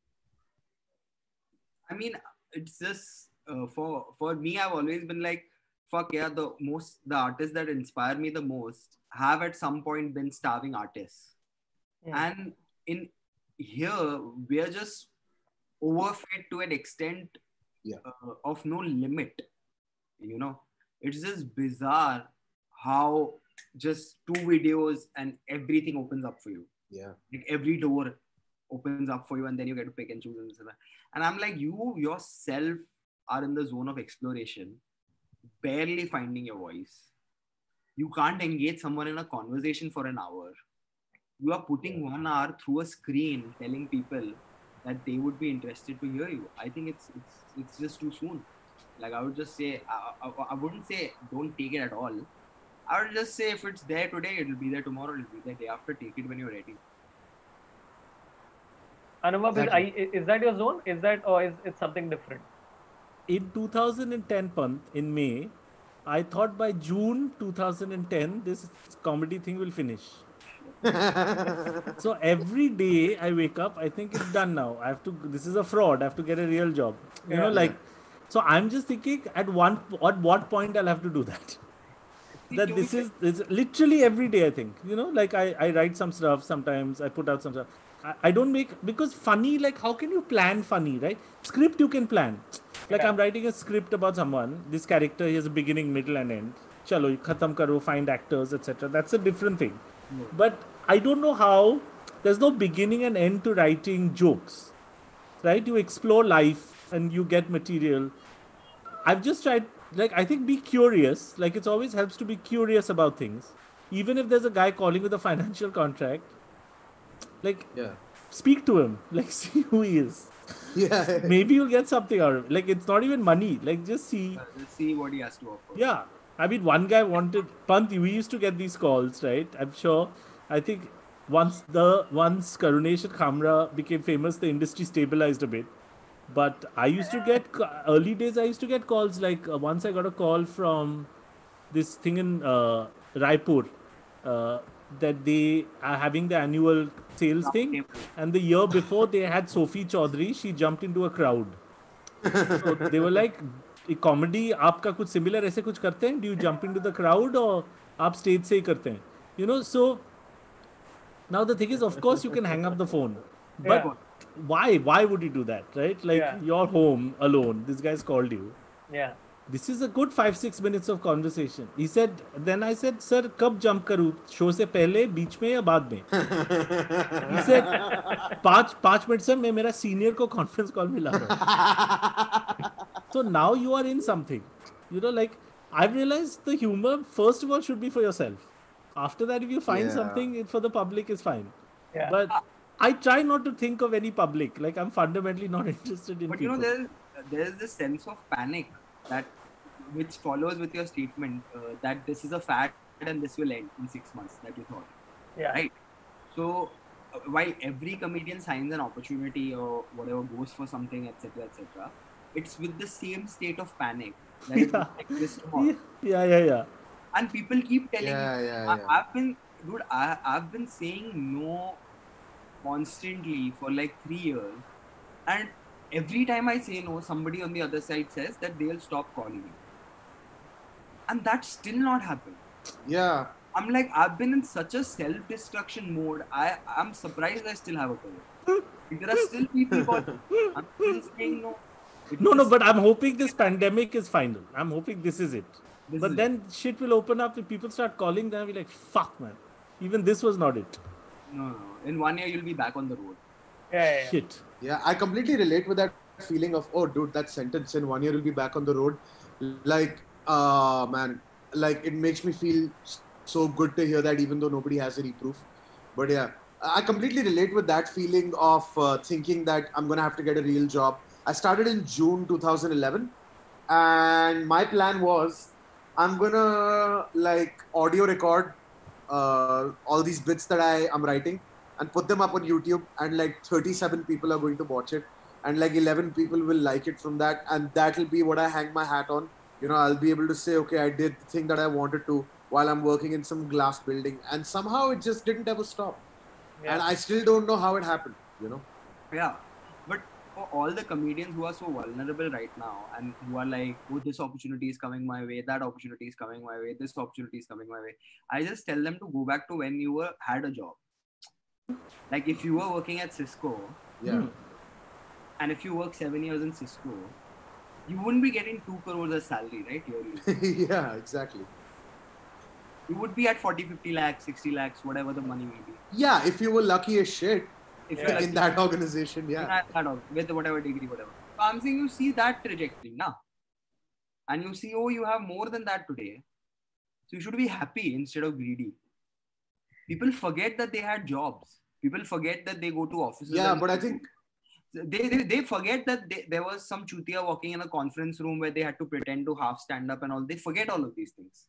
Speaker 2: I mean, it's just uh, for for me. I've always been like, fuck yeah. The most the artists that inspire me the most have at some point been starving artists,
Speaker 1: Hmm.
Speaker 2: and in here we're just overfed to an extent
Speaker 3: Yeah.
Speaker 2: uh, of no limit. You know, it's just bizarre how just two videos and everything opens up for you.
Speaker 3: Yeah.
Speaker 2: Like every door opens up for you and then you get to pick and choose and so on. And I'm like, you yourself are in the zone of exploration, barely finding your voice. You can't engage someone in a conversation for an hour. You are putting one hour through a screen telling people that they would be interested to hear you. I think it's it's it's just too soon. Like I would just say, I, I, I wouldn't say don't take it at all. I would just say if it's there today, it'll be there tomorrow, it'll be there day after. Take it when you're ready.
Speaker 1: Anubhav,
Speaker 3: Exactly.
Speaker 1: is, is that your zone? Is that, or is it something different?
Speaker 4: In two thousand ten, Pant, in May, I thought by June two thousand ten, this comedy thing will finish. So every day I wake up, I think it's done now. I have to, this is a fraud. I have to get a real job. You
Speaker 1: Yeah.
Speaker 4: know, like, so I'm just thinking at one, at what point I'll have to do that. That this is, this is literally every day, I think. You know, like I, I write some stuff sometimes, I put out some stuff. I, I don't make, because funny, like how can you plan funny, right? Script you can plan. Like
Speaker 1: Yeah.
Speaker 4: I'm writing a script about someone, this character, he has a beginning, middle and end. Chalo, khatam karo, find actors, et cetera. That's a different thing.
Speaker 2: No.
Speaker 4: But I don't know how, there's no beginning and end to writing jokes, right? You explore life and you get material. I've just tried, like, I think be curious. Like, it always helps to be curious about things. Even if there's a guy calling with a financial contract, like,
Speaker 3: Yeah.
Speaker 4: speak to him. Like, see who he is.
Speaker 3: Yeah.
Speaker 4: Maybe you'll get something out of it. Like, it's not even money. Like, just see.
Speaker 2: Uh, let's see what he has to offer.
Speaker 4: Yeah. I mean, one guy wanted, Panthi, we used to get these calls, right? I'm sure, I think once the, once Karunesh and Khamra became famous, the industry stabilized a bit. But I used to get, early days, I used to get calls like, uh, once I got a call from this thing in uh, Raipur, uh, that they are having the annual sales thing. And the year before, they had Sophie Chaudhary, she jumped into a crowd. So they were like, comedy, आपका कुछ similar ऐसे कुछ करते हैं? Do you jump into the crowd or आप stage से ही करते हैं? You know, so now the thing is, of course, you can hang up the phone. But
Speaker 1: Yeah.
Speaker 4: why? Why would you do that, right? Like,
Speaker 1: Yeah.
Speaker 4: you're home alone. This guy's called you.
Speaker 1: Yeah.
Speaker 4: This is a good five, six minutes of conversation. He said, then I said, sir, कब jump करूँ? Show से पहले, बीच में या बाद में? He said, पाँच पाँच मिनट से मैं मेरा senior को conference call में ला रहा हूँ. So now you are in something. You know, like, I've realized the humor, first of all, should be for yourself. After that, if you find
Speaker 3: Yeah.
Speaker 4: something, it for the public is fine.
Speaker 1: Yeah.
Speaker 4: But I try not to think of any public. Like, I'm fundamentally not interested in
Speaker 2: But you
Speaker 4: people.
Speaker 2: know, there's there's this sense of panic that which follows with your statement uh, that this is a fad and this will end in six months that you thought.
Speaker 1: Yeah.
Speaker 2: Right. So uh, while every comedian signs an opportunity or whatever goes for something, et cetera, et cetera, it's with the same state of panic that it
Speaker 4: Yeah.
Speaker 2: will exist tomorrow.
Speaker 4: Yeah, yeah, yeah.
Speaker 2: And people keep telling
Speaker 3: Yeah,
Speaker 2: me,
Speaker 3: yeah,
Speaker 2: I,
Speaker 3: yeah.
Speaker 2: I've been, dude, I, I've been saying no constantly for like three years. And every time I say no, somebody on the other side says that they'll stop calling me. And that's still not happened.
Speaker 3: Yeah.
Speaker 2: I'm like, I've been in such a self-destruction mode. I, I'm surprised I still have a career. There are still people calling. I'm still saying no. It
Speaker 4: No, no,
Speaker 2: just-
Speaker 4: but I'm hoping this pandemic is final. I'm hoping this is it.
Speaker 2: This
Speaker 4: But
Speaker 2: is
Speaker 4: then shit will open up if people start calling, then I'll be like, fuck, man. Even this was not it.
Speaker 2: No, no. In one year, you'll be back on the road.
Speaker 1: Yeah. Yeah. yeah.
Speaker 4: Shit.
Speaker 3: Yeah, I completely relate with that feeling of, oh, dude, that sentence in one year will be back on the road. Like, uh, man, like it makes me feel so good to hear that, even though nobody has any proof. But yeah, I completely relate with that feeling of uh, thinking that I'm going to have to get a real job. I started in June two thousand eleven, and my plan was I'm going to like audio record uh, all these bits that I am writing and put them up on YouTube, and like thirty-seven people are going to watch it, and like eleven people will like it from that, and that will be what I hang my hat on. You know, I'll be able to say, okay, I did the thing that I wanted to while I'm working in some glass building, and somehow it just didn't ever stop.
Speaker 1: Yeah.
Speaker 3: And I still don't know how it happened, you know.
Speaker 2: Yeah, but for all the comedians who are so vulnerable right now and who are like, oh, this opportunity is coming my way, that opportunity is coming my way, this opportunity is coming my way, I just tell them to go back to when you were had a job. Like if you were working at Cisco,
Speaker 3: Yeah.
Speaker 4: Hmm.
Speaker 2: and if you work seven years in Cisco, you wouldn't be getting two crores as salary, right? Yearly.
Speaker 3: Yeah, exactly.
Speaker 2: You would be at forty, fifty lakhs, sixty lakhs, whatever the money may be.
Speaker 3: Yeah, if you were lucky as shit
Speaker 2: If
Speaker 1: Yeah.
Speaker 2: you're
Speaker 3: in that organization, yeah.
Speaker 2: That, that, all- with whatever degree, whatever. So I'm saying you see that trajectory now. And you see, oh, you have more than that today. So you should be happy instead of greedy. People forget that they had jobs. People forget that they go to offices.
Speaker 3: Yeah,
Speaker 2: and
Speaker 3: but I think
Speaker 2: they, they, they forget that they, there was some chutia walking in a conference room where they had to pretend to half stand up and all. They forget all of these things.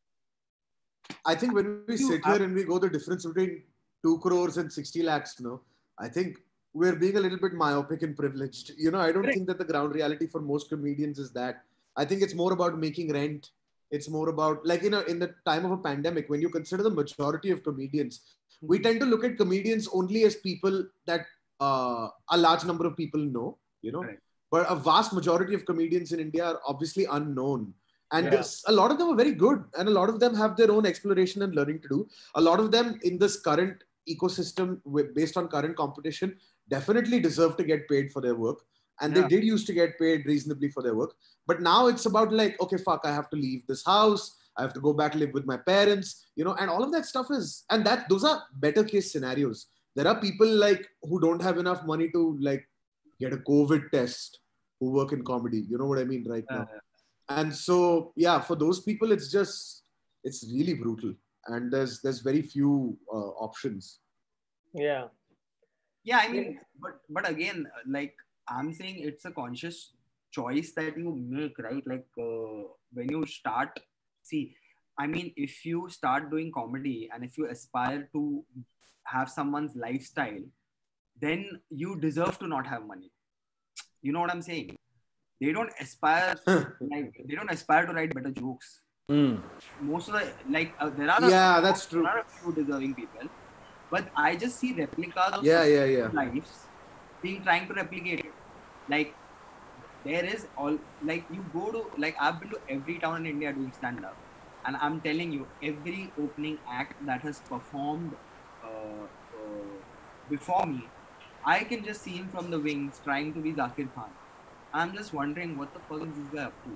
Speaker 3: I think when we
Speaker 2: You
Speaker 3: sit
Speaker 2: have-
Speaker 3: here and we go the difference between two crores and sixty lakhs, no, I think we're being a little bit myopic and privileged. You know, I don't
Speaker 2: Correct.
Speaker 3: think that the ground reality for most comedians is that. I think it's more about making rent. It's more about, like, you know, in the time of a pandemic, when you consider the majority of comedians, we tend to look at comedians only as people that uh, a large number of people know, you know,
Speaker 2: Correct.
Speaker 3: but a vast majority of comedians in India are obviously unknown. And
Speaker 1: Yeah.
Speaker 3: this, a lot of them are very good, and a lot of them have their own exploration and learning to do. A lot of them in this current ecosystem, with, based on current competition, definitely deserve to get paid for their work. And
Speaker 2: Yeah.
Speaker 3: they did used to get paid reasonably for their work. But now it's about like, okay, fuck, I have to leave this house. I have to go back live with my parents, you know, and all of that stuff is, and that those are better case scenarios. There are people like who don't have enough money to like get a COVID test who work in comedy. You know what I mean right now?
Speaker 2: Uh,
Speaker 3: And so, yeah, for those people, it's just, it's really brutal. And there's, there's very few uh, options.
Speaker 1: Yeah.
Speaker 2: yeah, I mean, but but again, uh, like I'm saying, it's a conscious choice that you make, right? Like uh, when you start, see, I mean, if you start doing comedy and if you aspire to have someone's lifestyle, then you deserve to not have money. You know what I'm saying? They don't aspire, like they don't aspire to write better jokes.
Speaker 4: Mm.
Speaker 2: Most of the, like uh, there are a,
Speaker 3: Yeah, that's true.
Speaker 2: there are a few deserving people, but I just see replicas of
Speaker 3: Yeah, yeah, yeah.
Speaker 2: lives being trying to replicate it. Like there is all, like you go to, like I've been to every town in India doing stand up, and I'm telling you, every opening act that has performed uh, uh, before me, I can just see him from the wings trying to be Zakir Khan. I'm just wondering, what the fuck is this guy up to?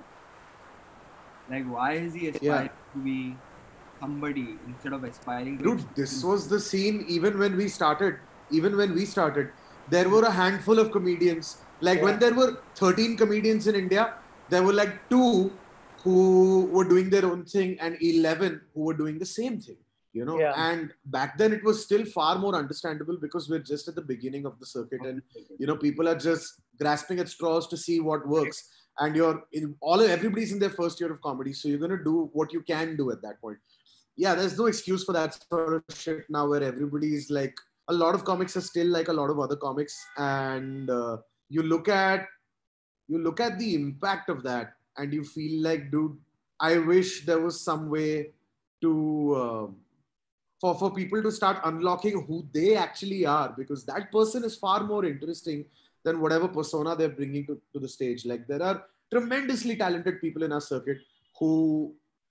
Speaker 2: Like, why is he aspiring to be somebody instead of aspiring to...
Speaker 3: Dude, this was the scene even when we started. Even when we started, there were a handful of comedians. Like
Speaker 1: Yeah.
Speaker 3: when there were thirteen comedians in India, there were like two who were doing their own thing and eleven who were doing the same thing. You know,
Speaker 1: Yeah.
Speaker 3: and back then it was still far more understandable because we're just at the beginning of the circuit, and you know, people are just grasping at straws to see what works. And you're in all everybody's in their first year of comedy, so you're gonna do what you can do at that point. Yeah, there's no excuse for that sort of shit now, where everybody's like, a lot of comics are still like a lot of other comics, and uh, you look at you look at the impact of that, and you feel like, dude, I wish there was some way to. Uh, for, for people to start unlocking who they actually are, because that person is far more interesting than whatever persona they're bringing to, to the stage. Like there are tremendously talented people in our circuit who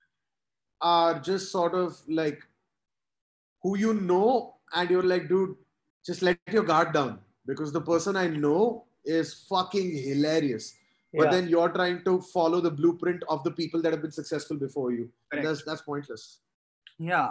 Speaker 3: are just sort of like, who you know, and you're like, dude, just let your guard down, because the person I know is fucking hilarious. But
Speaker 1: Yeah.
Speaker 3: then you're trying to follow the blueprint of the people that have been successful before you. And
Speaker 2: Correct.
Speaker 3: that's, that's pointless.
Speaker 2: Yeah.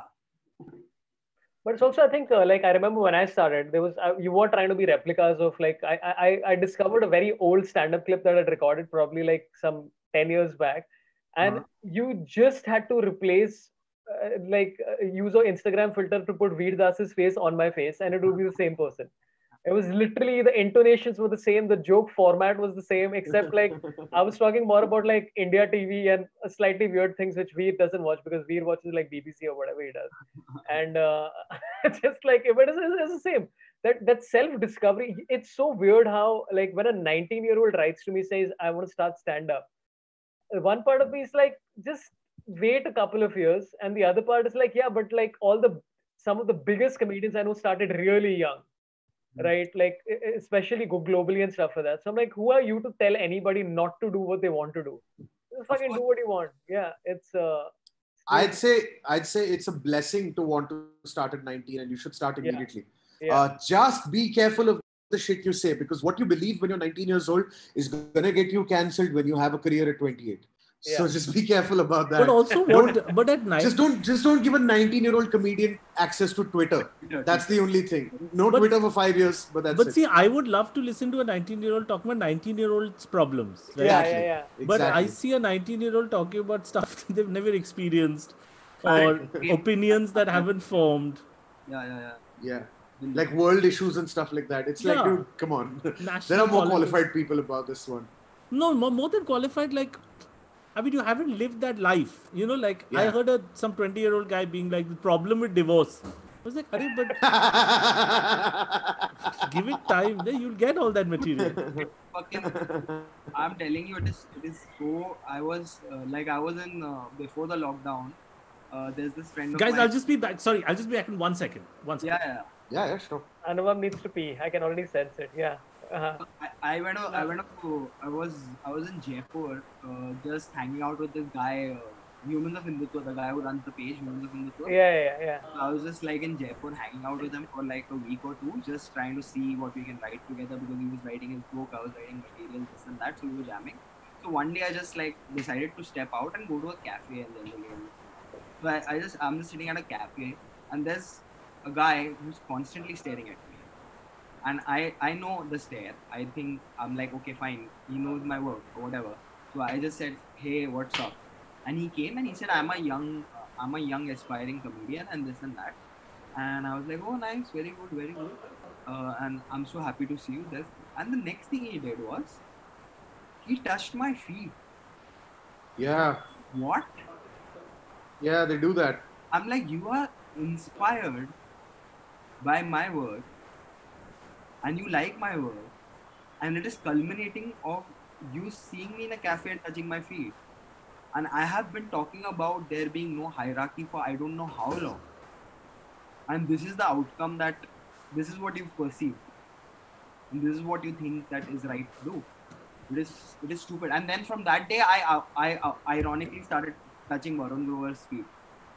Speaker 1: But it's also, I think, uh, like I remember when I started, there was uh, you were trying to be replicas of, like, I I I discovered a very old stand-up clip that I'd recorded probably like some ten years back, and
Speaker 2: Uh-huh.
Speaker 1: you just had to replace uh, like uh, use an Instagram filter to put Veer Das's face on my face, and it would be the same person. It was literally, the intonations were the same, the joke format was the same, except like I was talking more about like India T V and uh, slightly weird things which Veer doesn't watch, because Veer watches like B B C or whatever he does. And uh, it's just like, but it's, it's the same. That that self discovery. It's so weird how, like, when a nineteen year old writes to me, says, I want to start stand up. One part of me is like, just wait a couple of years, and the other part is like, yeah, but like all the some of the biggest comedians I know started really young. Right, like e- e- especially go globally and stuff like that. So I'm like, who are you to tell anybody not to do what they want to do? Just fucking do
Speaker 2: course.
Speaker 1: what you want. Yeah, it's uh,
Speaker 3: I'd say I'd say it's a blessing to want to start at nineteen, and you should start
Speaker 1: Yeah.
Speaker 3: immediately.
Speaker 1: yeah,
Speaker 3: Uh, just be careful of the shit you say, because what you believe when you're nineteen years old is gonna get you cancelled when you have a career at twenty-eight. So
Speaker 1: Yeah.
Speaker 3: just be careful about that.
Speaker 4: But also, what? But at night,
Speaker 3: just don't just don't give a nineteen year old comedian access to Twitter. That's the only thing. No
Speaker 4: But-
Speaker 3: Twitter for five years, but that's
Speaker 4: but
Speaker 3: it.
Speaker 4: see, I would love to listen to a nineteen-year-old talking about nineteen-year-olds' problems. Right?
Speaker 1: yeah,
Speaker 3: Exactly.
Speaker 1: yeah, yeah.
Speaker 4: But I
Speaker 3: Exactly.
Speaker 4: see a nineteen-year-old talking about stuff that they've never experienced. or opinions that haven't formed.
Speaker 2: Yeah, yeah, yeah.
Speaker 3: Yeah. Like world issues and stuff like that. It's like,
Speaker 4: Yeah.
Speaker 3: dude, come on.
Speaker 4: National
Speaker 3: There are more
Speaker 4: politics.
Speaker 3: qualified people about this one.
Speaker 4: No, more, more than qualified, like, I mean, you haven't lived that life. You know, like, I
Speaker 3: Yeah.
Speaker 4: heard a, some twenty-year-old guy being like, the problem with divorce. I was like, Arey, but give it time, then you'll get all that material.
Speaker 2: Fucking, I'm telling you, it is, it is so. I was uh, like, I was in uh, before the lockdown. Uh, there's this friend of
Speaker 4: Guys,
Speaker 2: mine.
Speaker 4: I'll just be back. Sorry, I'll just be back in one second. One second.
Speaker 2: Yeah, yeah.
Speaker 3: Yeah, yeah, sure.
Speaker 1: Anubhav needs to pee. I can already sense it. Yeah. Uh-huh.
Speaker 2: I, I went. To, I went to. I was. I was in Jaipur, uh, just hanging out with this guy, uh, Humans of Hindutva, the guy who runs the page, Humans of Hindutva.
Speaker 1: Yeah, yeah, yeah.
Speaker 2: So I was just like in Jaipur, hanging out with him for like a week or two, just trying to see what we can write together because he was writing his book, I was writing materials, this and that. So we were jamming. So one day I just like decided to step out and go to a cafe and then again. So I, I just I'm just sitting at a cafe and there's a guy who's constantly staring at me. And I, I know the stare. I think I'm like, okay, fine. He knows my work or whatever. So I just said, hey, what's up? And he came and he said, I'm a young, uh, I'm a young aspiring comedian and this and that. And I was like, oh, nice, very good, very good. Uh, and I'm so happy to see you there. And the next thing he did was, he touched my feet.
Speaker 3: Yeah.
Speaker 2: What?
Speaker 3: Yeah, they do that.
Speaker 2: I'm like, you are inspired by my work. And you like my work, and it is culminating of you seeing me in a cafe and touching my feet. And I have been talking about there being no hierarchy for I don't know how long. And this is the outcome that, this is what you've perceived. And this is what you think that is right to do. It is, it is stupid. And then from that day, I, I, I ironically started touching Varun Grover's feet.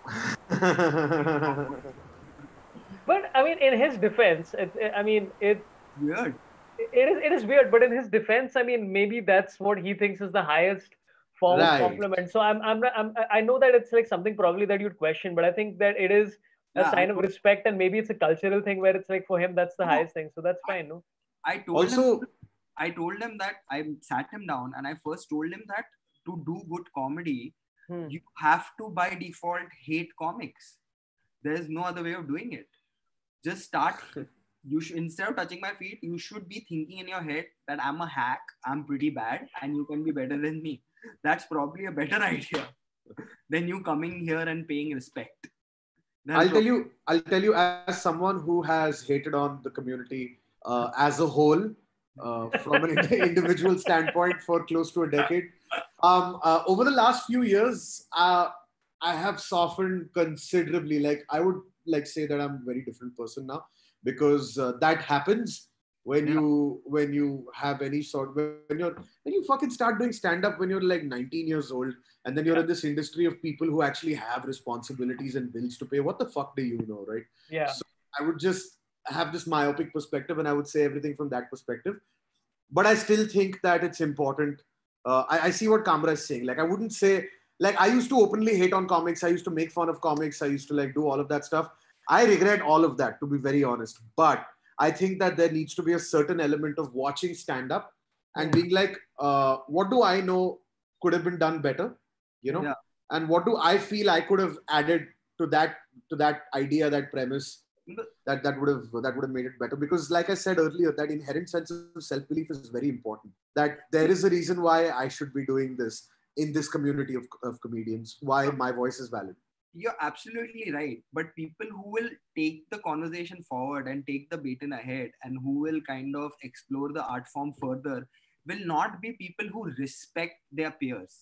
Speaker 1: But I mean, in his defense, it, it, I mean, it.
Speaker 2: Weird.
Speaker 1: It is. It is weird, but in his defense, I mean, maybe that's what he thinks is the highest form
Speaker 3: Right.
Speaker 1: of compliment. So I'm, I'm, I'm, I know that it's like something probably that you'd question, but I think that it is a
Speaker 2: Yeah,
Speaker 1: sign
Speaker 2: I
Speaker 1: of
Speaker 2: told-
Speaker 1: respect, and maybe it's a cultural thing where it's like for him that's the
Speaker 2: No.
Speaker 1: highest thing. So that's fine, no?
Speaker 2: I told
Speaker 3: Also,
Speaker 2: him, I told him that I sat him down and I first told him that to do good comedy,
Speaker 1: Hmm.
Speaker 2: you have to by default hate comics. There is no other way of doing it. Just start. You should, instead of touching my feet, you should be thinking in your head that I'm a hack, I'm pretty bad, and you can be better than me. That's probably a better idea than you coming here and paying respect. That's
Speaker 3: I'll tell you, I'll tell you, as someone who has hated on the community uh, as a whole, uh, from an individual standpoint for close to a decade, um, uh, over the last few years, uh, I have softened considerably. Like I would like say that I'm a very different person now, because uh, that happens when
Speaker 2: Yeah.
Speaker 3: you when you have any sort when you're when you fucking start doing stand up when you're like nineteen years old, and then you're
Speaker 1: Yeah.
Speaker 3: in this industry of people who actually have responsibilities and bills to pay. What the fuck do you know, right?
Speaker 1: Yeah.
Speaker 3: So I would just have this myopic perspective, and I would say everything from that perspective. But I still think that it's important. Uh, I, I see what Kamra is saying. Like I wouldn't say like I used to openly hate on comics. I used to make fun of comics. I used to like do all of that stuff. I regret all of that, to be very honest. But I think that there needs to be a certain element of watching stand up and being like, uh, what do I know could have been done better, you know?
Speaker 2: Yeah.
Speaker 3: And what do I feel I could have added to that to that idea, that premise, that that would have that would have made it better. Because, like I said earlier, that inherent sense of self belief is very important. That there is a reason why I should be doing this in this community of, of comedians. Why my voice is valid.
Speaker 2: You're absolutely right. But people who will take the conversation forward and take the baton ahead and who will kind of explore the art form further will not be people who respect their peers.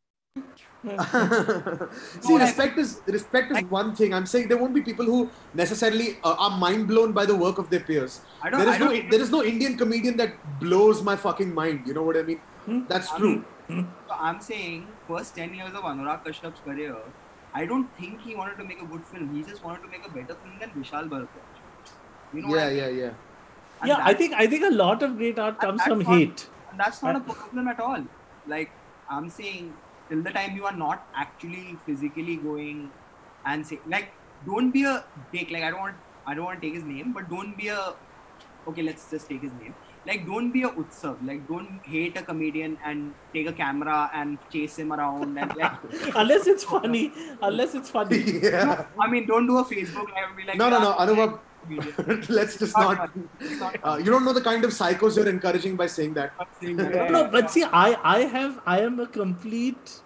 Speaker 3: See, respect is respect is one thing. I'm saying there won't be people who necessarily uh, are mind blown by the work of their peers.
Speaker 2: I don't,
Speaker 3: There
Speaker 2: I
Speaker 3: is no
Speaker 2: don't,
Speaker 3: there is no Indian comedian that blows my fucking mind. You know what I mean? That's true.
Speaker 2: So I'm saying first ten years of Anurag Kashyap's career, I don't think he wanted to make a good film. He just wanted to make a better film than Vishal Bharadwaj. You know what
Speaker 3: Yeah,
Speaker 2: I mean?
Speaker 3: yeah, yeah.
Speaker 2: And
Speaker 4: Yeah, I
Speaker 2: that-
Speaker 4: think I think a lot of great art
Speaker 2: and
Speaker 4: comes
Speaker 2: that's
Speaker 4: from
Speaker 2: not-
Speaker 4: hate.
Speaker 2: And that's not a problem at all. Like I'm saying, till the time you are not actually physically going and say, like, don't be a dick. Like I don't want, I don't want to take his name, but don't be a. Okay, let's just take his name. like don't be a utsav. Like don't hate a comedian and take a camera and chase him around and like.
Speaker 4: Unless it's funny. Unless it's funny.
Speaker 3: Yeah.
Speaker 2: I mean, don't do a Facebook live and be like.
Speaker 3: No, no,
Speaker 2: "Yeah,
Speaker 3: no, Anubhav.
Speaker 2: comedian."
Speaker 3: Let's just
Speaker 2: Not
Speaker 3: not.
Speaker 2: funny. It's not
Speaker 3: Uh, you don't know the kind of psychos you're encouraging by saying that.
Speaker 2: saying that.
Speaker 1: Yeah.
Speaker 4: No, but see, I, I have, I am a complete,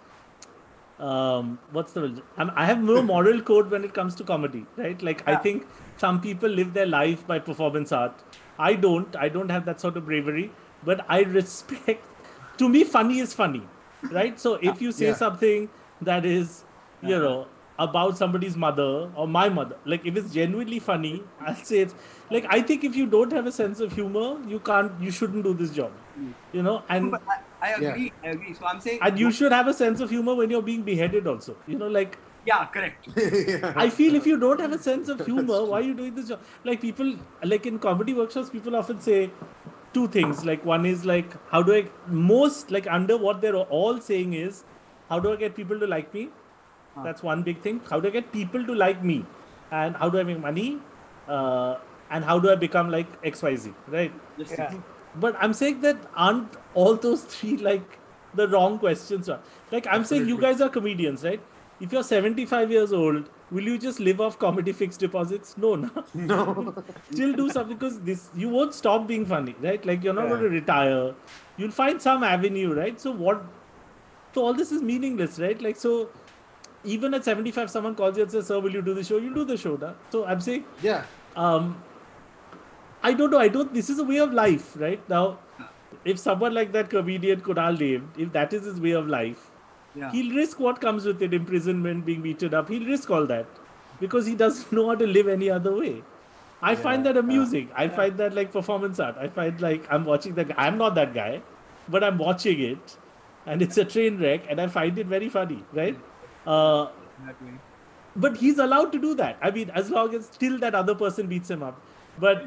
Speaker 4: um, what's the word? I'm, I have no moral code when it comes to comedy, right? Like, I
Speaker 2: Yeah.
Speaker 4: think some people live their life by performance art. I don't. I don't have that sort of bravery, but I respect. To me, funny is funny, right? So if you say
Speaker 3: Yeah.
Speaker 4: something that is, you know, about somebody's mother or my mother, like if it's genuinely funny, I'll say it's like, I think if you don't have a sense of humor, you can't, you shouldn't do this job, you know, and
Speaker 2: But I, I agree. I agree. So I'm saying.
Speaker 4: and you should have a sense of humor when you're being beheaded also, you know, like
Speaker 2: Yeah, correct.
Speaker 3: Yeah.
Speaker 4: I feel if you don't have a sense of humor, why are you doing this job? Like people, like in comedy workshops, people often say two things. Like one is like, how do I, most like under what they're all saying is, how do I get people to like me? That's one big thing. How do I get people to like me? And how do I make money? Uh, and how do I become like X Y Z, right?
Speaker 2: Just
Speaker 1: Yeah.
Speaker 4: But I'm saying that aren't all those three like the wrong questions? Like I'm saying you guys are comedians, right? If you're seventy-five years old, will you just live off comedy fixed deposits? No, no.
Speaker 3: No.
Speaker 4: Still do something because this you won't stop being funny, right? Like you're not
Speaker 1: Yeah.
Speaker 4: going to retire. You'll find some avenue, right? So what? So all this is meaningless, right? Like so, even at seventy-five, someone calls you and says, "Sir, will you do the show?" You do the show, na? So I'm saying,
Speaker 3: Yeah.
Speaker 4: um, I don't know. I don't. This is a way of life, right? Now, if someone like that comedian Kunal Dev, if that is his way of life,
Speaker 2: Yeah.
Speaker 4: he'll risk what comes with it, imprisonment, being beaten up. He'll risk all that because he doesn't know how to live any other way. I find that amusing. I find that like performance art. I find like I'm watching that. I'm not that guy, but I'm watching it, and it's a train wreck, and I find it very funny, right? Uh,
Speaker 2: That way.
Speaker 4: but he's allowed to do that. I mean, as long as still that other person beats him up. But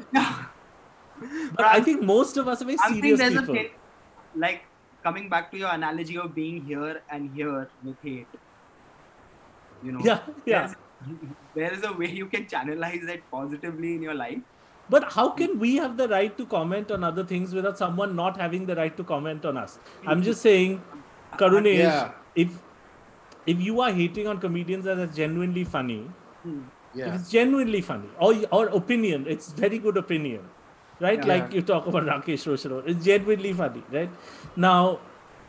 Speaker 4: but I think most of us are very
Speaker 2: I'm saying
Speaker 4: serious
Speaker 2: there's
Speaker 4: people.
Speaker 2: a thing, like coming back to your analogy of being here and here with hate. You know.
Speaker 4: Yeah, yeah.
Speaker 2: there's- There is a way you can channelize that positively in your life.
Speaker 4: But how can we have the right to comment on other things without someone not having the right to comment on us? I'm just saying, Karunesh,
Speaker 3: Yeah.
Speaker 4: if if you are hating on comedians that are genuinely funny, if
Speaker 3: Yeah.
Speaker 4: it's genuinely funny, or or opinion, it's very good opinion, right?
Speaker 2: Yeah.
Speaker 4: Like you talk about Rakesh Roshan, it's genuinely funny, right? Now,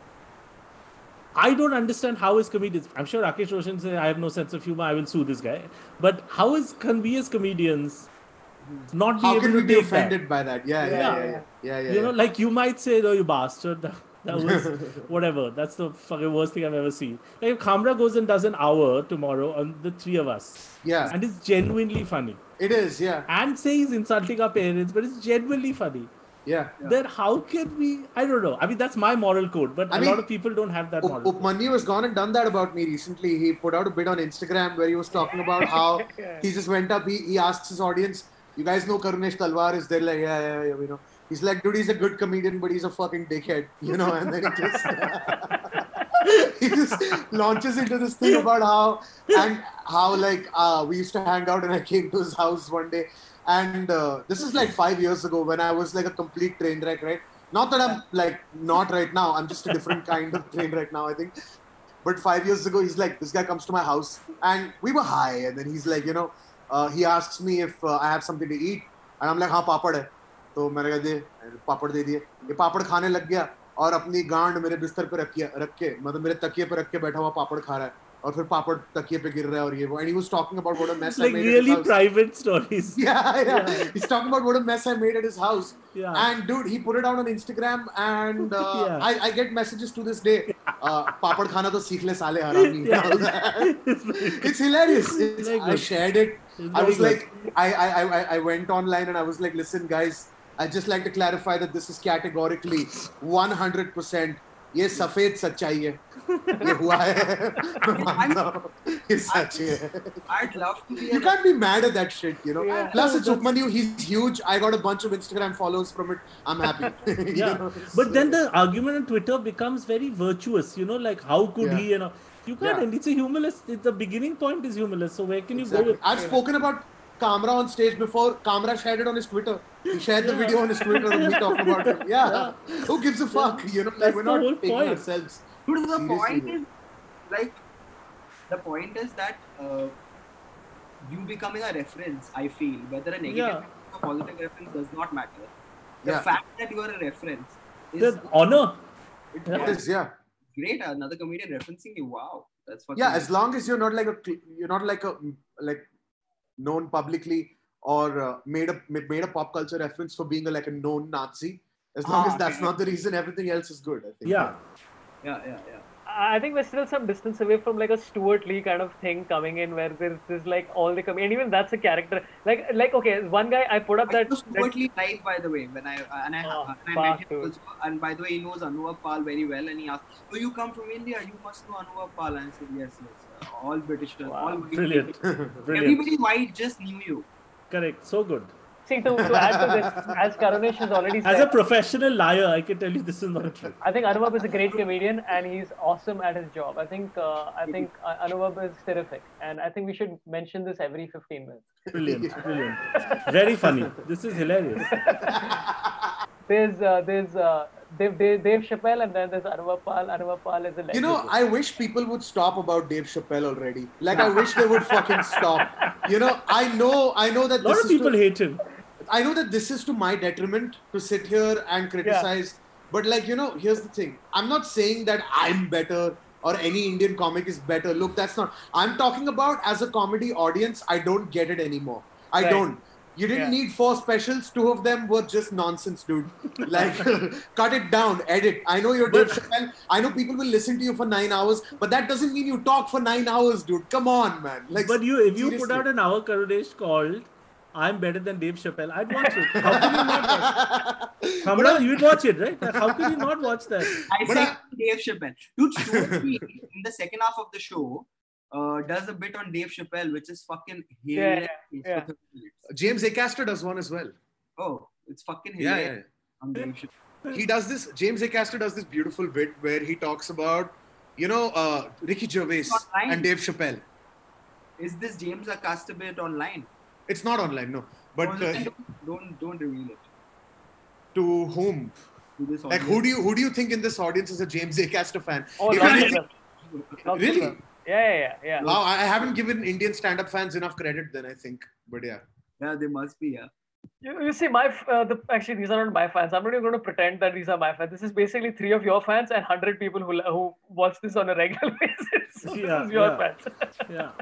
Speaker 4: I don't understand how is comedians. I'm sure Rakesh Roshan says, I have no sense of humor, I will sue this guy. But how is can we as comedians not be
Speaker 3: How
Speaker 4: able
Speaker 3: can
Speaker 4: to
Speaker 3: we be
Speaker 4: take
Speaker 3: offended
Speaker 4: that?
Speaker 3: by that? Yeah, yeah,
Speaker 1: Yeah,
Speaker 3: yeah,
Speaker 1: yeah.
Speaker 3: yeah, yeah, yeah.
Speaker 4: You know,
Speaker 3: yeah.
Speaker 4: like you might say, "Oh, you bastard! That, that was whatever. That's the fucking worst thing I've ever seen." Like if Khamra goes and does an hour tomorrow on the three of us,
Speaker 3: Yeah.
Speaker 4: and it's genuinely funny,
Speaker 3: It is, yeah,
Speaker 4: and say he's insulting our parents, but it's genuinely funny.
Speaker 3: yeah.
Speaker 4: Then how can we? I don't know. I mean, that's my moral code, but
Speaker 3: I
Speaker 4: a
Speaker 3: mean,
Speaker 4: lot of people don't have that
Speaker 3: Up-
Speaker 4: moral code.
Speaker 3: Upmanyu has gone and done that about me recently. He put out a bit on Instagram where he was talking about how he just went up. He, he asks his audience, "You guys know Karunesh Talwar?" Is there like, yeah, yeah, yeah, you know. He's like, dude, he's a good comedian, but he's a fucking dickhead, you know. And then he just he just launches into this thing about how and how like uh, we used to hang out, and I came to his house one day, and uh, this is like five years ago when I was like a complete train wreck, right? Not that I'm like not right now. I'm just a different kind of train wreck now, I think. But five years ago, he's like, this guy comes to my house, and we were high, and then he's like, you know, uh, he asks me if uh, I have something to eat, and I'm like, हाँ पापड़ है, तो मैंने कहा दे, पापड़ दे दिए, ये पापड़ खाने लग गया और अपनी गांड मेरे बिस्तर पे रख रख के मतलब मेरे तकिए पे रख के बैठा हुआ पापड़ खा रहा है और फिर पापड़ तकिए पे गिर रहा है और ये वो, and he was talking about what a mess I
Speaker 4: Like
Speaker 3: made at his
Speaker 4: really
Speaker 3: house.
Speaker 4: private stories.
Speaker 3: Yeah, yeah,
Speaker 4: Yeah.
Speaker 3: He's talking about what a mess I made at his house.
Speaker 4: Yeah.
Speaker 3: And dude, he put it out on Instagram, and uh,
Speaker 4: Yeah.
Speaker 3: I, I get messages to this day. Uh, Papad khana to seekh le sale harami.
Speaker 4: Yeah.
Speaker 3: And all that.
Speaker 4: It's very good.
Speaker 3: It's hilarious. It's,
Speaker 4: Very
Speaker 3: I
Speaker 4: good.
Speaker 3: shared it.
Speaker 4: It's
Speaker 3: I
Speaker 4: very
Speaker 3: was
Speaker 4: good.
Speaker 3: like, I, I, I, I went online and I was like, listen, guys, I'd just like to clarify that this is categorically one hundred percent. ये सफेद सच्चाई है ये हुआ है मैं मानता हूँ, ये सच है.
Speaker 2: I'd love to be
Speaker 3: You
Speaker 2: an
Speaker 3: can't be mad at that shit, you know.
Speaker 1: Yeah.
Speaker 3: Plus, it's
Speaker 4: That's-
Speaker 3: Upmanyu. He's huge. I got a bunch of Instagram followers from it. I'm happy. You
Speaker 4: Yeah,
Speaker 3: know,
Speaker 4: but
Speaker 3: so-
Speaker 4: then the argument on Twitter becomes very virtuous. You know, like how could
Speaker 3: Yeah.
Speaker 4: he? You know, you can't.
Speaker 3: Yeah.
Speaker 4: And it's a humorless. It's the beginning point is humorless. So where can you
Speaker 3: Exactly.
Speaker 4: go with?
Speaker 3: I've spoken about Kamra on stage before Kamra shared it on his Twitter. He shared the video on his Twitter of me talking about him. Yeah. yeah. Who gives a fuck? You know, like
Speaker 4: That's
Speaker 3: we're
Speaker 4: the
Speaker 3: not
Speaker 4: whole
Speaker 3: taking
Speaker 4: point.
Speaker 3: ourselves.
Speaker 2: Dude, the
Speaker 3: seriously,
Speaker 2: point
Speaker 3: man.
Speaker 2: is, like, the point is that uh, you becoming a reference, I feel, whether a negative
Speaker 4: Yeah.
Speaker 2: reference or positive reference does not matter. The
Speaker 3: Yeah.
Speaker 2: fact that you are a reference is
Speaker 4: The honor.
Speaker 2: it,
Speaker 4: Yeah.
Speaker 3: It is, yeah.
Speaker 2: great. Another comedian referencing you. Wow, that's fucking.
Speaker 3: Yeah, as long as you're not like a you're not like a like known publicly or uh, made a made a pop culture reference for being a, like a known Nazi. As long
Speaker 2: Ah,
Speaker 3: as that's
Speaker 2: okay.
Speaker 3: not the reason, everything else is good. I think.
Speaker 4: Yeah.
Speaker 2: Yeah, yeah, yeah.
Speaker 1: I think we're still some distance away from like a Stuart Lee kind of thing coming in where there's, there's like all the com- and even that's a character like like okay one guy I put up
Speaker 2: I
Speaker 1: that,
Speaker 2: was
Speaker 1: that
Speaker 2: totally live, by the way, when I uh, and I,
Speaker 1: Oh,
Speaker 2: uh, and I
Speaker 1: fuck,
Speaker 2: met him
Speaker 1: dude.
Speaker 2: also. And by the way, he knows Anubhav Pal very well. And he asked, "Oh, you come from India? You must know Anubhav Pal." And I said, "Yes, yes. Uh, all Britishers,
Speaker 1: Wow.
Speaker 2: all white
Speaker 4: Brilliant.
Speaker 2: people.
Speaker 4: Brilliant.
Speaker 2: Everybody white just knew you."
Speaker 4: Correct. So good.
Speaker 1: see to, to add to this as Karunesh has already
Speaker 4: As a
Speaker 1: said
Speaker 4: professional liar, I can tell you this is not true.
Speaker 1: I think Anubhav is a great comedian and he's awesome at his job. I think uh, I think uh, Anubhav is terrific and I think we should mention this every fifteen minutes.
Speaker 4: Brilliant. Brilliant. Very funny. This is hilarious.
Speaker 1: There's uh, there's uh, Dave, Dave Dave Chappelle and then there's Anubhav Pal. Anubhav Pal is a legend.
Speaker 3: You know, I wish people would stop about Dave Chappelle already. Like, I wish they would fucking stop. You know, I know, I know that
Speaker 4: A lot
Speaker 3: this
Speaker 4: of
Speaker 3: is
Speaker 4: people
Speaker 3: to,
Speaker 4: hate him.
Speaker 3: I know that this is to my detriment to sit here and criticize. But like, you know, here's the thing. I'm not saying that I'm better or any Indian comic is better. Look, that's not. I'm talking about as a comedy audience, I don't get it anymore. I
Speaker 1: Right.
Speaker 3: don't. You didn't
Speaker 1: Yeah.
Speaker 3: need four specials. Two of them were just nonsense, dude. Like, cut it down, edit. I know you're Dave
Speaker 4: But-
Speaker 3: Chappelle. I know people will listen to you for nine hours, but that doesn't mean you talk for nine hours, dude. Come on, man. Like,
Speaker 4: But you, if you put
Speaker 3: seriously.
Speaker 4: out an hour Karunesh called "I'm better than Dave Chappelle," I'd watch it. How can you not watch? Kamla, you'd watch it, right? Like, how can you not watch that?
Speaker 2: I
Speaker 3: But
Speaker 2: said Dave Chappelle. Dude, Stuart Lee, in the second half of the show, uh, does a bit on Dave Chappelle, which is fucking hilarious.
Speaker 1: Yeah, yeah.
Speaker 2: for thirty minutes.
Speaker 3: James Acaster does one as well.
Speaker 2: Oh, it's fucking
Speaker 3: Yeah,
Speaker 2: hilarious on Dave Chappelle.
Speaker 3: He does this. James Acaster does this beautiful bit where he talks about, you know, uh, Ricky Gervais
Speaker 2: Online.
Speaker 3: and Dave Chappelle.
Speaker 2: Is this James Acaster bit online?
Speaker 3: It's not online, no. But
Speaker 2: Oh,
Speaker 3: uh,
Speaker 2: then don't, don't don't reveal it
Speaker 3: to whom?
Speaker 2: to this
Speaker 3: Like,
Speaker 2: audience.
Speaker 3: who do you who do you think in this audience is a James Acaster fan?
Speaker 1: Oh,
Speaker 3: If
Speaker 1: lots
Speaker 3: you
Speaker 1: of
Speaker 3: think-
Speaker 1: them. Lots of
Speaker 3: Really?
Speaker 1: them. Yeah, yeah, yeah, yeah.
Speaker 3: Wow, I I haven't given Indian stand-up fans enough credit then, I think. But yeah.
Speaker 2: Yeah, they must be. Yeah.
Speaker 1: You, you see, my f- uh, the actually these are not my fans. I'm not even going to pretend that these are my fans. This is basically three of your fans and hundred people who who watch this on a regular basis. So
Speaker 4: Yeah,
Speaker 1: this is your
Speaker 4: yeah.
Speaker 1: fans.
Speaker 4: Yeah.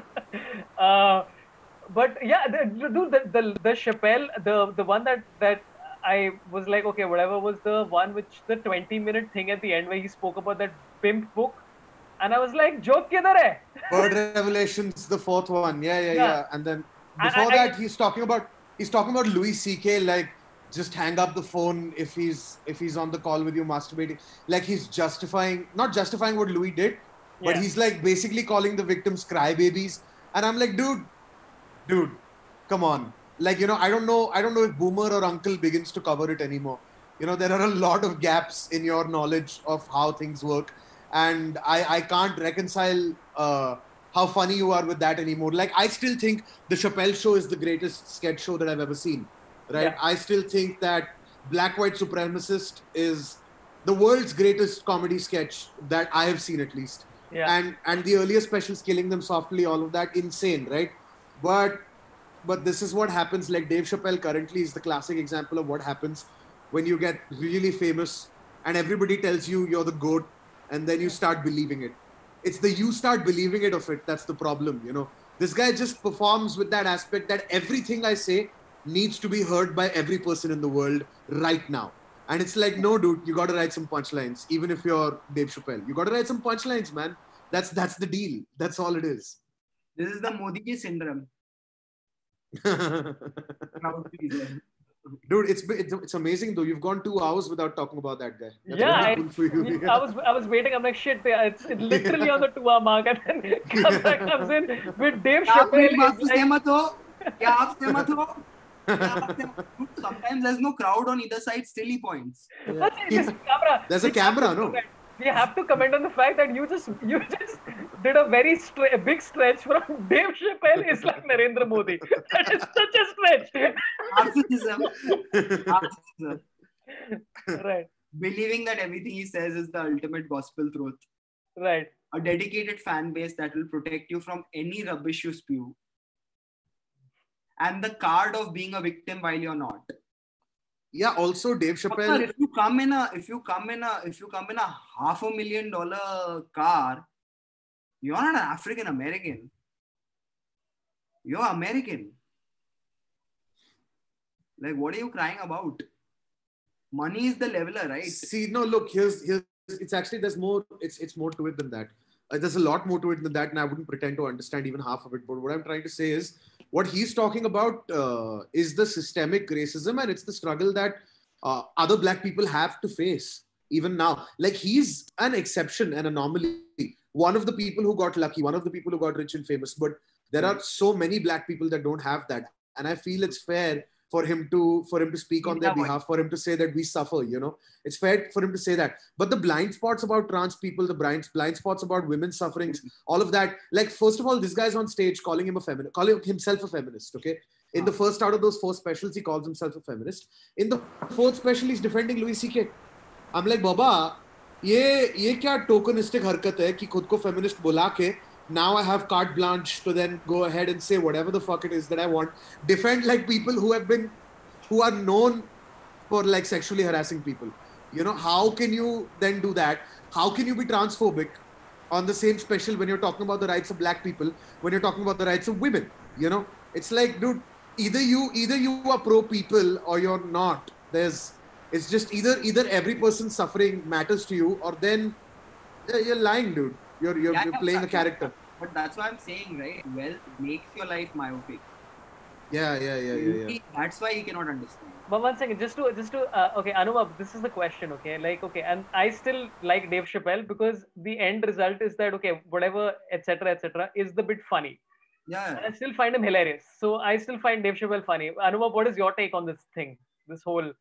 Speaker 1: uh, but yeah, the, dude, the, the the Chappelle, the the one that that I was like, okay, whatever was the one which the twenty minute thing at the end where he spoke about that pimp book, and I was like, joke kidhar hai?
Speaker 3: Bird Revelations, the fourth one. Yeah, yeah,
Speaker 1: Yeah.
Speaker 3: yeah. And then
Speaker 1: And
Speaker 3: before
Speaker 1: I- I-
Speaker 3: that, he's talking about he's talking about Louis C K, like just hang up the phone if he's if he's on the call with you masturbating. Like he's justifying not justifying what Louis did, but
Speaker 1: Yeah.
Speaker 3: he's like basically calling the victims crybabies. And I'm like, dude, dude, come on. Like, you know, I don't know, I don't know if Boomer or Uncle begins to cover it anymore. You know, there are a lot of gaps in your knowledge of how things work. And I, I can't reconcile uh, how funny you are with that anymore. Like, I still think the Chappelle Show is the greatest sketch show that I've ever seen. Right?
Speaker 1: Yeah.
Speaker 3: I still think that Black White Supremacist is the world's greatest comedy sketch that I have seen, at least.
Speaker 1: Yeah.
Speaker 3: And and the earlier specials, Killing Them Softly, all of that, insane, right? But but this is what happens. Like Dave Chappelle currently is the classic example of what happens when you get really famous and everybody tells you you're the GOAT, and then you start believing it. It's the you start believing it of it that's the problem, you know. This guy just performs with that aspect that everything I say needs to be heard by every person in the world right now. And it's like, no, dude, you got to write some punchlines, even if you're Dave Chappelle. You got to write some punchlines, man. That's that's the deal. That's all it is.
Speaker 2: This is the Modi ji syndrome. Proud to be there.
Speaker 3: Dude, it's, it's it's amazing though. You've gone two hours without talking about that guy. That's
Speaker 1: Yeah,
Speaker 3: very
Speaker 1: I,
Speaker 3: cool for you.
Speaker 1: I was I was waiting. I'm like, shit, they- it's it's literally on the two hour mark, and then Kamla comes in with Dave
Speaker 2: क्या आप मेरी
Speaker 1: Chappelle.
Speaker 2: बात
Speaker 1: is
Speaker 2: से
Speaker 1: like-
Speaker 2: सहमत हो? क्या आप सहमत हो? क्या आप सहमत हो? Sometimes there's no crowd on either side, still he points.
Speaker 1: That's it, this camera.
Speaker 3: There's a
Speaker 1: this
Speaker 3: camera,
Speaker 1: camera
Speaker 3: no?
Speaker 1: we have to comment on the fact that you just you just did a very stre- a big stretch from Dave Chappelle is like Narendra Modi. That is such a stretch.
Speaker 2: Narcissism. Narcissism.
Speaker 1: Right,
Speaker 2: Believing that everything he says is the ultimate gospel truth.
Speaker 1: right.
Speaker 2: A dedicated fan base that will protect you from any rubbish you spew. And the card of being a victim while you're not.
Speaker 3: Yeah, also Dave
Speaker 2: But sir,
Speaker 3: Chappelle.
Speaker 2: if you come in a if you come in a if you come in a half a million dollar car, you're not an African American. You're American. Like, what are you crying about? Money is the leveler, right?
Speaker 3: See, no, look, here's here's it's actually there's more, it's it's more to it than that. Uh, there's a lot more to it than that, and I wouldn't pretend to understand even half of it. But what I'm trying to say is, what he's talking about uh, is the systemic racism, and it's the struggle that uh, other black people have to face even now. Like, he's an exception, an anomaly. One of the people who got lucky, one of the people who got rich and famous. But there are so many black people that don't have that, and I feel it's fair for him to for him to speak on their behalf, for him to say that we suffer, you know. It's fair for him to say that. But the blind spots about trans people, the blind, blind spots about women's sufferings, all of that, like, first of all, this guy's on stage calling him a feminist, calling himself a feminist, okay? In the first out of those four specials, he calls himself a feminist. In the fourth special, he's defending Louis C K. I'm like, Baba, ये ये क्या tokenistic हरकत है कि खुद को feminist बुला के now I have carte blanche to then go ahead and say whatever the fuck it is that I want. Defend like people who have been, who are known for like sexually harassing people. You know, how can you then do that? How can you be transphobic on the same special when you're talking about the rights of black people, when you're talking about the rights of women? You know, it's like, dude, either you, either you are pro people or you're not. There's, it's just either, either every person's suffering matters to you, or then you're lying, dude. You're, you're,
Speaker 2: Yeah,
Speaker 3: you're
Speaker 2: yeah,
Speaker 3: playing
Speaker 2: but-
Speaker 3: a character.
Speaker 2: But that's what I'm saying, right? Wealth makes your life myopic.
Speaker 3: Yeah, yeah, yeah, yeah, yeah.
Speaker 2: That's why he cannot understand.
Speaker 1: But one second, just to just to uh, okay, Anubhav, this is the question, okay? Like, okay, and I still like Dave Chappelle because the end result is that okay, whatever, et cetera, et cetera, is the bit funny.
Speaker 2: Yeah.
Speaker 1: And I still find him hilarious. So I still find Dave Chappelle funny. Anubhav, what is your take on this thing? This whole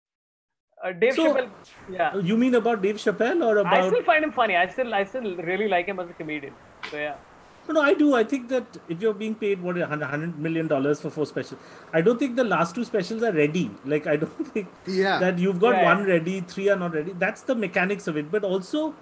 Speaker 1: uh, Dave
Speaker 4: So-
Speaker 1: Chappelle, yeah.
Speaker 4: You mean about Dave Chappelle or
Speaker 1: I
Speaker 4: about?
Speaker 1: still find him funny. I still I still really like him as a comedian. So yeah.
Speaker 4: No, no, I do. I think that if you're being paid what a hundred million dollars for four specials, I don't think the last two specials are ready. Like, I don't think
Speaker 3: Yeah.
Speaker 4: that you've got
Speaker 1: Right.
Speaker 4: one ready, three are not ready. That's the mechanics of it. But also,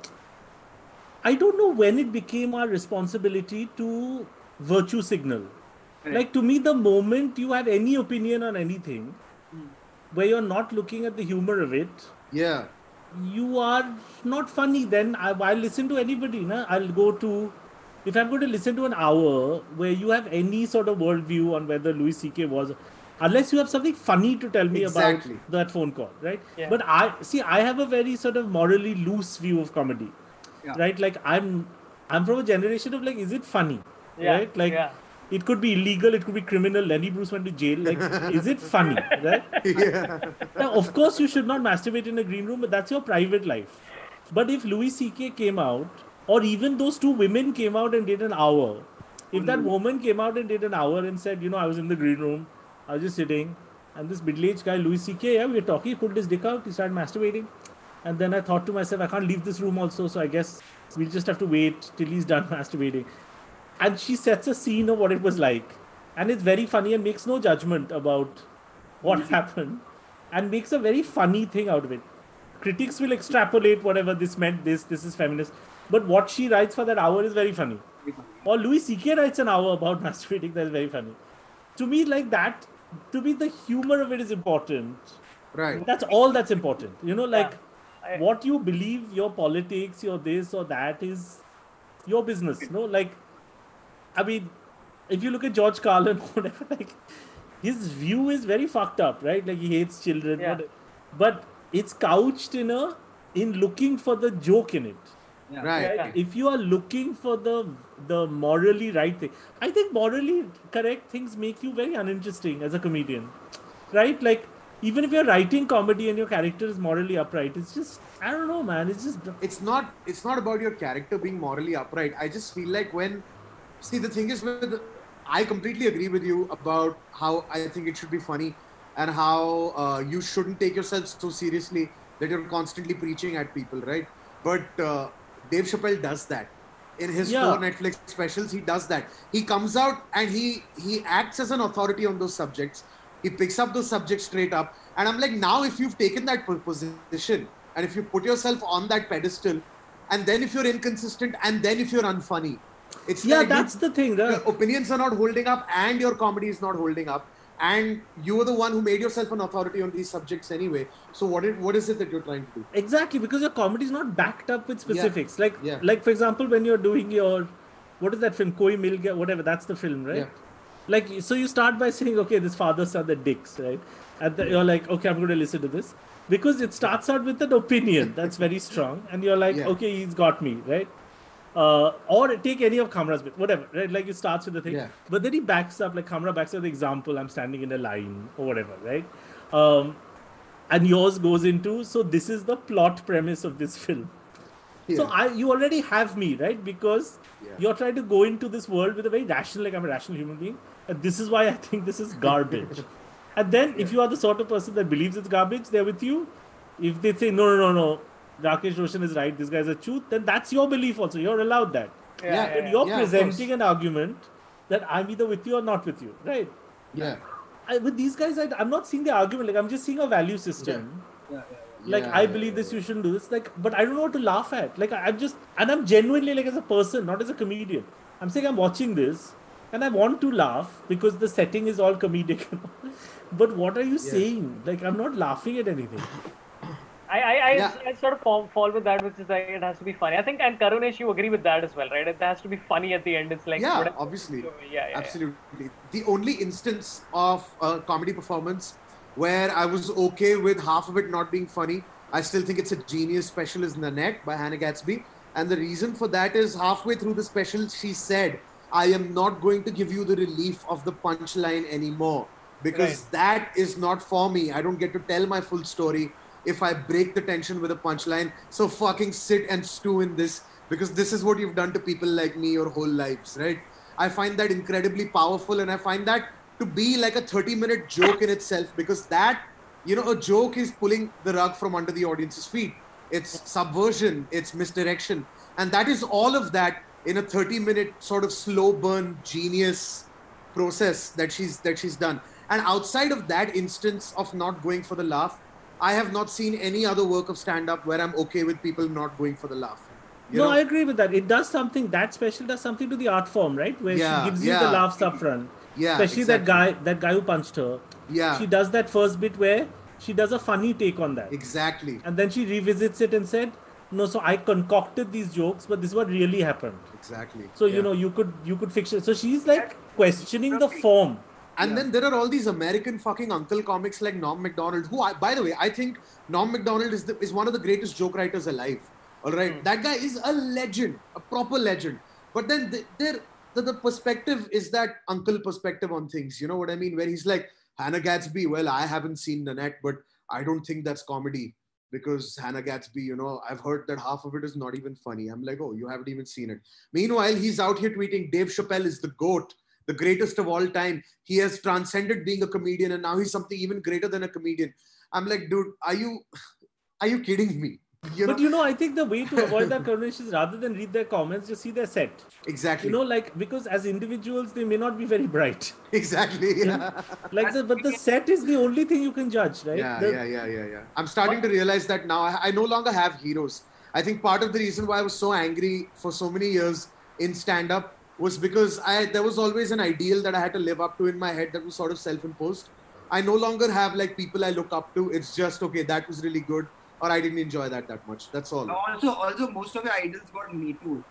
Speaker 4: I don't know when it became our responsibility to virtue signal.
Speaker 2: Correct.
Speaker 4: Like, to me, the moment you have any opinion on anything, where you're not looking at the humor of it,
Speaker 3: Yeah.
Speaker 4: you are not funny. Then I, I'll listen to anybody. Na? I'll go to, if I'm going to listen to an hour where you have any sort of worldview on whether Louis C K was, unless you have something funny to tell me
Speaker 3: Exactly.
Speaker 4: about that phone call, right?
Speaker 1: Yeah.
Speaker 4: But I see, I have a very sort of morally loose view of comedy,
Speaker 2: Yeah.
Speaker 4: right? Like, I'm, I'm from a generation of like, is it funny,
Speaker 1: Yeah.
Speaker 4: right? Like,
Speaker 1: yeah.
Speaker 4: it could be illegal, it could be criminal. Lenny Bruce went to jail. Like, is it funny, right?
Speaker 3: Yeah.
Speaker 4: Now, of course, you should not masturbate in a green room, but that's your private life. But if Louis C K came out, or even those two women came out and did an hour, if that woman came out and did an hour and said, you know, I was in the green room, I was just sitting, and this middle-aged guy, Louis C K, yeah, we were talking, he pulled his dick out, he started masturbating. And then I thought to myself, I can't leave this room also, so I guess we'll just have to wait till he's done masturbating. And she sets a scene of what it was like. And it's very funny and makes no judgment about what happened and makes a very funny thing out of it. Critics will extrapolate whatever this meant, this, this is feminist. But what she writes for that hour is very funny. Or Louis C K writes an hour about masturbating, that's very funny. To me, like that, to me, the humor of it is important.
Speaker 3: Right.
Speaker 4: That's all that's important. You know, like
Speaker 1: I-
Speaker 4: what you believe, your politics, your this or that is your business. No, like, I mean, if you look at George Carlin, whatever, like, his view is very fucked up, right? Like, he hates children,
Speaker 1: Yeah.
Speaker 4: whatever. But it's couched in a in looking for the joke in it.
Speaker 2: Yeah.
Speaker 3: Right.
Speaker 1: Yeah.
Speaker 4: If you are looking for the the morally right thing, I think morally correct things make you very uninteresting as a comedian, right? Like, even if you're writing comedy and your character is morally upright, it's just, I don't know, man. It's just
Speaker 3: It's not it's not about your character being morally upright. I just feel like when see the thing is with I completely agree with you about how I think it should be funny and how uh, you shouldn't take yourself so seriously that you're constantly preaching at people, right? but uh, Dave Chappelle does that. In his
Speaker 4: Yeah.
Speaker 3: four Netflix specials, he does that. He comes out and he he acts as an authority on those subjects. He picks up those subjects straight up. And I'm like, now if you've taken that po- position and if you put yourself on that pedestal, and then if you're inconsistent and then if you're unfunny, it's
Speaker 4: Yeah,
Speaker 3: like
Speaker 4: that's
Speaker 3: dude,
Speaker 4: the thing, right?
Speaker 3: your opinions are not holding up and your comedy is not holding up. And you were the one who made yourself an authority on these subjects anyway. So what is, what is it that you're trying to do?
Speaker 4: Exactly, because your comedy is not backed up with specifics. Like,
Speaker 3: Yeah.
Speaker 4: like for example, when you're doing your, what is that film, Koi Mil Gaya, whatever, that's the film, right?
Speaker 3: Yeah.
Speaker 4: Like, so you start by saying, okay, this father son, the dicks, right? And the, you're like, okay, I'm going to listen to this. Because it starts out with an opinion that's very strong. And you're like,
Speaker 3: Yeah.
Speaker 4: okay, he's got me, right? Uh, or take any of Khamra's bit, whatever, right? Like it starts with the thing.
Speaker 3: Yeah.
Speaker 4: But then he backs up, like Khamra backs up the example, I'm standing in a line or whatever, right? Um, and yours goes into, so this is the plot premise of this film. So
Speaker 3: Yeah.
Speaker 4: I, you already have me, right? Because
Speaker 3: Yeah.
Speaker 4: you're trying to go into this world with a very rational, like I'm a rational human being. And this is why I think this is garbage. And then if you are the sort of person that believes it's garbage, they're with you. If they say, no, no, no, no, Rakesh Roshan is right, this guy's a truth, then that's your belief also. You're allowed that.
Speaker 3: Yeah,
Speaker 4: But you're
Speaker 3: yeah, of
Speaker 4: presenting
Speaker 3: course.
Speaker 4: an argument that I'm either with you or not with you, right?
Speaker 3: Yeah.
Speaker 4: I, with these guys, I, I'm not seeing the argument. Like I'm just seeing a value system.
Speaker 2: Yeah, yeah,
Speaker 4: Like
Speaker 3: Yeah,
Speaker 4: I
Speaker 3: yeah,
Speaker 4: believe
Speaker 3: yeah,
Speaker 4: this,
Speaker 3: yeah.
Speaker 4: you shouldn't do this. Like, but I don't know what to laugh at. Like I- I'm just, and I'm genuinely like as a person, not as a comedian. I'm saying I'm watching this, and I want to laugh because the setting is all comedic. But what are you saying? Like I'm not laughing at anything.
Speaker 1: I, I, I,
Speaker 3: Yeah.
Speaker 1: I sort of fall, fall with that, which is like it has to be funny. I think, and Karunesh, you agree with that as well, right? It has to be funny at the end. It's like,
Speaker 3: Yeah,
Speaker 1: whatever-
Speaker 3: obviously.
Speaker 1: Yeah, yeah, yeah.
Speaker 3: Absolutely. The only instance of a comedy performance where I was okay with half of it not being funny, I still think it's a genius special, is Nanette by Hannah Gatsby. And the reason for that is halfway through the special, she said, I am not going to give you the relief of the punchline anymore because that is not for me. I don't get to tell my full story if I break the tension with a punchline. So fucking sit and stew in this because this is what you've done to people like me your whole lives, right? I find that incredibly powerful, and I find that to be like a thirty minute joke in itself, because that, you know, a joke is pulling the rug from under the audience's feet. It's subversion, it's misdirection. And that is all of that in a thirty minute sort of slow burn genius process that she's that she's done. And outside of that instance of not going for the laugh, I have not seen any other work of stand-up where I'm okay with people not going for the laugh. You
Speaker 4: no,
Speaker 3: know?
Speaker 4: I agree with that. It does something, that special does something to the art form, right? Where
Speaker 3: Yeah,
Speaker 4: she gives you
Speaker 3: yeah.
Speaker 4: the laughs up front.
Speaker 3: Yeah,
Speaker 4: Especially that
Speaker 3: exactly.
Speaker 4: guy, that guy who punched her.
Speaker 3: Yeah.
Speaker 4: She does that first bit where she does a funny take on that.
Speaker 3: Exactly.
Speaker 4: And then she revisits it and said, no, so I concocted these jokes, but this is what really happened.
Speaker 3: Exactly.
Speaker 4: So,
Speaker 3: Yeah.
Speaker 4: you know, you could you could fix it. So she's like questioning the form.
Speaker 3: And then there are all these American fucking uncle comics like Norm Macdonald, who, I, by the way, I think Norm Macdonald is the, is one of the greatest joke writers alive. All right, that guy is a legend, a proper legend. But then the, there, the, the perspective is that uncle perspective on things. You know what I mean? Where he's like, Hannah Gatsby, well, I haven't seen Nanette, but I don't think that's comedy because Hannah Gatsby, you know, I've heard that half of it is not even funny. I'm like, oh, you haven't even seen it. Meanwhile, he's out here tweeting Dave Chappelle is the GOAT, the greatest of all time. He has transcended being a comedian and now he's something even greater than a comedian. I'm like, dude, are you, are you kidding me? You know?
Speaker 4: But you know, I think the way to avoid that conversation is rather than read their comments, just see their set.
Speaker 3: Exactly.
Speaker 4: You know, like, because as individuals, they may not be very bright.
Speaker 3: Exactly. Yeah.
Speaker 4: Like, the, but the set is the only thing you can judge, right?
Speaker 3: Yeah,
Speaker 4: The-
Speaker 3: yeah, yeah, yeah, yeah. I'm starting to realize that now. I, I no longer have heroes. I think part of the reason why I was so angry for so many years in stand-up was because I there was always an ideal that I had to live up to in my head that was sort of self-imposed. I no longer have like people I look up to. It's just, okay, that was really good, or I didn't enjoy that that much. That's all.
Speaker 2: Also, also, most of your idols got Me Too.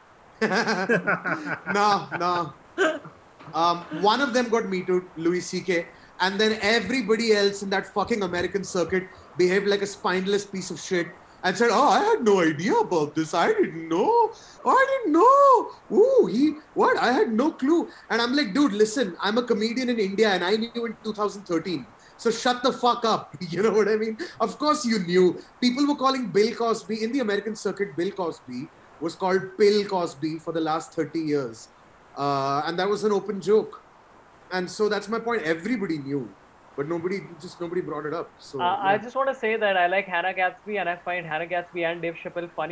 Speaker 3: no, no. Um, one of them got Me Too, Louis C K, and then everybody else in that fucking American circuit behaved like a spineless piece of shit and said, "Oh, I had no idea about this. I didn't know. Oh, I didn't know. Ooh, he what? I had no clue." And I'm like, dude, listen, I'm a comedian in India, and I knew in two thousand thirteen. So shut the fuck up. You know what I mean? Of course you knew. People were calling Bill Cosby in the American circuit. Bill Cosby was called Pill Cosby for the last thirty years. Uh, and that was an open joke. And so that's my point. Everybody knew, but nobody, just nobody brought it up. So
Speaker 1: Uh, I
Speaker 3: yeah.
Speaker 1: just want to say that I like Hannah Gatsby and I find Hannah Gatsby and Dave Chappelle funny.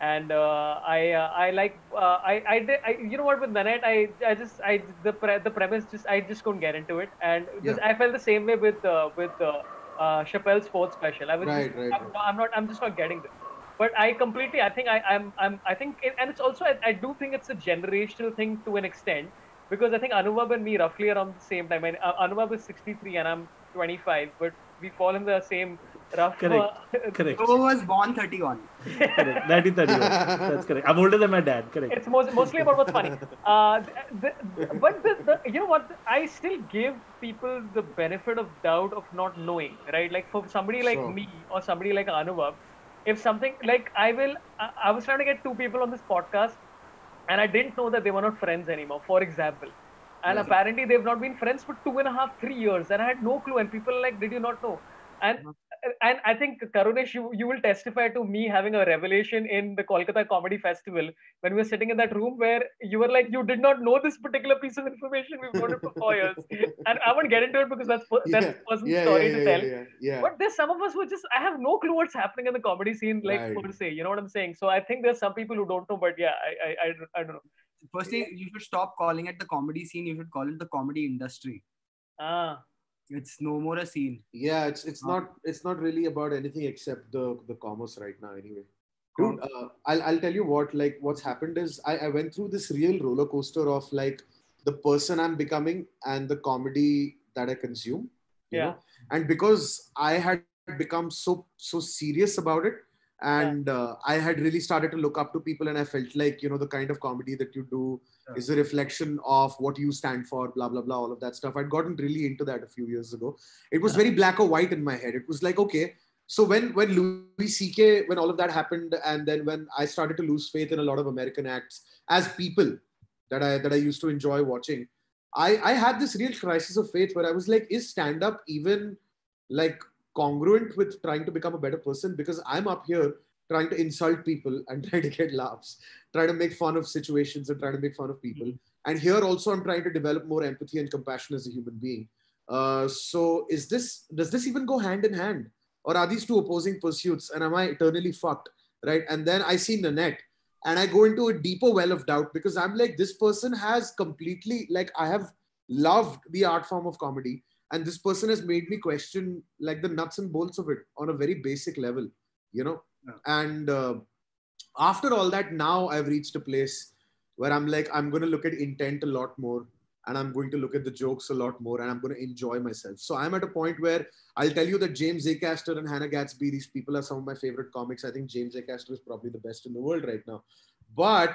Speaker 1: And uh, I uh, I like uh, I I did I, you know what, with Nanette, I I just I the pre- the premise just I just couldn't get into it, and this,
Speaker 3: Yeah.
Speaker 1: I felt the same way with uh, with uh, uh, Chappelle's fourth special. I was just
Speaker 3: Right, right,
Speaker 1: I'm,
Speaker 3: right.
Speaker 1: not- I'm not I'm just not getting this. But I completely I think I I'm I'm I think it, and it's also I, I do think it's a generational thing to an extent, because I think Anubhav and me roughly around the same time. And uh, Anubhav is sixty-three and I'm twenty-five, but we fall in the same rough.
Speaker 4: Correct.
Speaker 1: Uh,
Speaker 4: Correct.
Speaker 2: Joe was born thirty-one.
Speaker 4: Correct. nineteen thirty-one. That's correct. I'm older than my dad. Correct.
Speaker 1: It's most, mostly about what's funny. Uh, the, the, but the, the, you know what? I still give people the benefit of doubt of not knowing, right? Like for somebody like
Speaker 3: Sure.
Speaker 1: me or somebody like Anubhav, if something like I will, I, I was trying to get two people on this podcast, and I didn't know that they were not friends anymore, for example. And
Speaker 3: Yeah.
Speaker 1: apparently they've not been friends for two and a half, three years, and I had no clue. And people are like, did you not know? And and I think Karunesh, you, you will testify to me having a revelation in the Kolkata Comedy Festival when we were sitting in that room where you were like, you did not know this particular piece of information. We've known it for four years, and I won't get into it because that's per- that's
Speaker 3: Yeah,
Speaker 1: a person's
Speaker 3: yeah,
Speaker 1: story
Speaker 3: yeah,
Speaker 1: to
Speaker 3: yeah,
Speaker 1: tell.
Speaker 3: yeah, yeah, yeah.
Speaker 1: But there's some of us who just I have no clue what's happening in the comedy scene, like
Speaker 3: Right.
Speaker 1: per se. You know what I'm saying? So I think there's some people who don't know, but yeah, I I, I, I don't know.
Speaker 2: Firstly, you should stop calling it the comedy scene. You should call it the comedy industry.
Speaker 1: Ah.
Speaker 2: It's no more a scene.
Speaker 3: Yeah, it's it's
Speaker 2: Huh.
Speaker 3: not it's not really about anything except the the commerce right now anyway.
Speaker 2: Com-
Speaker 3: Dude, uh, I'll I'll tell you what, like what's happened is I, I went through this real roller coaster of like the person I'm becoming and the comedy that I consume, you
Speaker 1: Yeah.
Speaker 3: know. And because I had become so so serious about it, and uh, I had really started to look up to people, and I felt like, you know, the kind of comedy that you do
Speaker 2: Yeah.
Speaker 3: is a reflection of what you stand for, blah blah blah, all of that stuff. I'd gotten really into that a few years ago. It was very black or white in my head. It was like, okay, so when when Louis C K, when all of that happened, and then when I started to lose faith in a lot of American acts as people that I that I used to enjoy watching, I I had this real crisis of faith where I was like, is stand up even like congruent with trying to become a better person? Because I'm up here trying to insult people and trying to get laughs, trying to make fun of situations and trying to make fun of people. And here also, I'm trying to develop more empathy and compassion as a human being. Uh, so, is this does this even go hand in hand, or are these two opposing pursuits? And am I eternally fucked, right? And then I see Nanette, and I go into a deeper well of doubt because I'm like, this person has completely like I have loved the art form of comedy, and this person has made me question like the nuts and bolts of it on a very basic level, you know.
Speaker 2: Yeah.
Speaker 3: And uh, after all that, now I've reached a place where I'm like, I'm going to look at intent a lot more, and I'm going to look at the jokes a lot more, and I'm going to enjoy myself. So I'm at a point where I'll tell you that James Acaster and Hannah Gatsby, these people are some of my favorite comics. I think James Acaster is probably the best in the world right now. But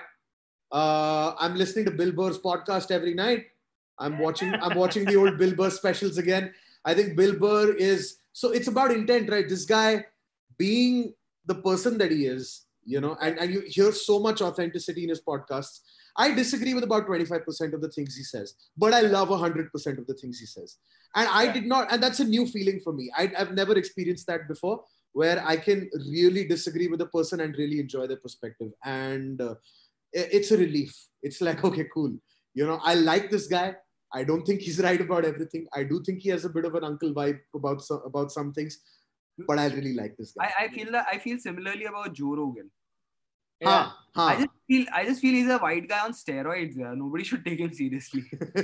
Speaker 3: uh, I'm listening to Bill Burr's podcast every night. I'm watching, I'm watching the old Bill Burr specials again. I think Bill Burr is, so it's about intent, right? This guy being the person that he is, you know, and, and you hear so much authenticity in his podcasts. I disagree with about twenty-five percent of the things he says, but I love one hundred percent of the things he says. And I
Speaker 1: Yeah.
Speaker 3: did not, and that's a new feeling for me. I, I've never experienced that before, where I can really disagree with a person and really enjoy their perspective. And uh, it- it's a relief. It's like, okay, cool. You know, I like this guy. I don't think he's right about everything. I do think he has a bit of an uncle vibe about some, about some things, but I really like this guy.
Speaker 2: I, I feel that I feel similarly about Joe Rogan.
Speaker 1: Yeah.
Speaker 3: Ha, ha.
Speaker 2: I just feel I just feel he's a white guy on steroids. Yeah. Nobody should take him seriously.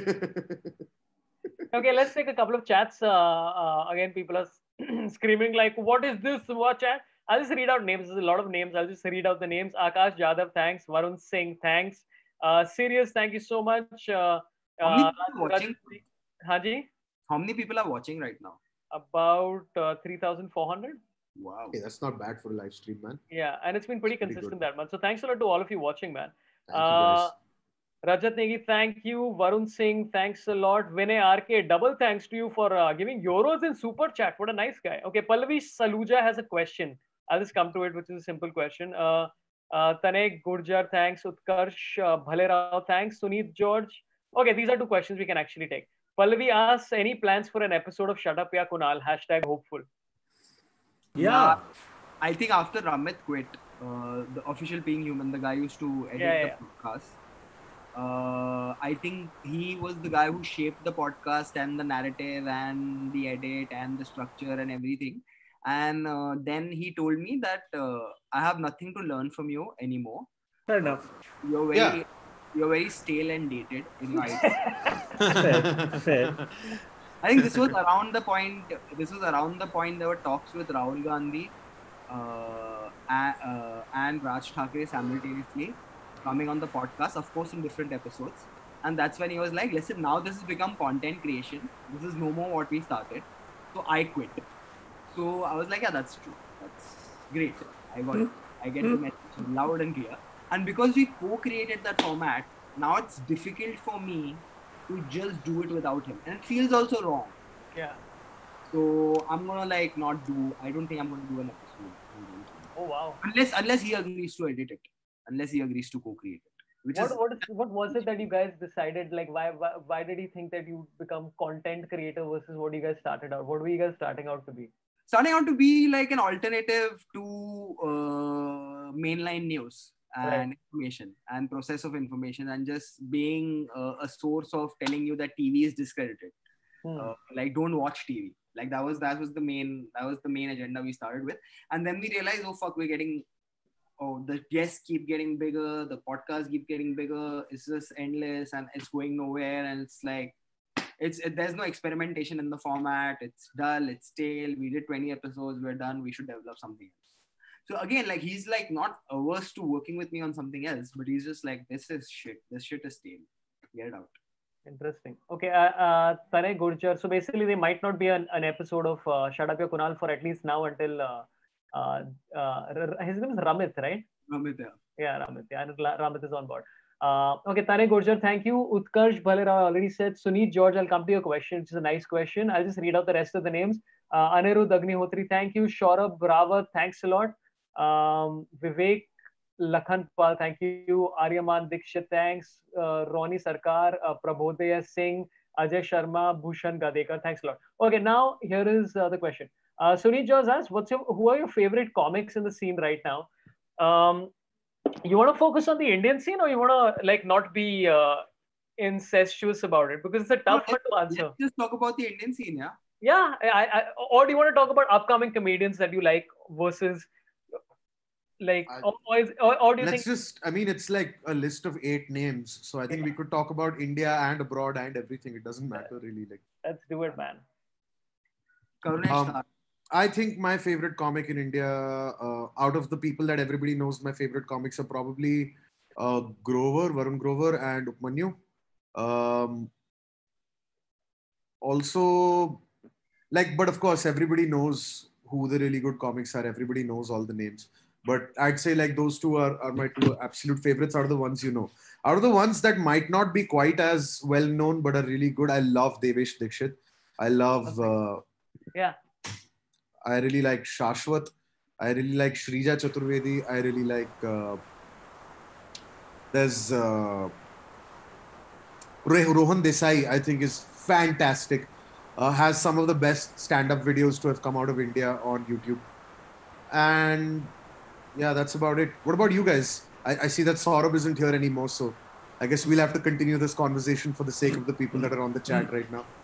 Speaker 1: Okay, let's take a couple of chats. Uh, uh, again, people are screaming like, "What is this? What chat?" I'll just read out names. There's a lot of names. I'll just read out the names. Akash Jadhav, thanks. Varun Singh, thanks. Uh, Sirius, thank you so much. Uh,
Speaker 2: How many
Speaker 1: uh,
Speaker 2: people are watching?
Speaker 1: Haji,
Speaker 2: How many people are watching right now?
Speaker 1: about uh, three thousand four hundred.
Speaker 2: Wow.
Speaker 3: Okay, that's not bad for a live stream, man.
Speaker 1: Yeah, and it's been pretty
Speaker 3: Pretty
Speaker 1: consistent
Speaker 3: good.
Speaker 1: that month. So thanks a lot to all of you watching, man.
Speaker 3: Thank you, guys.
Speaker 1: Uh, Rajat Negi, thank you. Varun Singh, thanks a lot. Vinay R K, double thanks to you for uh, giving euros in super chat. What a nice guy. Okay, Pallavi Saluja has a question. I'll just come to it, which is a simple question. Uh, uh, Tanek Gurjar, thanks. Utkarsh uh, Bhale Rao, thanks. Suneet George. Okay, these are two questions we can actually take. Pallavi asks, any plans for an episode of Shut Up Ya Kunal? Hashtag hopeful.
Speaker 4: Yeah.
Speaker 2: Nah, I think after Ramit quit, uh, the official Being Human, the guy who used to edit
Speaker 1: Yeah,
Speaker 2: the
Speaker 1: yeah.
Speaker 2: podcast, uh, I think he was the guy who shaped the podcast and the narrative and the edit and the structure and everything. And uh, then he told me that uh, I have nothing to learn from you anymore.
Speaker 4: Fair enough.
Speaker 2: You're very,
Speaker 3: Yeah.
Speaker 2: you're very stale and dated in your ideas.
Speaker 4: Fair. Fair.
Speaker 2: I think this was around the point. This was around the point there were talks with Rahul Gandhi uh, and, uh, and Raj Thackeray simultaneously coming on the podcast, of course, in different episodes. And that's when he was like, "Listen, now this has become content creation. This is no more what we started. So I quit." So I was like, "Yeah, that's true. That's great. I got it. I get the message loud and clear." And because we co-created that format, now it's difficult for me to just do it without him, and it feels also wrong.
Speaker 1: Yeah.
Speaker 2: So I'm gonna like not do. I don't think I'm gonna do an episode.
Speaker 1: Oh wow.
Speaker 2: Unless unless he agrees to edit it, unless he agrees to co-create it. Which
Speaker 1: What
Speaker 2: is
Speaker 1: what is what was it that you guys decided? Like, why why, why did he think that you become content creator versus what you guys started out? What were you guys starting out to be?
Speaker 2: starting out to be like an alternative to uh, mainline news and
Speaker 1: Right.
Speaker 2: information and process of information, and just being uh, a source of telling you that T V is discredited.
Speaker 1: Hmm.
Speaker 2: Uh, like, don't watch T V. Like that was that was the main that was the main agenda we started with, and then we realized, oh fuck, we're getting, oh the guests keep getting bigger, the podcasts keep getting bigger. It's just endless and it's going nowhere, and it's like it's it, there's no experimentation in the format. It's dull, it's stale. We did twenty episodes, we're done. We should develop something else. So again, like he's like not averse to working with me on something else, but he's just like, this is shit. This shit is stale. Get it out.
Speaker 1: Interesting. Okay, uh, uh, Tanay Gurjar. So basically, there might not be an, an episode of uh, Shut Up Your Kunal for at least now until uh, uh, uh, his name is Ramit, right?
Speaker 2: Ramit, yeah.
Speaker 1: Yeah, Ramit. Yeah, and Ramit is on board. Uh, okay, Tanay Gurjar, thank you. Utkarsh Bhalera already said. Suneet George, I'll come to your question, which is a nice question. I'll just read out the rest of the names. Uh, Anirudh Agnihotri, thank you. Shaurabh Rawat, thanks a lot. Um, Vivek Lakhan Pal, thank you. Aryaman Dikshit, thanks. Uh, Ronnie Sarkar, uh, Prabodaya Singh, Ajay Sharma, Bhushan Gadekar, thanks a lot. Okay, now here is uh, the question. Uh, Suneet George asks, what's your, who are your favorite comics in the scene right now? Um, you want to focus on the Indian scene, or you want to like not be uh, incestuous about it, because it's a tough
Speaker 2: No,
Speaker 1: one to answer.
Speaker 2: Let's just talk about the Indian scene, yeah.
Speaker 1: Yeah, I, I, or do you want to talk about upcoming comedians that you like versus like,
Speaker 3: I-
Speaker 1: or, or, is, or, or do you
Speaker 3: Let's
Speaker 1: think?
Speaker 3: just, I mean, it's like a list of eight names. So I think we could talk about India and abroad and everything. It doesn't matter really. Like,
Speaker 1: Let's do it, man.
Speaker 2: Karunesh
Speaker 3: Um,
Speaker 2: start.
Speaker 3: I think my favorite comic in India, uh, out of the people that everybody knows, my favorite comics are probably uh, Grover, Varun Grover, and Upmanyu. Um, also, like, but of course, everybody knows who the really good comics are. Everybody knows all the names. But I'd say like those two are, are my two absolute favorites out of the ones you know. Out of the ones that might not be quite as well known but are really good, I love Devesh Dikshit. I love, uh,
Speaker 1: Yeah.
Speaker 3: I really like Shashwat. I really like Shrija Chaturvedi. I really like, uh, there's uh, Rohan Desai, I think is fantastic. Uh, has some of the best stand-up videos to have come out of India on YouTube. And yeah, that's about it. What about you guys? I, I see that Saurabh isn't here anymore, so I guess we'll have to continue this conversation for the sake of the people that are on the chat right now.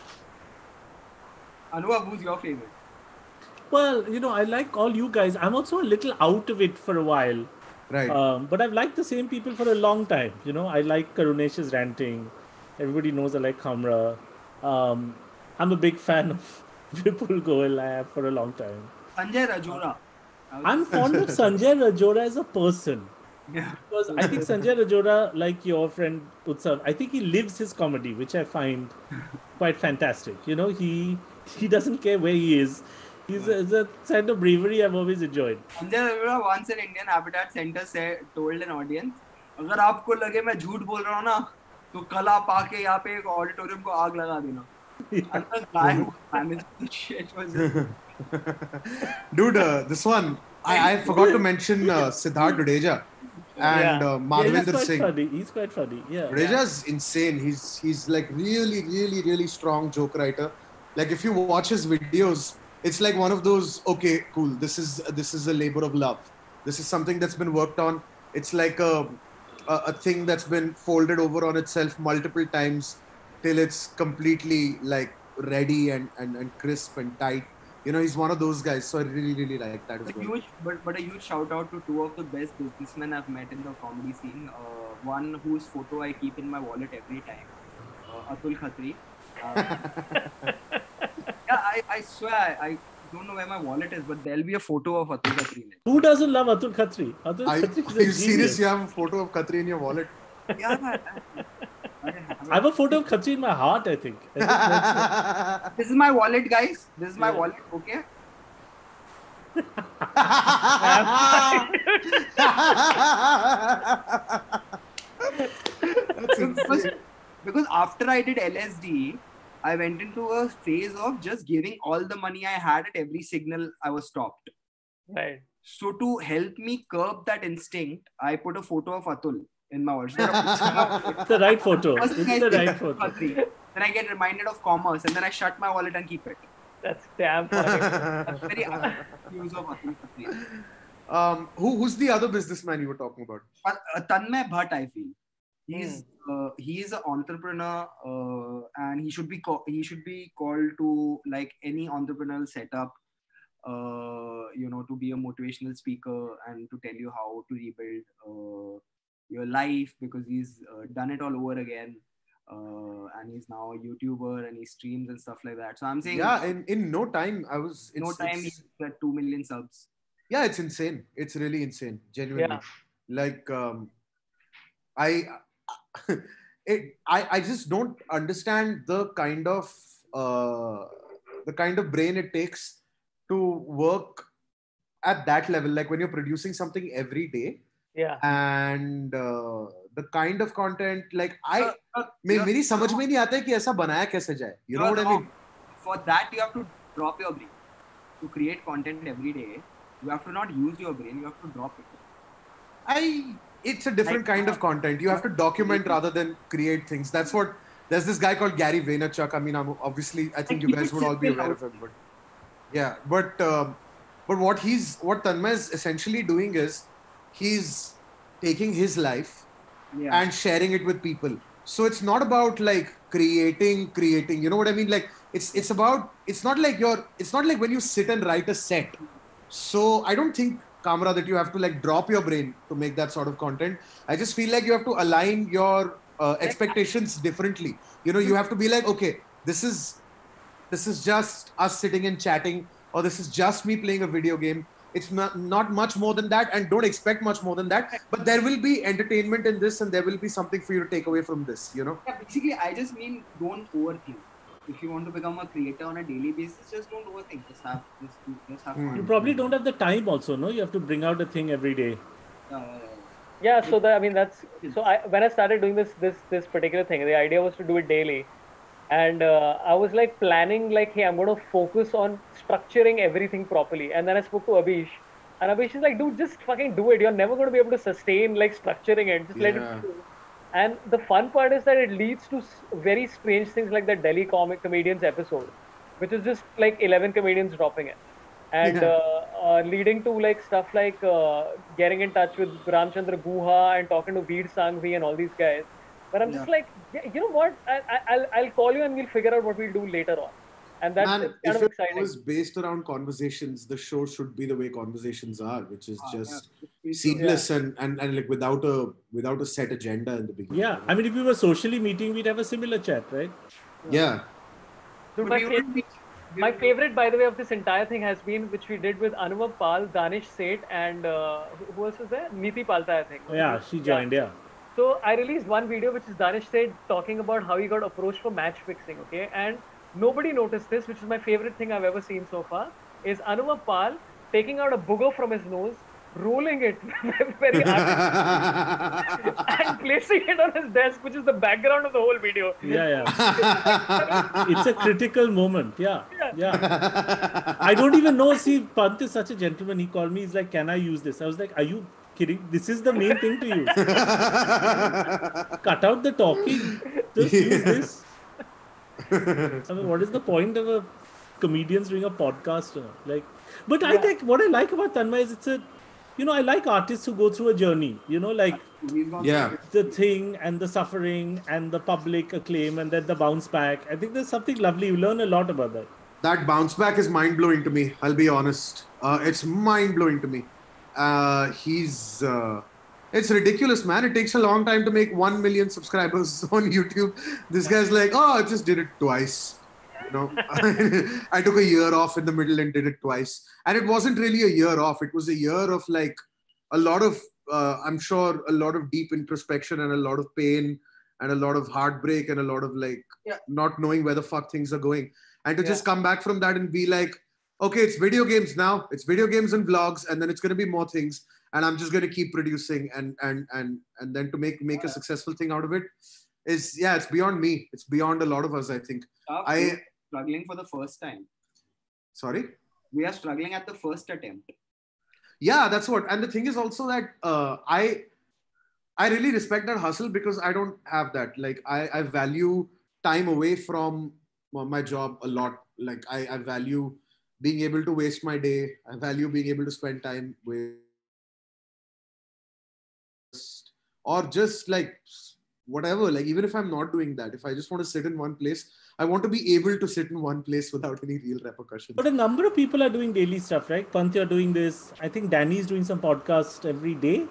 Speaker 2: Anubhav, who's your favorite?
Speaker 4: Well, you know, I like all you guys. I'm also a little out of it for a while.
Speaker 3: Right.
Speaker 4: Um, but I've liked the same people for a long time. You know, I like Karunesh's ranting. Everybody knows I like Khamra. Um, I'm a big fan of Vipul Goel. I have for a long time.
Speaker 2: Sanjay Rajora. I was
Speaker 4: I'm
Speaker 2: just-
Speaker 4: fond of Sanjay Rajora as a person.
Speaker 2: yeah.
Speaker 4: Because I think Sanjay Rajora, like your friend Utsav, I think he lives his comedy, which I find quite fantastic. You know, he he doesn't care where he is. He's a, it's a kind of bravery I've always enjoyed.
Speaker 2: Sanjay Rajora once in Indian Habitat Center said, told an audience, अगर आपको लगे मैं झूठ बोल रहा हूँ ना, तो कल आप आके यहाँ पे एक ऑडिटोरियम को आग लगा देना. And the guy who managed the shit was just,
Speaker 3: Dude, uh, this one, I, I forgot to mention uh, Siddharth Dudeja and
Speaker 1: Yeah.
Speaker 3: uh,
Speaker 4: Yeah, he's
Speaker 3: Madhavinder
Speaker 4: quite
Speaker 3: Singh.
Speaker 4: funny. He's quite funny. Yeah.
Speaker 3: Dudeja's insane. He's he's like really, really, really strong joke writer. Like if you watch his videos, it's like one of those, okay, cool, this is this is a labor of love. This is something that's been worked on. It's like a a, a thing that's been folded over on itself multiple times till it's completely like ready and, and, and crisp and tight. You know, he's one of those guys. So I really, really like that as
Speaker 2: A
Speaker 3: well.
Speaker 2: huge, but, but a huge shout out to two of the best businessmen I've met in the comedy scene. Uh, one whose photo I keep in my wallet every time, uh, Atul Khatri. Uh, yeah, I, I swear I, I don't know where my wallet is, but there'll be a photo of Atul Khatri in it.
Speaker 4: Who doesn't love Atul Khatri? Atul
Speaker 3: I,
Speaker 4: Khatri is
Speaker 3: are
Speaker 4: a
Speaker 3: you serious?
Speaker 4: genius.
Speaker 3: You have a photo of Khatri in your wallet?
Speaker 2: Yeah, I, I,
Speaker 4: I have a photo of Khatri in my heart, I think. I think that's-
Speaker 2: this is my wallet, guys. This is my
Speaker 4: Yeah.
Speaker 2: wallet. Okay.
Speaker 3: That's
Speaker 2: because,
Speaker 3: insane.
Speaker 2: because after I did L S D, I went into a phase of just giving all the money I had at every signal I was stopped.
Speaker 1: Right.
Speaker 2: So to help me curb that instinct, I put a photo of Atul in my wallet. Instead of putting my wallet,
Speaker 4: It's the right photo.
Speaker 2: first
Speaker 4: It's
Speaker 2: thing I
Speaker 4: the
Speaker 2: see
Speaker 4: right
Speaker 2: is
Speaker 4: photo.
Speaker 2: Khatri. Then I get reminded of commerce, and then I shut my wallet and keep it.
Speaker 1: That's damn funny.
Speaker 2: That's very active use of Atul Khatri.
Speaker 3: um, who, who's the other businessman you were talking about?
Speaker 2: But uh, Tanmay Bhatt, I feel he's uh, he is an entrepreneur, uh, and he should be co- he should be called to like any entrepreneurial setup. Uh, you know, to be a motivational speaker and to tell you how to rebuild uh, your life, because he's uh, done it all over again, uh, and he's now a YouTuber and he streams and stuff like that. So I'm saying,
Speaker 3: Yeah, in, in no time, I was. It's,
Speaker 2: no time
Speaker 3: it's-
Speaker 2: he's at two million subs.
Speaker 3: yeah, it's insane. It's really insane. Genuinely.
Speaker 1: Yeah.
Speaker 3: Like, um, I, it, I, I just don't understand the kind of, uh, the kind of brain it takes to work at that level. Like when you're producing something every day,
Speaker 1: Yeah.
Speaker 3: and uh, the kind of content, like I,
Speaker 2: Uh, uh,
Speaker 3: may,
Speaker 2: you're
Speaker 3: मेरी समझ
Speaker 2: wrong.
Speaker 3: में नहीं आता है कि ऐसा बनाया कैसे जाए. You know
Speaker 2: You're
Speaker 3: what I
Speaker 2: wrong.
Speaker 3: mean?
Speaker 2: For that, you have to drop your brain. To create content every day, you have to not use your brain, you have to drop it.
Speaker 3: I it's a different
Speaker 2: Like,
Speaker 3: kind of content. You have to document rather than create things. That's what there's this guy called Gary Vaynerchuk. I mean, I'm obviously I think
Speaker 2: Like,
Speaker 3: you
Speaker 2: keep
Speaker 3: guys
Speaker 2: it
Speaker 3: would all be
Speaker 2: simple,
Speaker 3: aware of him, but yeah, but um, but what he's what Tanmay is essentially doing is he's taking his life
Speaker 2: Yeah.
Speaker 3: and sharing it with people. So it's not about like creating, creating. You know what I mean? Like it's it's about it's not like you're it's not like when you sit and write a set. So I don't think, Kamra, that you have to like drop your brain to make that sort of content. I just feel like you have to align your uh, expectations differently. You know, you have to be like, okay, this is this is just us sitting and chatting, or this is just me playing a video game. It's not not much more than that, and don't expect much more than that. But there will be entertainment in this, and there will be something for you to take away from this. You know.
Speaker 2: Yeah, basically, I just mean don't overthink. If you want to become a creator on a daily basis, just don't overthink. Just have just, do- just have
Speaker 3: Hmm.
Speaker 4: You
Speaker 2: fun.
Speaker 4: probably don't have the time also, no? You have to bring out a thing every day.
Speaker 2: Uh,
Speaker 1: Yeah, so that I mean that's so I when I started doing this this this particular thing, the idea was to do it daily, and uh, I was like planning like, hey, I'm going to focus on structuring everything properly, and then I spoke to Abish, and Abish is like, dude, just fucking do it. You're never going to be able to sustain like structuring it. Just let
Speaker 3: Yeah.
Speaker 1: it go. And the fun part is that it leads to s- very strange things like the Delhi comic comedians episode, which is just like eleven comedians dropping it. And
Speaker 3: Yeah.
Speaker 1: uh, uh, leading to like stuff like uh, getting in touch with Ramchandra Guha and talking to Veer Sanghvi and all these guys. But I'm just
Speaker 2: Yeah.
Speaker 1: like, yeah, you know what? I, I, I'll I'll call you and we'll figure out what we'll do later on. And that's
Speaker 3: Man,
Speaker 1: it's kind
Speaker 3: if
Speaker 1: of
Speaker 3: it
Speaker 1: exciting.
Speaker 3: was based around conversations, the show should be the way conversations are, which is
Speaker 2: Ah,
Speaker 3: just
Speaker 2: yeah.
Speaker 3: seamless and, and and like without a without a set agenda in the beginning.
Speaker 4: Yeah, I mean, if we were socially meeting, we'd have a similar chat, right?
Speaker 3: Yeah.
Speaker 1: Dude,
Speaker 2: But
Speaker 1: my,
Speaker 2: we
Speaker 1: fav-
Speaker 2: wouldn't be- we
Speaker 1: my
Speaker 2: wouldn't-
Speaker 1: favorite, by the way, of this entire thing has been which we did with Anubhav Pal, Danish Seth, and uh, who- who else was there? Niti Palta, I think.
Speaker 4: Yeah, she joined, yeah.
Speaker 1: So I released one video which is Danish said talking about how he got approached for match fixing, okay? And nobody noticed this, which is my favorite thing I've ever seen so far, is Anubhav Pal taking out a booger from his nose, rolling it very hard and placing it on his desk, which is the background of the whole video.
Speaker 4: Yeah, yeah. It's a critical moment. Yeah, yeah. I don't even know. See, Pant is such a gentleman. He called me. He's like, "Can I use this?" I was like, "Are you kidding? This is the main thing to use. Cut out the talking. Just use this." I mean, what is the point of a comedians doing a podcast? You know? Like, but I
Speaker 1: Yeah.
Speaker 4: think what I like about Tanmay is it's a, you know, I like artists who go through a journey. You know, like
Speaker 2: He's gone
Speaker 3: Yeah.
Speaker 2: through it.
Speaker 4: the thing and the suffering and the public acclaim and then the bounce back. I think there's something lovely. You learn a lot about that.
Speaker 3: that bounce back is mind blowing to me. I'll be honest. Uh, it's mind blowing to me. Uh, he's. Uh, it's ridiculous, man. It takes a long time to make one million subscribers on YouTube. This guy's like, oh, I just did it twice. You know, I took a year off in the middle and did it twice. And it wasn't really a year off. It was a year of like a lot of, uh, I'm sure, a lot of deep introspection and a lot of pain and a lot of heartbreak and a lot of like
Speaker 2: Yeah.
Speaker 3: not knowing where the fuck things are going. And to
Speaker 1: Yeah.
Speaker 3: just come back from that and be like, okay, it's video games now. It's video games and vlogs, and then it's going to be more things. And I'm just going to keep producing, and and and and then to make make a successful thing out of it is, yeah, it's beyond me. It's beyond a lot of us, I think.
Speaker 2: Tough,
Speaker 3: I-
Speaker 2: we're struggling for the first time.
Speaker 3: Sorry.
Speaker 2: We are struggling at the first attempt.
Speaker 3: Yeah, that's what. And the thing is also that uh, I I really respect that hustle because I don't have that. Like I, I value time away from my job a lot. Like I, I value being able to waste my day. I value being able to spend time with, or just like whatever. Like even if I'm not doing that, if I just want to sit in one place, I want to be able to sit in one place without any real repercussions.
Speaker 4: But a number of people are doing daily stuff, right? Panth, you're doing this. I think Danny's doing some podcast every day,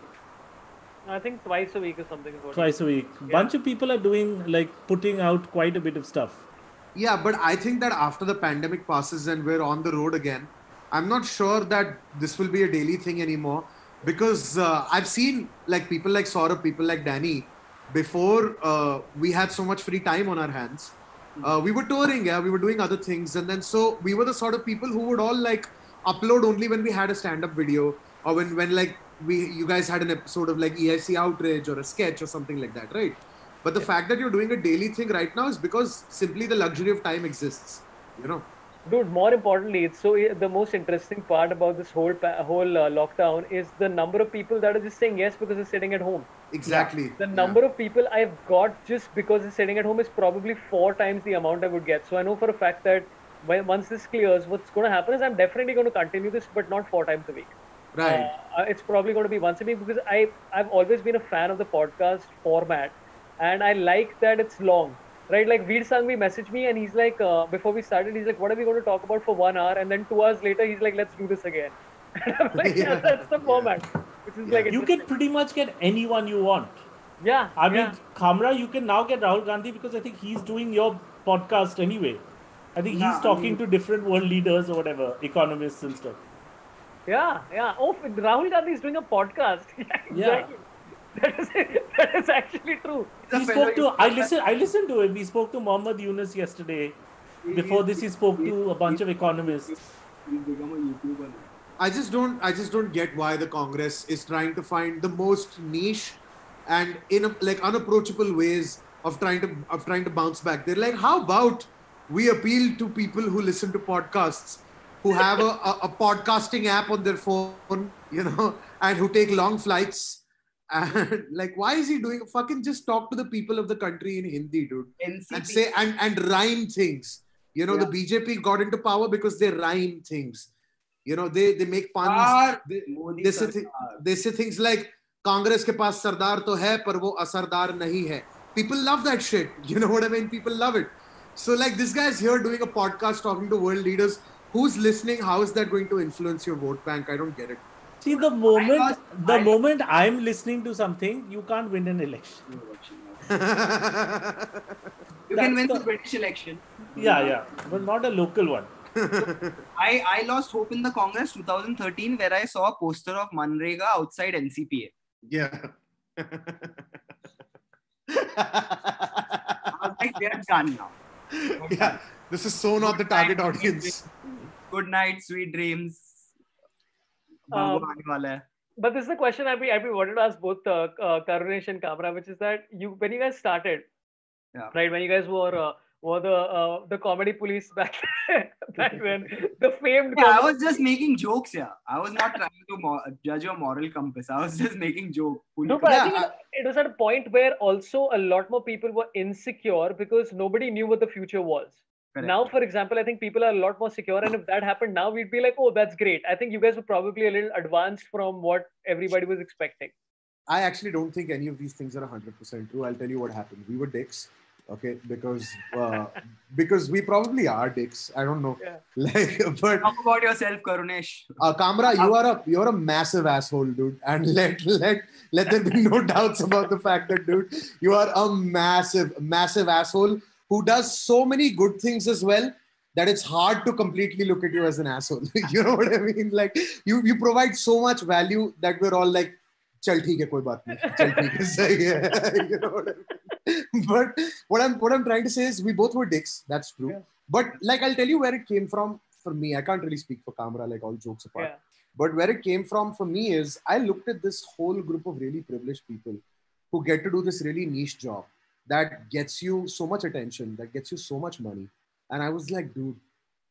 Speaker 1: I think twice a week or something. Is what
Speaker 4: twice a week. Bunch of people are doing like putting out quite a bit of stuff.
Speaker 3: Yeah, but I think that after the pandemic passes and we're on the road again, I'm not sure that this will be a daily thing anymore because uh, I've seen like people like Saurabh, people like Danny, before uh, we had so much free time on our hands. Uh, we were touring, yeah, we were doing other things. And then so we were the sort of people who would all like upload only when we had a stand-up video or when, when like we you guys had an episode of like E I C outrage or a sketch or something like that, right? But the fact that you're doing a daily thing right now is because simply the luxury of time exists, you know?
Speaker 1: Dude, more importantly, it's so the most interesting part about this whole pa- whole uh, lockdown is the number of people that are just saying yes because they're sitting at home.
Speaker 3: Exactly.
Speaker 1: The number of people I've got just because they're sitting at home is probably four times the amount I would get. So I know for a fact that when, once this clears, what's going to happen is I'm definitely going to continue this, but not four times a week.
Speaker 3: Right.
Speaker 1: Uh, it's probably going to be once a week because I I've always been a fan of the podcast format, and I like that it's long. Right, like Veer Sangvi messaged me and he's like, uh, before we started, he's like, what are we going to talk about for one hour? And then two hours later, he's like, let's do this again. And I'm like, yeah,
Speaker 3: Yeah.
Speaker 1: that's the format. Which is
Speaker 3: Yeah.
Speaker 1: like,
Speaker 4: You
Speaker 1: interesting.
Speaker 4: can pretty much get anyone you want.
Speaker 1: yeah,
Speaker 4: I mean,
Speaker 1: yeah.
Speaker 4: Khamra, you can now get Rahul Gandhi because I think he's doing your podcast anyway. I think
Speaker 2: Yeah,
Speaker 4: he's
Speaker 2: I
Speaker 4: talking
Speaker 2: mean-
Speaker 4: to different world leaders or whatever, economists and stuff.
Speaker 1: Yeah, yeah. Oh, Rahul Gandhi is doing a podcast. Yeah, exactly. That is that is actually true.
Speaker 4: He spoke to. I listened. I listened to him. We spoke to Mohammad Yunus yesterday. Before this, he spoke to a bunch of economists.
Speaker 2: He's become a YouTuber now.
Speaker 3: I just don't I just don't get why the Congress is trying to find the most niche and in a, like unapproachable ways of trying to of trying to bounce back. They're like, how about we appeal to people who listen to podcasts, who have a, a, a podcasting app on their phone, you know, and who take long flights. And like, why is he doing? Fucking just talk to the people of the country in Hindi, dude,
Speaker 2: N C P.
Speaker 3: and say and and rhyme things. You know,
Speaker 2: Yeah.
Speaker 3: the B J P got into power because they rhyme things. You know, they they make puns.
Speaker 2: Sardar
Speaker 3: They,
Speaker 2: Modi
Speaker 3: they say thi-
Speaker 2: Sarkar.
Speaker 3: they say things like Congress के पास सरदार तो है पर वो असरदार नहीं है. People love that shit. You know what I mean? People love it. So like this guy's here doing a podcast talking to world leaders. Who's listening? How is that going to influence your vote bank? I don't get it.
Speaker 4: See, the moment
Speaker 2: lost-
Speaker 4: the
Speaker 2: I-
Speaker 4: moment I'm listening to something, you can't win an election.
Speaker 2: You
Speaker 4: That's
Speaker 2: can win the
Speaker 4: the-
Speaker 2: British election.
Speaker 4: Yeah, yeah, but not a local one.
Speaker 2: I, I lost hope in the Congress twenty thirteen where I saw a poster of Manrega outside N C P A.
Speaker 3: Yeah.
Speaker 2: I was like, they're done now.
Speaker 3: Yeah. This is so not the target audience.
Speaker 2: Good night, sweet dreams.
Speaker 1: Um,
Speaker 2: Babu aane wala hai.
Speaker 1: But this is the question I've been, I've been wanted to ask both uh, uh, Karunesh and Kamra, which is that you when you guys started,
Speaker 2: Yeah.
Speaker 1: right? When you guys were uh, were the uh, the comedy police back back then, the famed.
Speaker 2: Yeah, I
Speaker 1: comedy-
Speaker 2: was just making jokes, yeah. I was not trying to mo- judge your moral compass. I was just making jokes.
Speaker 1: No, but
Speaker 3: Yeah,
Speaker 1: I think it, it was at a point where also a lot more people were insecure because nobody knew what the future was.
Speaker 2: Correct.
Speaker 1: Now, for example, I think people are a lot more secure, and if that happened now, we'd be like, "Oh, that's great." I think you guys were probably a little advanced from what everybody was expecting.
Speaker 3: I actually don't think any of these things are one hundred percent true. I'll tell you what happened. We were dicks. okay, because uh, because we probably are dicks. I don't know,
Speaker 1: Yeah.
Speaker 3: like, but
Speaker 2: Talk about yourself, Karunesh.
Speaker 3: uh, Kamra, you are a you're a massive asshole, dude, and let let let there be no doubts about the fact that, dude, you are a massive massive asshole who does so many good things as well that it's hard to completely look at you as an asshole. You know what I mean? Like, you you provide so much value that we're all like, chal theek hai, koi baat nahi, chal theek hai, sahi hai. You know what I mean? But what I'm what I'm trying to say is we both were dicks. That's true.
Speaker 1: Yeah.
Speaker 3: But like, I'll tell you where it came from. For me, I can't really speak for Kamra, like, all jokes apart.
Speaker 1: Yeah.
Speaker 3: But where it came from for me is I looked at this whole group of really privileged people who get to do this really niche job that gets you so much attention, that gets you so much money. And I was like, dude,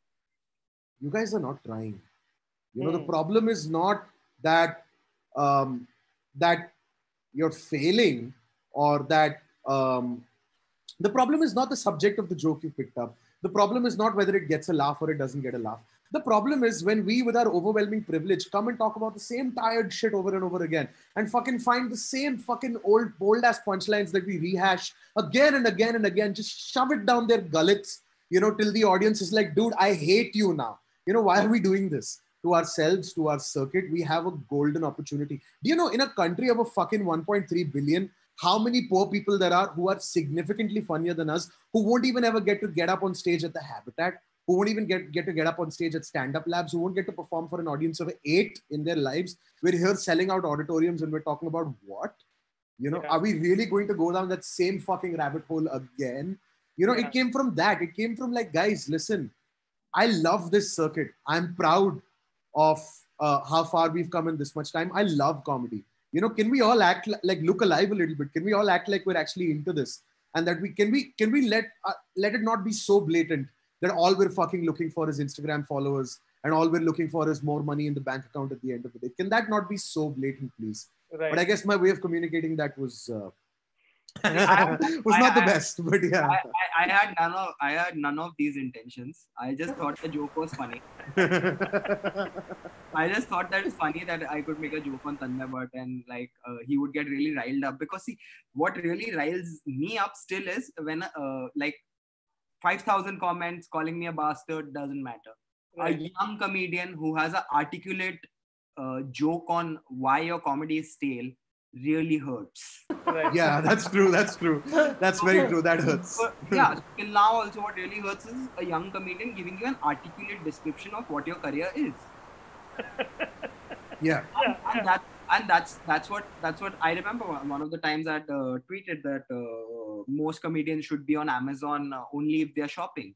Speaker 3: you guys are not trying. You know, the
Speaker 1: Hmm.
Speaker 3: problem is not that um, that you're failing, or that um, the problem is not the subject of the joke you picked up. The problem is not whether it gets a laugh or it doesn't get a laugh. The problem is when we, with our overwhelming privilege, come and talk about the same tired shit over and over again and fucking find the same fucking old, bold ass punchlines that we rehash again and again and again, just shove it down their gullets, you know, till the audience is like, dude, I hate you now. You know, why are we doing this? To ourselves, to our circuit, we have a golden opportunity. Do you know, in a country of a fucking one point three billion, how many poor people there are who are significantly funnier than us, who won't even ever get to get up on stage at the Habitat, who won't even get, get to get up on stage at stand-up labs, who won't get to perform for an audience of eight in their lives. We're here selling out auditoriums and we're talking about what? You know,
Speaker 1: Yeah.
Speaker 3: are we really going to go down that same fucking rabbit hole again? You know,
Speaker 1: Yeah.
Speaker 3: it came from that. It came from like, guys, listen, I love this circuit. I'm proud of uh, how far we've come in this much time. I love comedy. You know, can we all act li- like look alive a little bit? Can we all act like we're actually into this? And that we can we can we let uh, let it not be so blatant that all we're fucking looking for is Instagram followers and all we're looking for is more money in the bank account at the end of the day. Can that not be so blatant, please?
Speaker 1: Right.
Speaker 3: But I guess my way of communicating that was uh,
Speaker 2: I-
Speaker 3: was not the
Speaker 2: I-
Speaker 3: best. But yeah.
Speaker 2: I, I, I had none of I had none of these intentions. I just thought the joke was funny. I just thought that it's funny that I could make a joke on Tanmay Bhatt and like uh, he would get really riled up, because see, what really riles me up still is when uh, like five thousand comments calling me a bastard doesn't matter.
Speaker 1: Right.
Speaker 2: A young comedian who has an articulate uh, joke on why your comedy is stale really hurts.
Speaker 1: Right.
Speaker 3: Yeah, that's true. That's true. That's very true. That hurts.
Speaker 2: So, yeah, so till now also what really hurts is a young comedian giving you an articulate description of what your career is.
Speaker 3: Yeah.
Speaker 2: And, and that and that's that's what that's what I remember. One of the times I had, uh, tweeted that uh, most comedians should be on Amazon uh, only if they're shopping.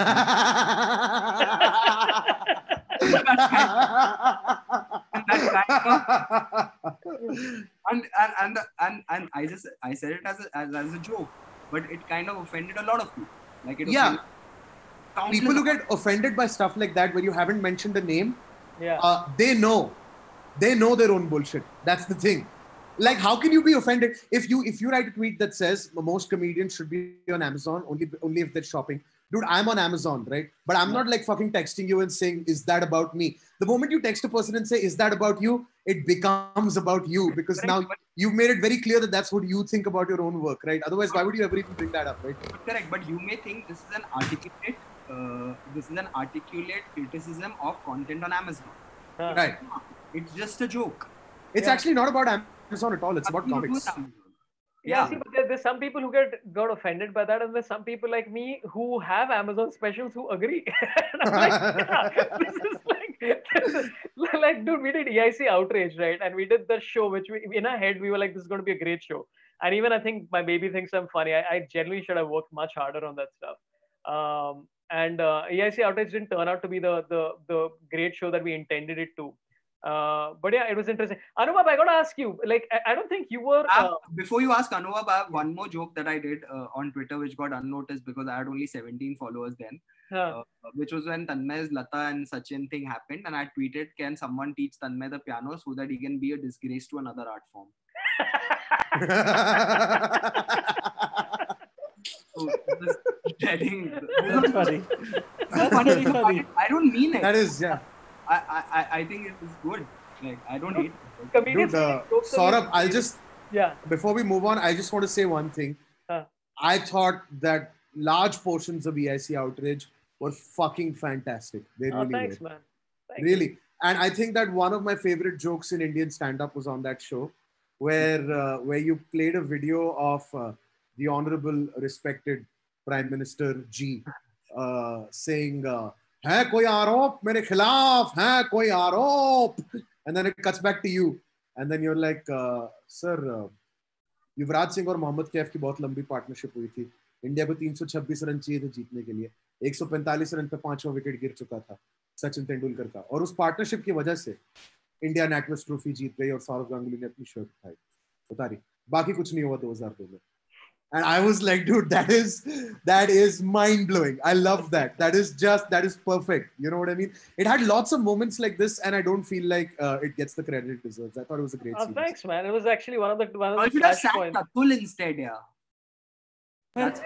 Speaker 2: And that kind of, and and and and, and I just I said it as a as, as a joke, but it kind of offended a lot of people. Like it
Speaker 3: Yeah.
Speaker 2: offended countless
Speaker 3: People who get offended by stuff like that, where you haven't mentioned a name,
Speaker 1: Yeah.
Speaker 3: uh, they know, they know their own bullshit. That's the thing. Like, how can you be offended if you if you write a tweet that says most comedians should be on Amazon only only if they're shopping? Dude, I'm on Amazon, right? But I'm not like fucking texting you and saying, is that about me? The moment you text a person and say, is that about you? It becomes about you, because now you've made it very clear that that's what you think about your own work, right? Otherwise, why would you ever even bring that up, right?
Speaker 2: But correct, but you may think this is an articulate, uh, this is an articulate criticism of content on Amazon.
Speaker 1: Huh.
Speaker 3: Right.
Speaker 2: It's just a joke.
Speaker 3: It's
Speaker 1: Yeah.
Speaker 3: actually not about Amazon at all. It's about
Speaker 2: Nothing to do
Speaker 3: comics.
Speaker 2: with Amazon.
Speaker 1: Yeah,
Speaker 2: Yeah.
Speaker 1: see, but there, there's some people who get got offended by that, and there's some people like me who have Amazon specials who agree. And I'm like, yeah, this is like, like, dude, we did E I C Outrage, right? And we did the show, which we, in our head, we were like, this is going to be a great show. And even I think my baby thinks I'm funny. I, I genuinely should have worked much harder on that stuff. Um, and uh, E I C Outrage didn't turn out to be the, the, the great show that we intended it to. Uh, but yeah, it was interesting. Anubhav, I got to ask you, like, I, I don't think you were.
Speaker 2: I
Speaker 1: Uh,
Speaker 2: have- before you ask Anubhav, I have one more joke that I did uh, on Twitter, which got unnoticed because I had only seventeen followers then.
Speaker 1: uh,
Speaker 2: Uh, which was when Tanmay's Lata and Sachin thing happened, and I tweeted, "Can someone teach Tanmay the piano so that he can be a disgrace to another art form?" So just telling.
Speaker 4: That's funny.
Speaker 2: That's
Speaker 4: That's very funny.
Speaker 2: I don't mean it.
Speaker 3: That is, yeah.
Speaker 2: I, I, I- I think it is good. Like I don't hate it.
Speaker 1: comedians
Speaker 3: Dude, uh,
Speaker 1: make jokes on
Speaker 3: Saurabh,
Speaker 1: it.
Speaker 3: I'll just,
Speaker 1: Yeah.
Speaker 3: before we move on, I just want to say one thing.
Speaker 1: Huh.
Speaker 3: I thought that large portions of E I C outrage were fucking fantastic. They
Speaker 1: Oh,
Speaker 3: really
Speaker 1: thanks,
Speaker 3: were.
Speaker 1: man. Thank
Speaker 3: Really.
Speaker 1: you.
Speaker 3: And I think that one of my favorite jokes in Indian stand-up was on that show, where uh, where you played a video of uh, the honorable, respected Prime Minister G uh, saying, uh, "है कोई आरोप मेरे खिलाफ है कोई आरोप," and then it cuts back to you, and then you're like, uh, "Sir, uh, Yuvraj Singh और मोहम्मद कैफ की बहुत लंबी पार्टनरशिप हुई थी। इंडिया को तीन सौ छब्बीस रन चाहिए थे जीतने के लिए, एक सौ पैंतालीस रन पे पांचवा विकेट गिर चुका था सचिन तेंदुलकर का, और उस पार्टनरशिप की वजह से इंडिया नेटवर्क ट्रॉफी जीत गई और सौरव गांगुली ने अपनी शर्ट उठाई उतारी, बाकी कुछ नहीं हुआ दो हज़ार दो में." And I was like, dude, that is that is mind blowing. I love that. That is just that is perfect. You know what I mean? It had lots of moments like this, and I don't feel like uh, it gets the credit it deserves. I thought it was a great
Speaker 1: Oh,
Speaker 3: series.
Speaker 1: thanks, man. It was actually one of the one of
Speaker 2: I
Speaker 1: the
Speaker 2: should have
Speaker 1: flash
Speaker 2: sat
Speaker 1: points.
Speaker 2: Atul instead, yeah. That's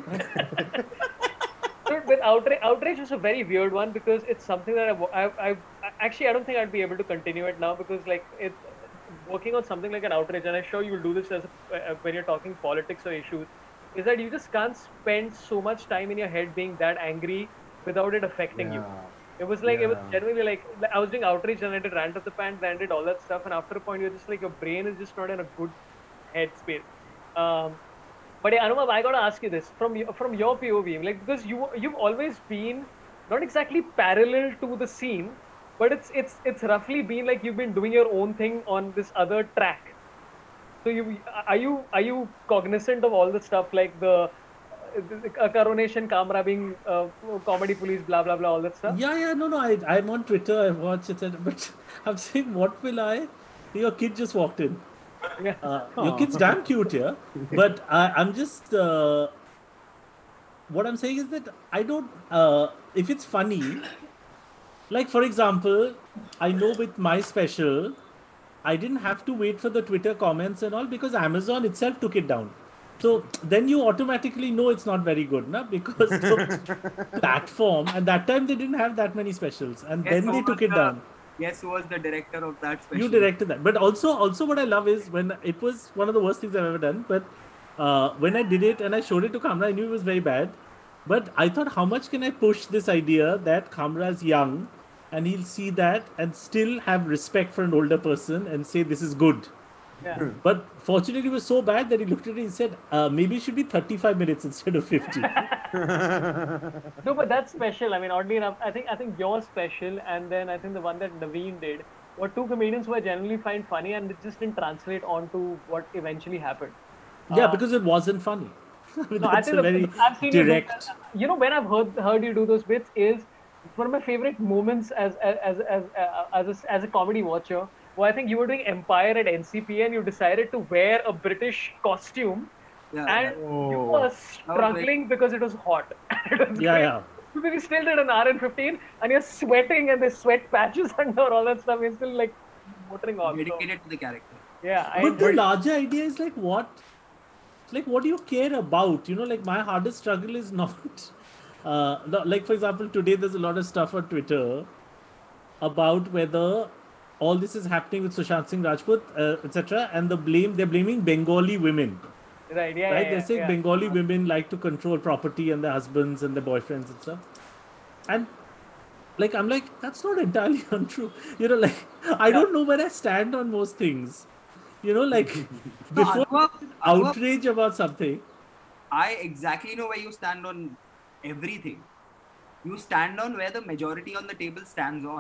Speaker 1: Dude, with outrage, outrage was a very weird one because it's something that I, I, I actually I don't think I'd be able to continue it now because like it working on something like an outrage, and I'm sure you'll do this as a, uh, when you're talking politics or issues, is that you just can't spend so much time in your head being that angry without it affecting you. It was like it was
Speaker 3: Yeah.
Speaker 1: generally like I was doing outrage and I did rant of the pants, then I did all that stuff, and after a point you're just like your brain is just not in a good headspace. Um, but yeah, Anubhav, I gotta ask you this from your, from your P O V, like because you you've always been not exactly parallel to the scene, but it's it's it's roughly been like you've been doing your own thing on this other track. So you are you are you cognizant of all the stuff like the, the uh, coronation, Kamra being uh, comedy police, blah blah blah, all that stuff?
Speaker 4: Yeah, yeah, no, no. I, I'm on Twitter. I watch it, and- but I'm saying, what will I? Your kid just walked in.
Speaker 1: Yeah.
Speaker 4: Uh, your kid's damn cute here, but I, I'm just. Uh, what I'm saying is that I don't. Uh, if it's funny, like for example, I know with my special, I didn't have to wait for the Twitter comments and all because Amazon itself took it down. So then you automatically know it's not very good, na? Because the platform, and that time they didn't have that many specials, and
Speaker 2: Yes,
Speaker 4: then
Speaker 2: who
Speaker 4: they
Speaker 2: was
Speaker 4: took it
Speaker 2: the-
Speaker 4: down.
Speaker 2: Guess who was the director of that special?
Speaker 4: You directed that, but also, also what I love is when it was one of the worst things I've ever done. But uh, when I did it and I showed it to Kamra, I knew it was very bad. But I thought, how much can I push this idea that Kamra is young and he'll see that and still have respect for an older person and say this is good.
Speaker 1: Yeah.
Speaker 4: But fortunately, it was so bad that he looked at it and said, uh, maybe it should be thirty-five minutes instead of fifty.
Speaker 1: No, but that's special. I mean, oddly enough, I think I think your special, and then I think the one that Naveen did, were two comedians who I generally find funny, and it just didn't translate onto what eventually happened.
Speaker 4: Yeah,
Speaker 1: Uh,
Speaker 4: because it wasn't funny. I mean,
Speaker 1: No, I
Speaker 4: that's
Speaker 1: think
Speaker 4: a
Speaker 1: the-
Speaker 4: very
Speaker 1: I've seen you do-
Speaker 4: direct.
Speaker 1: You know, when I've heard heard you do those bits, is one of my favorite moments as as as as, uh, as, a, as a comedy watcher. Where I think you were doing Empire at N C P and you decided to wear a British costume,
Speaker 2: Yeah,
Speaker 1: and you
Speaker 3: Oh.
Speaker 1: were struggling because it was hot. It was
Speaker 4: Yeah,
Speaker 1: great.
Speaker 4: yeah.
Speaker 1: Because we still did an hour and fifteen, and you're sweating and there's sweat patches under all that stuff. You're still like motoring on. So,
Speaker 2: dedicated to the character.
Speaker 1: yeah, I
Speaker 4: But the
Speaker 1: enjoyed.
Speaker 4: larger idea is like what, like what do you care about? You know, like my hardest struggle is not, uh, no- like for example, today there's a lot of stuff on Twitter about whether all this is happening with Sushant Singh Rajput, uh, et cetera. And the blame they're blaming Bengali women,
Speaker 1: Right, yeah,
Speaker 4: right?
Speaker 1: yeah,
Speaker 4: They're
Speaker 1: yeah,
Speaker 4: saying
Speaker 1: yeah.
Speaker 4: Bengali women like to control property and their husbands and their boyfriends and stuff. And like I'm like that's not entirely untrue. You know, like I don't know where I stand on most things. You know, like
Speaker 2: No,
Speaker 4: before
Speaker 2: Anubhav, Anubhav,
Speaker 4: outrage about something.
Speaker 2: I exactly know where you stand on everything. You stand on where the majority on the table stands on.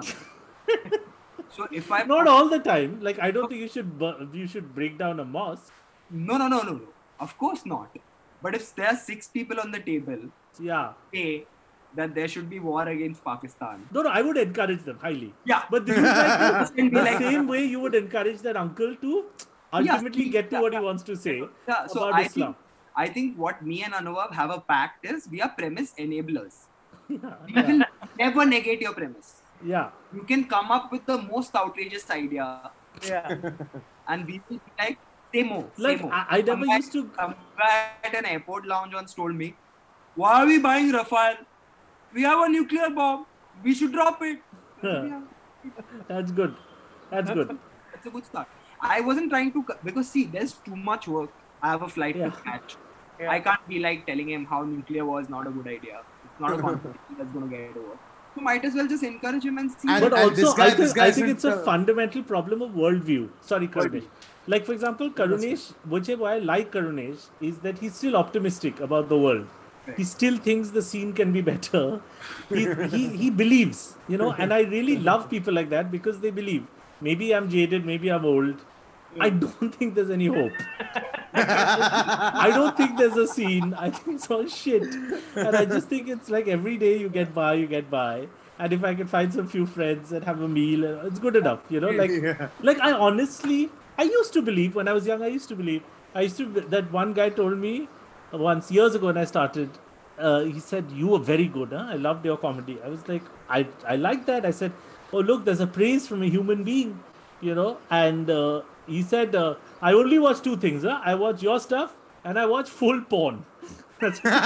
Speaker 2: So if I
Speaker 4: Not all the time. Like I don't think you should bu- you should break down a mosque.
Speaker 2: no no no no no, of course not. But if there are six people on the table,
Speaker 4: Yeah.
Speaker 2: say that there should be war against Pakistan.
Speaker 4: No, no, I would encourage them highly.
Speaker 2: Yeah.
Speaker 4: But this is like
Speaker 2: This can be
Speaker 4: the
Speaker 2: like-
Speaker 4: same way you would encourage that uncle to ultimately
Speaker 2: see,
Speaker 4: get to
Speaker 2: yeah,
Speaker 4: what he
Speaker 2: yeah.
Speaker 4: wants to say
Speaker 2: Yeah, so
Speaker 4: about
Speaker 2: I
Speaker 4: Islam.
Speaker 2: think I think what me and Anubhav have a pact is we are premise enablers.
Speaker 4: Yeah.
Speaker 2: We
Speaker 4: Yeah.
Speaker 2: will never negate your premise.
Speaker 4: Yeah.
Speaker 2: You can come up with the most outrageous idea,
Speaker 1: Yeah.
Speaker 2: and we will be like, say more, say
Speaker 4: Like
Speaker 2: more.
Speaker 4: I, I never
Speaker 2: Some guy-
Speaker 4: used to.
Speaker 2: Some guy at an airport lounge once told me, "Why are we buying Rafale? We have a nuclear bomb. We should drop it." Yeah,
Speaker 4: That's good. That's good.
Speaker 2: That's a good start. I wasn't trying to, because see, there's too much work. I have a flight
Speaker 4: Yeah.
Speaker 2: to catch.
Speaker 1: Yeah.
Speaker 2: I can't be like telling him how nuclear war is not a good idea. It's not a conversation that's going to get over. So might as well just encourage him and see.
Speaker 3: And-
Speaker 4: But
Speaker 3: and this
Speaker 4: also,
Speaker 3: guy-
Speaker 4: I
Speaker 3: this
Speaker 4: think,
Speaker 3: guy
Speaker 4: I think
Speaker 3: isn't,
Speaker 4: it's a
Speaker 3: uh,
Speaker 4: fundamental problem of worldview. Sorry, Karunesh.
Speaker 2: Worldview.
Speaker 4: Like, for example, Karunesh, which why I like Karunesh is that he's still optimistic about the world.
Speaker 2: Right.
Speaker 4: He still thinks the scene can be better. He, he, he believes, you know, and I really love people like that because they believe. Maybe I'm jaded, maybe I'm old. I don't think there's any hope. I don't think there's a scene. I think it's all shit. And I just think it's like every day you get by, you get by. And if I can find some few friends and have a meal, it's good enough, you know. Like,
Speaker 3: Yeah.
Speaker 4: like I honestly, I used to believe when I was young. I used to believe. I used to. That one guy told me once years ago when I started. Uh, he said, "You were very good. Huh? I loved your comedy." I was like, "I I like that." I said, "Oh look, there's a praise from a human being, you know." And uh, he said, uh, "I only watch two things. Huh? I watch your stuff and I watch full porn." That's what he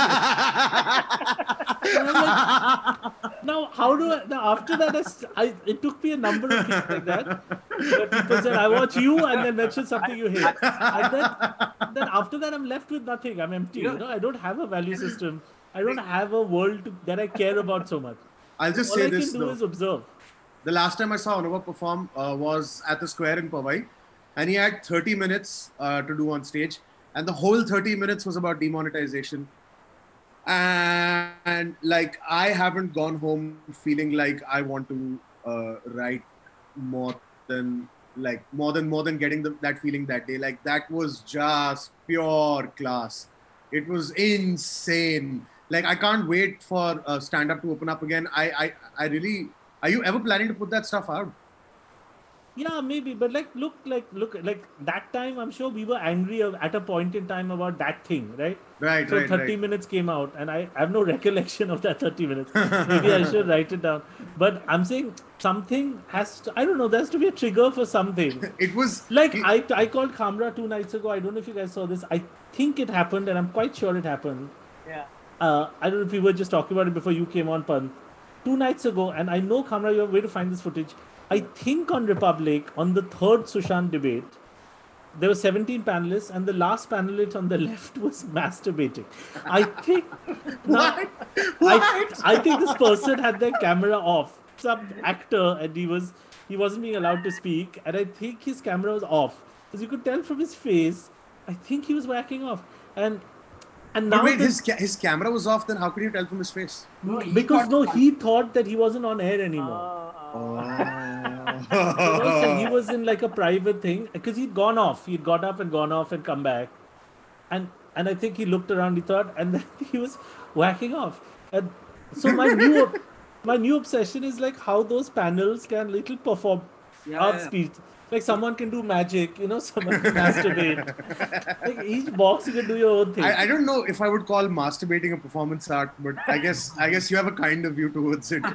Speaker 4: said. And I'm like, now how do I? Now after that, I, st- I it took me a number of things like that. Where people said, "I watch you," and then mention something you hate. And then, then after that, I'm left with nothing. I'm empty. You know, I don't have a value system. I don't have a world to, that I care about so much.
Speaker 3: I'll just
Speaker 4: All
Speaker 3: say
Speaker 4: I
Speaker 3: this
Speaker 4: can do
Speaker 3: though.
Speaker 4: is observe.
Speaker 3: The last time I saw Anubhav perform uh, was at the Square in Powai, and he had thirty minutes uh, to do on stage, and the whole thirty minutes was about demonetization. And, and like I haven't gone home feeling like I want to uh, write more than like more than more than getting the, that feeling that day. Like that was just pure class. It was insane. Like I can't wait for uh, stand up to open up again. I I I really. Are you ever planning to put that stuff out?
Speaker 4: Yeah, maybe, but like, look, like, look, like that time, I'm sure we were angry at a point in time about that thing, right?
Speaker 3: Right,
Speaker 4: So
Speaker 3: right,
Speaker 4: thirty
Speaker 3: right.
Speaker 4: minutes came out, and I have no recollection of that thirty minutes. Maybe I should write it down. But I'm saying something has to, I don't know, there has to be a trigger for something.
Speaker 3: It was
Speaker 4: Like,
Speaker 3: he-
Speaker 4: I, I called Khamra two nights ago. I don't know if you guys saw this. I think it happened, and I'm quite sure it happened.
Speaker 1: Yeah.
Speaker 4: Uh, I don't know if we were just talking about it before you came on, Pant. Two nights ago, and I know, Khamra, you have a way to find this footage. I think on Republic, on the third Sushant debate, there were seventeen panelists, and the last panelist on the left was masturbating. I think. Now,
Speaker 3: What?
Speaker 4: I,
Speaker 3: What?
Speaker 4: I think this person had their camera off. Some actor, and he was he wasn't being allowed to speak, and I think his camera was off. As you could tell from his face, I think he was whacking off. And and now
Speaker 3: But wait,
Speaker 4: the-
Speaker 3: his ca- his camera was off. Then how could you tell from his face?
Speaker 2: No, he
Speaker 4: because
Speaker 2: thought-
Speaker 4: no, he thought that he wasn't on air anymore.
Speaker 1: Uh,
Speaker 3: Oh.
Speaker 4: You know, so he was in like a private thing because he'd gone off. He'd got up and gone off and come back, and and I think he looked around. He thought, and then he was whacking off. And so my new my new obsession is like how those panels can little perform
Speaker 2: Yeah,
Speaker 4: art
Speaker 2: yeah, yeah.
Speaker 4: speech. Like someone can do magic, you know, someone can masturbate. Like each box you can do your own thing.
Speaker 3: I, I don't know if I would call masturbating a performance art, but I guess I guess you have a kind of view towards it.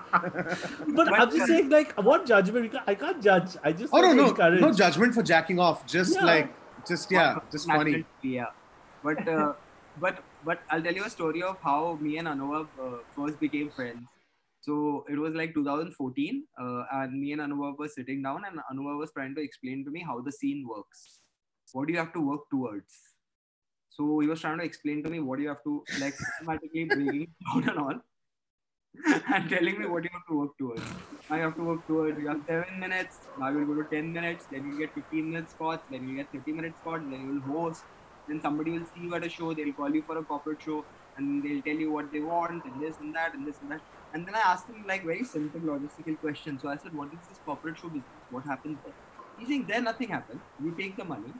Speaker 4: but I'm just saying, like, what judgment? We can't- I can't judge. I just
Speaker 3: Oh no,
Speaker 4: want to
Speaker 3: no,
Speaker 4: encourage.
Speaker 3: no judgment for jacking off. Just
Speaker 4: Yeah.
Speaker 3: like, just yeah, just funny.
Speaker 2: Yeah, but uh, but but I'll tell you a story of how me and Anubhav uh, first became friends. So it was like two thousand fourteen, uh, and me and Anubhav were sitting down, and Anubhav was trying to explain to me how the scene works. What do you have to work towards? So he was trying to explain to me what you have to like systematically breaking it down and all, and telling me what you have to work towards. Now you have to work towards. You have seven minutes. Now you'll go to ten minutes. Then you get fifteen minute spots. Then you get thirty minute spots. Then you will host. Then somebody will see you at a show. They'll call you for a corporate show, and they'll tell you what they want and this and that and this and that. And then I asked him like very simple logistical questions. So I said, "What is this corporate show business? What happens there?" He's saying, "There nothing happens. You take the money.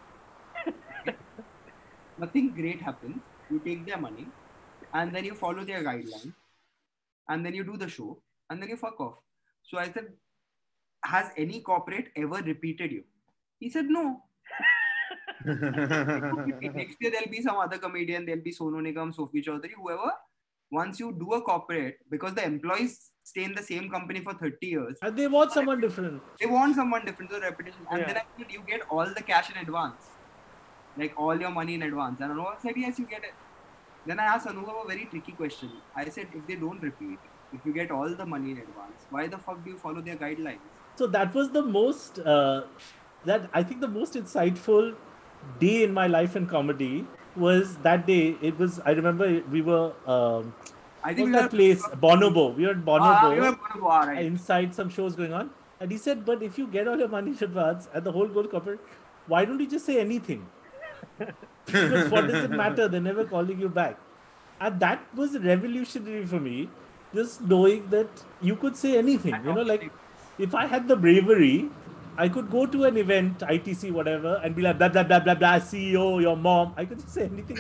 Speaker 2: Nothing great happens. You take their money, and then you follow their guidelines, and then you do the show, and then you fuck off." So I said, "Has any corporate ever repeated you?" He said, "No." Next year there'll be some other comedian, there'll be Sonu Nigam, Sophie Chaudhary, whoever. Once you do a corporate, because the employees stay in the same company for thirty years,
Speaker 4: And they want someone different.
Speaker 2: they want someone different, so repetition. And
Speaker 1: Yeah.
Speaker 2: then I said, you get all the cash in advance, like all your money in advance. And Anubhav said, yes, you get it. Then I asked Anubhav a very tricky question. I said, if they don't repeat, if you get all the money in advance, why the fuck do you follow their guidelines?
Speaker 4: So that was the most, uh, that I think the most insightful day in my life in comedy was that day. It was. I remember we were. Um,
Speaker 2: I think
Speaker 4: What's
Speaker 2: we
Speaker 4: that
Speaker 2: were-
Speaker 4: place? Bonobo. We were at Bonobo.
Speaker 2: Ah, we were Bonobo, ah, right.
Speaker 4: Inside some shows going on. And he said, but if you get all your money in advance and the whole goal corporate, why don't you just say anything? Because what does it matter? They're never calling you back. And that was revolutionary for me. Just knowing that you could say anything. You know, like if I had the bravery, I could go to an event, I T C, whatever, and be like, blah, blah, blah, blah, blah, C E O, your mom. I could just say anything.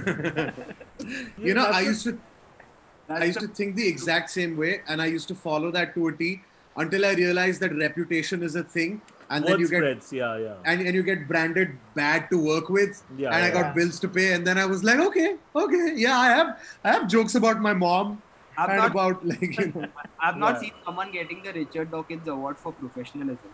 Speaker 3: You know,
Speaker 4: that's
Speaker 3: I
Speaker 4: what-
Speaker 3: used to
Speaker 2: That's
Speaker 3: I used
Speaker 2: the-
Speaker 3: to think the exact same way, and I used to follow that to a T until I realized that reputation is a thing, and
Speaker 4: Word
Speaker 3: then you get
Speaker 4: spreads, yeah, yeah.
Speaker 3: and, and you get branded bad to work with,
Speaker 4: Yeah,
Speaker 3: and I
Speaker 4: yeah.
Speaker 3: got bills to pay, and then I was like, okay, okay, yeah, I have I have jokes about my mom
Speaker 2: I've
Speaker 3: and
Speaker 2: not,
Speaker 3: about like you know.
Speaker 2: I've not
Speaker 4: Yeah.
Speaker 2: seen someone getting the Richard Dawkins Award for professionalism.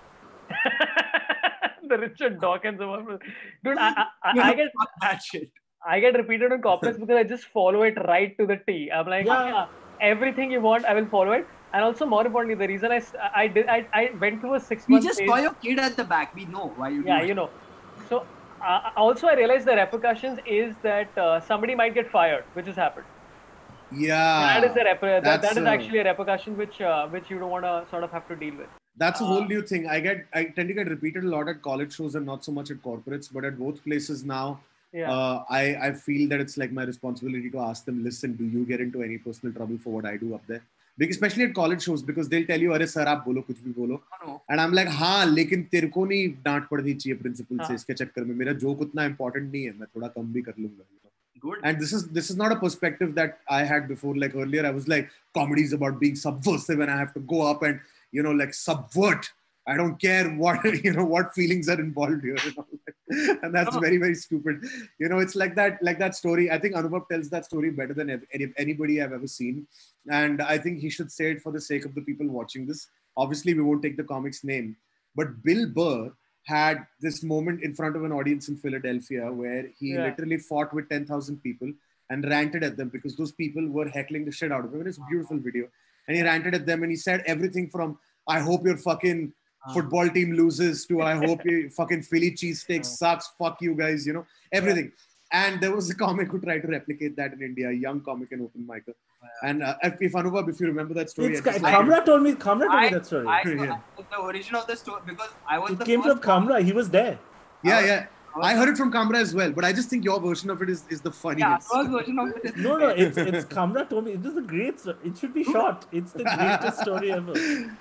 Speaker 1: The Richard Dawkins award. Dude, I, I, I, I get
Speaker 2: Fuck that shit.
Speaker 1: I get repeated on corporates because I just follow it right to the T. I'm like,
Speaker 4: Yeah.
Speaker 1: yeah, everything you want, I will follow it. And also, more importantly, the reason I s- I did I, I went through a six
Speaker 2: We
Speaker 1: month
Speaker 2: just
Speaker 1: phase.
Speaker 2: saw your kid at the back. We know why you do
Speaker 1: Yeah,
Speaker 2: it.
Speaker 1: you know. So uh, also, I realized the repercussions is that uh, somebody might get fired, which has happened.
Speaker 3: Yeah,
Speaker 1: that is a rep- that, that
Speaker 3: that's,
Speaker 1: is
Speaker 3: uh,
Speaker 1: actually a repercussion which uh, which you don't want to sort of have to deal with.
Speaker 3: That's a whole
Speaker 1: Uh,
Speaker 3: new thing. I get I tend to get repeated a lot at college shows and not so much at corporates, but at both places now.
Speaker 1: Yeah.
Speaker 3: Uh, I, I feel that it's like my responsibility to ask them, listen, do you get into any personal trouble for what I do up there? Because especially at college shows, because they'll tell you, अरे sir आप बोलो कुछ भी बोलो.
Speaker 2: No, no.
Speaker 3: And I'm like, हाँ लेकिन तेरे को नहीं डांट पड़नी चाहिए प्रिंसिपल से
Speaker 1: हाँ.
Speaker 3: इसके चक्कर में. मेरा जोक उतना important नहीं है. मैं थोड़ा कम भी कर लूँगा.
Speaker 2: Good.
Speaker 3: And this is this is not a perspective that I had before. Like earlier, I was like, comedy is about being subversive, and I have to go up and you know like subvert. I don't care what you know what feelings are involved here, and, all that. And that's very very stupid. You know, it's like that like that story. I think Anubhav tells that story better than ev- any, anybody I've ever seen, and I think he should say it for the sake of the people watching this. Obviously, we won't take the comic's name, but Bill Burr had this moment in front of an audience in Philadelphia where he
Speaker 1: Yeah.
Speaker 3: literally fought with ten thousand people and ranted at them because those people were heckling the shit out of him. It's a beautiful video. And he ranted at them and he said everything from, I hope your fucking football team loses to, I hope your fucking Philly cheesesteak sucks, fuck you guys, you know, everything. And there was a comic who tried to replicate that in India, a young comic and open micer. And uh, if, if Anubhav, if you remember that story,
Speaker 4: It's
Speaker 3: I just
Speaker 4: Ka-
Speaker 3: like-
Speaker 4: Kamra told me. Kamra told me
Speaker 2: I,
Speaker 4: that story.
Speaker 2: I,
Speaker 3: Yeah.
Speaker 2: the origin of the story because I was
Speaker 4: it
Speaker 2: the
Speaker 4: came from
Speaker 2: first one-
Speaker 4: Kamra. He was there.
Speaker 3: yeah,
Speaker 2: was-
Speaker 3: yeah. I heard it from Kamra as well, but I just think your version of it is, is the
Speaker 2: Yeah,
Speaker 3: funniest.
Speaker 2: first version of it is
Speaker 4: No, no, it's it's Kamra told me. It is a great. sto- It should be short. It's the greatest story ever.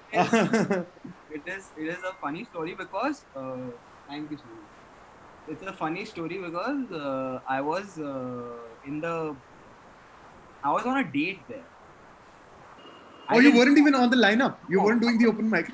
Speaker 2: it is it is a funny story because uh, thank you so much. It's a funny story because uh, I was uh, in the I was on a date there. I
Speaker 3: Oh, you
Speaker 2: didn't-
Speaker 3: weren't even on the lineup. You
Speaker 2: No.
Speaker 3: weren't doing the open mic.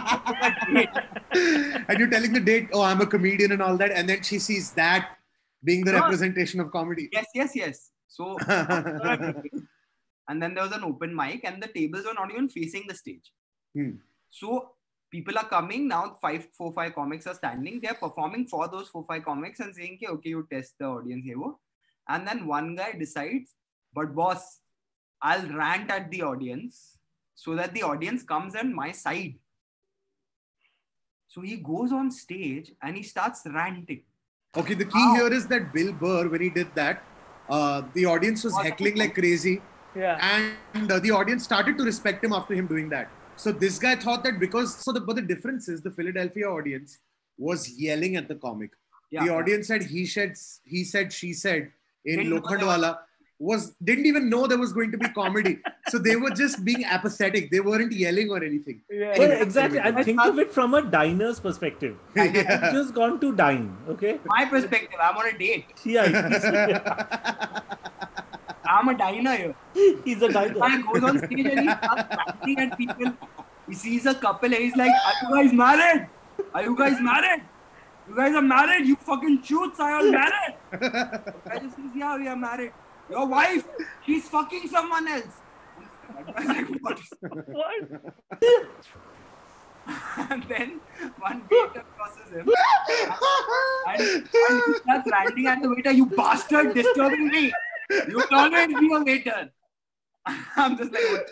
Speaker 3: And you're telling the date, oh, I'm a comedian and all that. And then she sees that being the
Speaker 2: No.
Speaker 3: representation of comedy.
Speaker 2: Yes, yes, yes. So and then there was an open mic and the tables were not even facing the stage.
Speaker 3: Hmm.
Speaker 2: So people are coming now, five, four, five comics are standing. They're performing for those four, five comics and saying, okay, okay, you test the audience here. wo." And then one guy decides, but boss, I'll rant at the audience so that the audience comes on my side. So he goes on stage and he starts ranting.
Speaker 3: Okay, the key here is that Bill Burr, when he did that, uh, the audience was heckling like crazy.
Speaker 1: Yeah.
Speaker 3: And uh, the audience started to respect him after him doing that. So this guy thought that because, so the, but the difference is the Philadelphia audience was yelling at the comic.
Speaker 2: Yeah,
Speaker 3: the
Speaker 2: yeah.
Speaker 3: audience said he said, he said, she said in
Speaker 2: Didn't know
Speaker 3: Lokhandwala was didn't even know there was going to be comedy. So they were just being apathetic. They weren't yelling or anything.
Speaker 1: Yeah.
Speaker 4: Well,
Speaker 3: Anyway,
Speaker 4: exactly.
Speaker 3: anyway.
Speaker 4: And think of it from a diner's perspective.
Speaker 3: Yeah.
Speaker 4: You've just gone to dine, okay?
Speaker 2: My perspective, I'm on a date.
Speaker 4: Yeah, he's,
Speaker 2: I'm a diner here.
Speaker 4: he's a diner.
Speaker 2: Guy goes on stage and he starts ranting at people. He sees a couple and he's like, are you guys married? Are you guys married? You guys are married? You fucking shoots, are you married? The guy just says, yeah, we are married. Your wife, she's fucking someone else. That guy's like, what?
Speaker 1: What?
Speaker 2: And then one waiter crosses him and, and he starts ranting at the waiter, you bastard, disturbing me. You always be a waiter. I'm just like, what?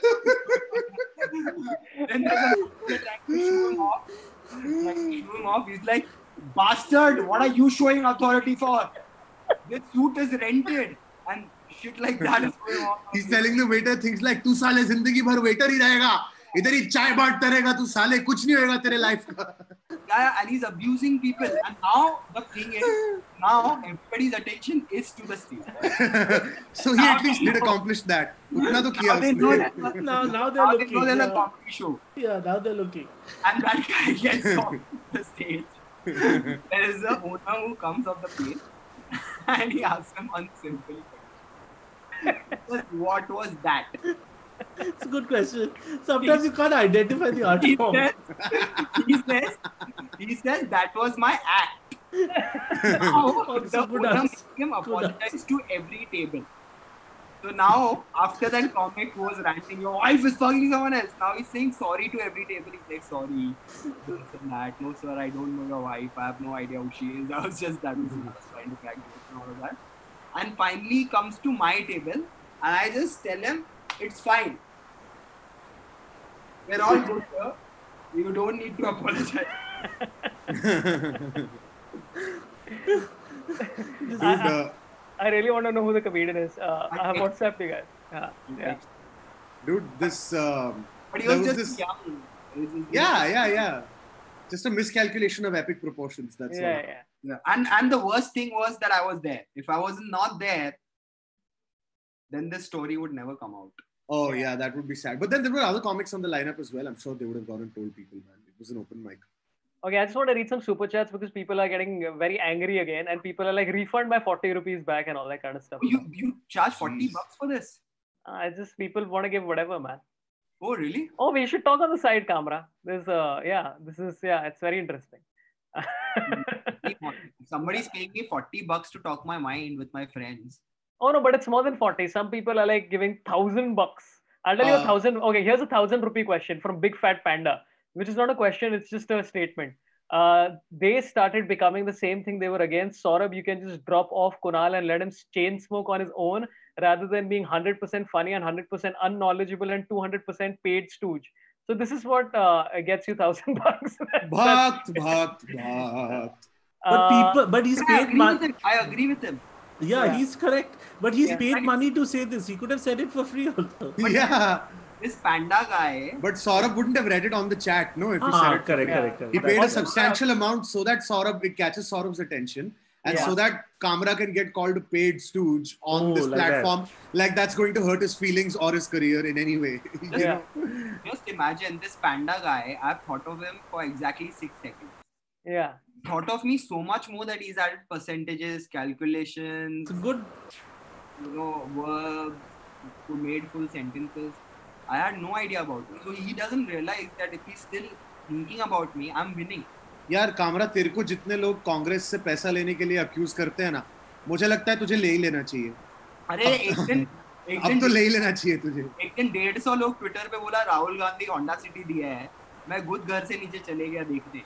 Speaker 2: Then there's a guy trying to shoo him off. Trying to shoo him off. He's like, bastard, what are you showing authority for? this suit is rented and shit like that is going on.
Speaker 3: He's telling the waiter things like, "तू साले जिंदगी भर waiter ही रहेगा, इधर ही चाय बांटता रहेगा, तू साले कुछ नहीं होएगा तेरे life का."
Speaker 2: Yeah, and he's abusing people. And now the thing is, now everybody's attention is to the stage.
Speaker 3: So he at least did accomplish that. उतना तो किया
Speaker 2: Now they know
Speaker 3: उसने.
Speaker 2: that-
Speaker 4: Now, now they're
Speaker 2: now they
Speaker 4: looking.
Speaker 2: know there's a
Speaker 4: yeah.
Speaker 2: comedy show.
Speaker 4: yeah, now they're looking.
Speaker 2: And that guy gets off the stage. There is a owner who comes off the plane and he asks him one simple question. What was that?
Speaker 4: It's a good question. Sometimes you can't identify the art
Speaker 2: He
Speaker 4: form.
Speaker 2: says, he says, he says that was my act. Now,
Speaker 4: Also
Speaker 2: the
Speaker 4: good
Speaker 2: owner
Speaker 4: answer.
Speaker 2: makes him apologize to every table. So now, after that comic who was ranting, your wife is fucking someone else. Now he's saying sorry to every table. He's like, sorry, this and that. No, sir, I don't know your wife. I have no idea who she is. I was just that. Was, I was trying to crack jokes and all of that. And finally comes to my table, and I just tell him, it's fine. We're all good here. You don't need to apologize.
Speaker 3: Dude,
Speaker 1: I,
Speaker 3: uh,
Speaker 1: I really want to know who the comedian is. Uh, I have WhatsApped you guys. Yeah, yeah.
Speaker 3: dude, this. Um,
Speaker 2: But he
Speaker 3: there
Speaker 2: was
Speaker 3: was
Speaker 2: just
Speaker 3: this-
Speaker 2: young. He was just-
Speaker 3: Yeah, yeah, yeah. Just a miscalculation of epic proportions. That's
Speaker 1: Yeah,
Speaker 3: all.
Speaker 1: yeah.
Speaker 2: Yeah. And and the worst thing was that I was there. If I was not there, then this story would never come out.
Speaker 3: Oh yeah, that would be sad. But then there were other comics on the lineup as well. I'm sure they would have gone and told people, man. It was an open mic.
Speaker 1: Okay, I just want to read some super chats because people are getting very angry again, and people are like, refund my forty rupees back and all that kind of stuff.
Speaker 2: You you charge forty
Speaker 3: Jeez.
Speaker 2: bucks for this?
Speaker 1: Uh, it's just people want to give whatever, man.
Speaker 2: Oh really?
Speaker 1: Oh, we should talk on the side camera. There's uh yeah, this is yeah, it's very interesting.
Speaker 2: If somebody's paying me forty bucks to talk my mind with my friends.
Speaker 1: Oh no, but it's more than forty. Some people are like giving thousand bucks. I'll tell you a
Speaker 3: Uh,
Speaker 1: thousand. Okay, here's a thousand rupee question from Big Fat Panda, which is not a question, it's just a statement. Uh, they started becoming the same thing they were against. Saurabh, you can just drop off Kunal and let him chain smoke on his own rather than being one hundred percent funny and one hundred percent unknowledgeable and two hundred percent paid stooge. So this is what uh, gets you one thousand bucks.
Speaker 3: Bhakt, bhakt, bhakt.
Speaker 4: But
Speaker 1: Uh,
Speaker 4: people, but he's
Speaker 2: I
Speaker 4: paid
Speaker 2: agree with
Speaker 4: money.
Speaker 2: him. I agree with him.
Speaker 4: Yeah,
Speaker 1: Yeah.
Speaker 4: he's correct. But he's
Speaker 1: Yeah.
Speaker 4: paid money to say this. He could have said it for free also.
Speaker 3: Yeah.
Speaker 2: This panda guy.
Speaker 3: But Saurabh wouldn't have read it on the chat, no, if he
Speaker 4: Ah,
Speaker 3: said it. for
Speaker 4: correct,
Speaker 3: free.
Speaker 4: correct, correct.
Speaker 3: He paid a
Speaker 1: Also,
Speaker 3: substantial amount so that Saurabh, it catches Saurabh's attention. And
Speaker 1: Yeah.
Speaker 3: so that Kamra can get called a paid stooge on
Speaker 4: Oh,
Speaker 3: this
Speaker 4: like that.
Speaker 3: platform. Like that's going to hurt his feelings or his career in any way. You
Speaker 1: Yeah.
Speaker 3: know?
Speaker 2: Just imagine this panda guy. I've thought of him for exactly six seconds.
Speaker 1: yeah.
Speaker 2: Thought of me so much more that he's added percentages, calculations,
Speaker 4: It's a good.
Speaker 2: you know, verbs to made full sentences. I had no idea about it. So he doesn't realize that if he's still thinking about me, I'm winning.
Speaker 3: यार कामरा तेरे को जितने लोग कांग्रेस से पैसा लेने के लिए अक्यूज करते हैं ना, मुझे लगता है तुझे ले ही लेना चाहिए.
Speaker 2: अरे एक दिन एक
Speaker 3: अब
Speaker 2: दिन
Speaker 3: तो ले ही लेना चाहिए तुझे.
Speaker 2: एक दिन डेढ़ सौ लोग ट्विटर पे बोला राहुल गांधी होंडा सिटी दिया है. मैं खुद घर से नीचे चले गया देखने.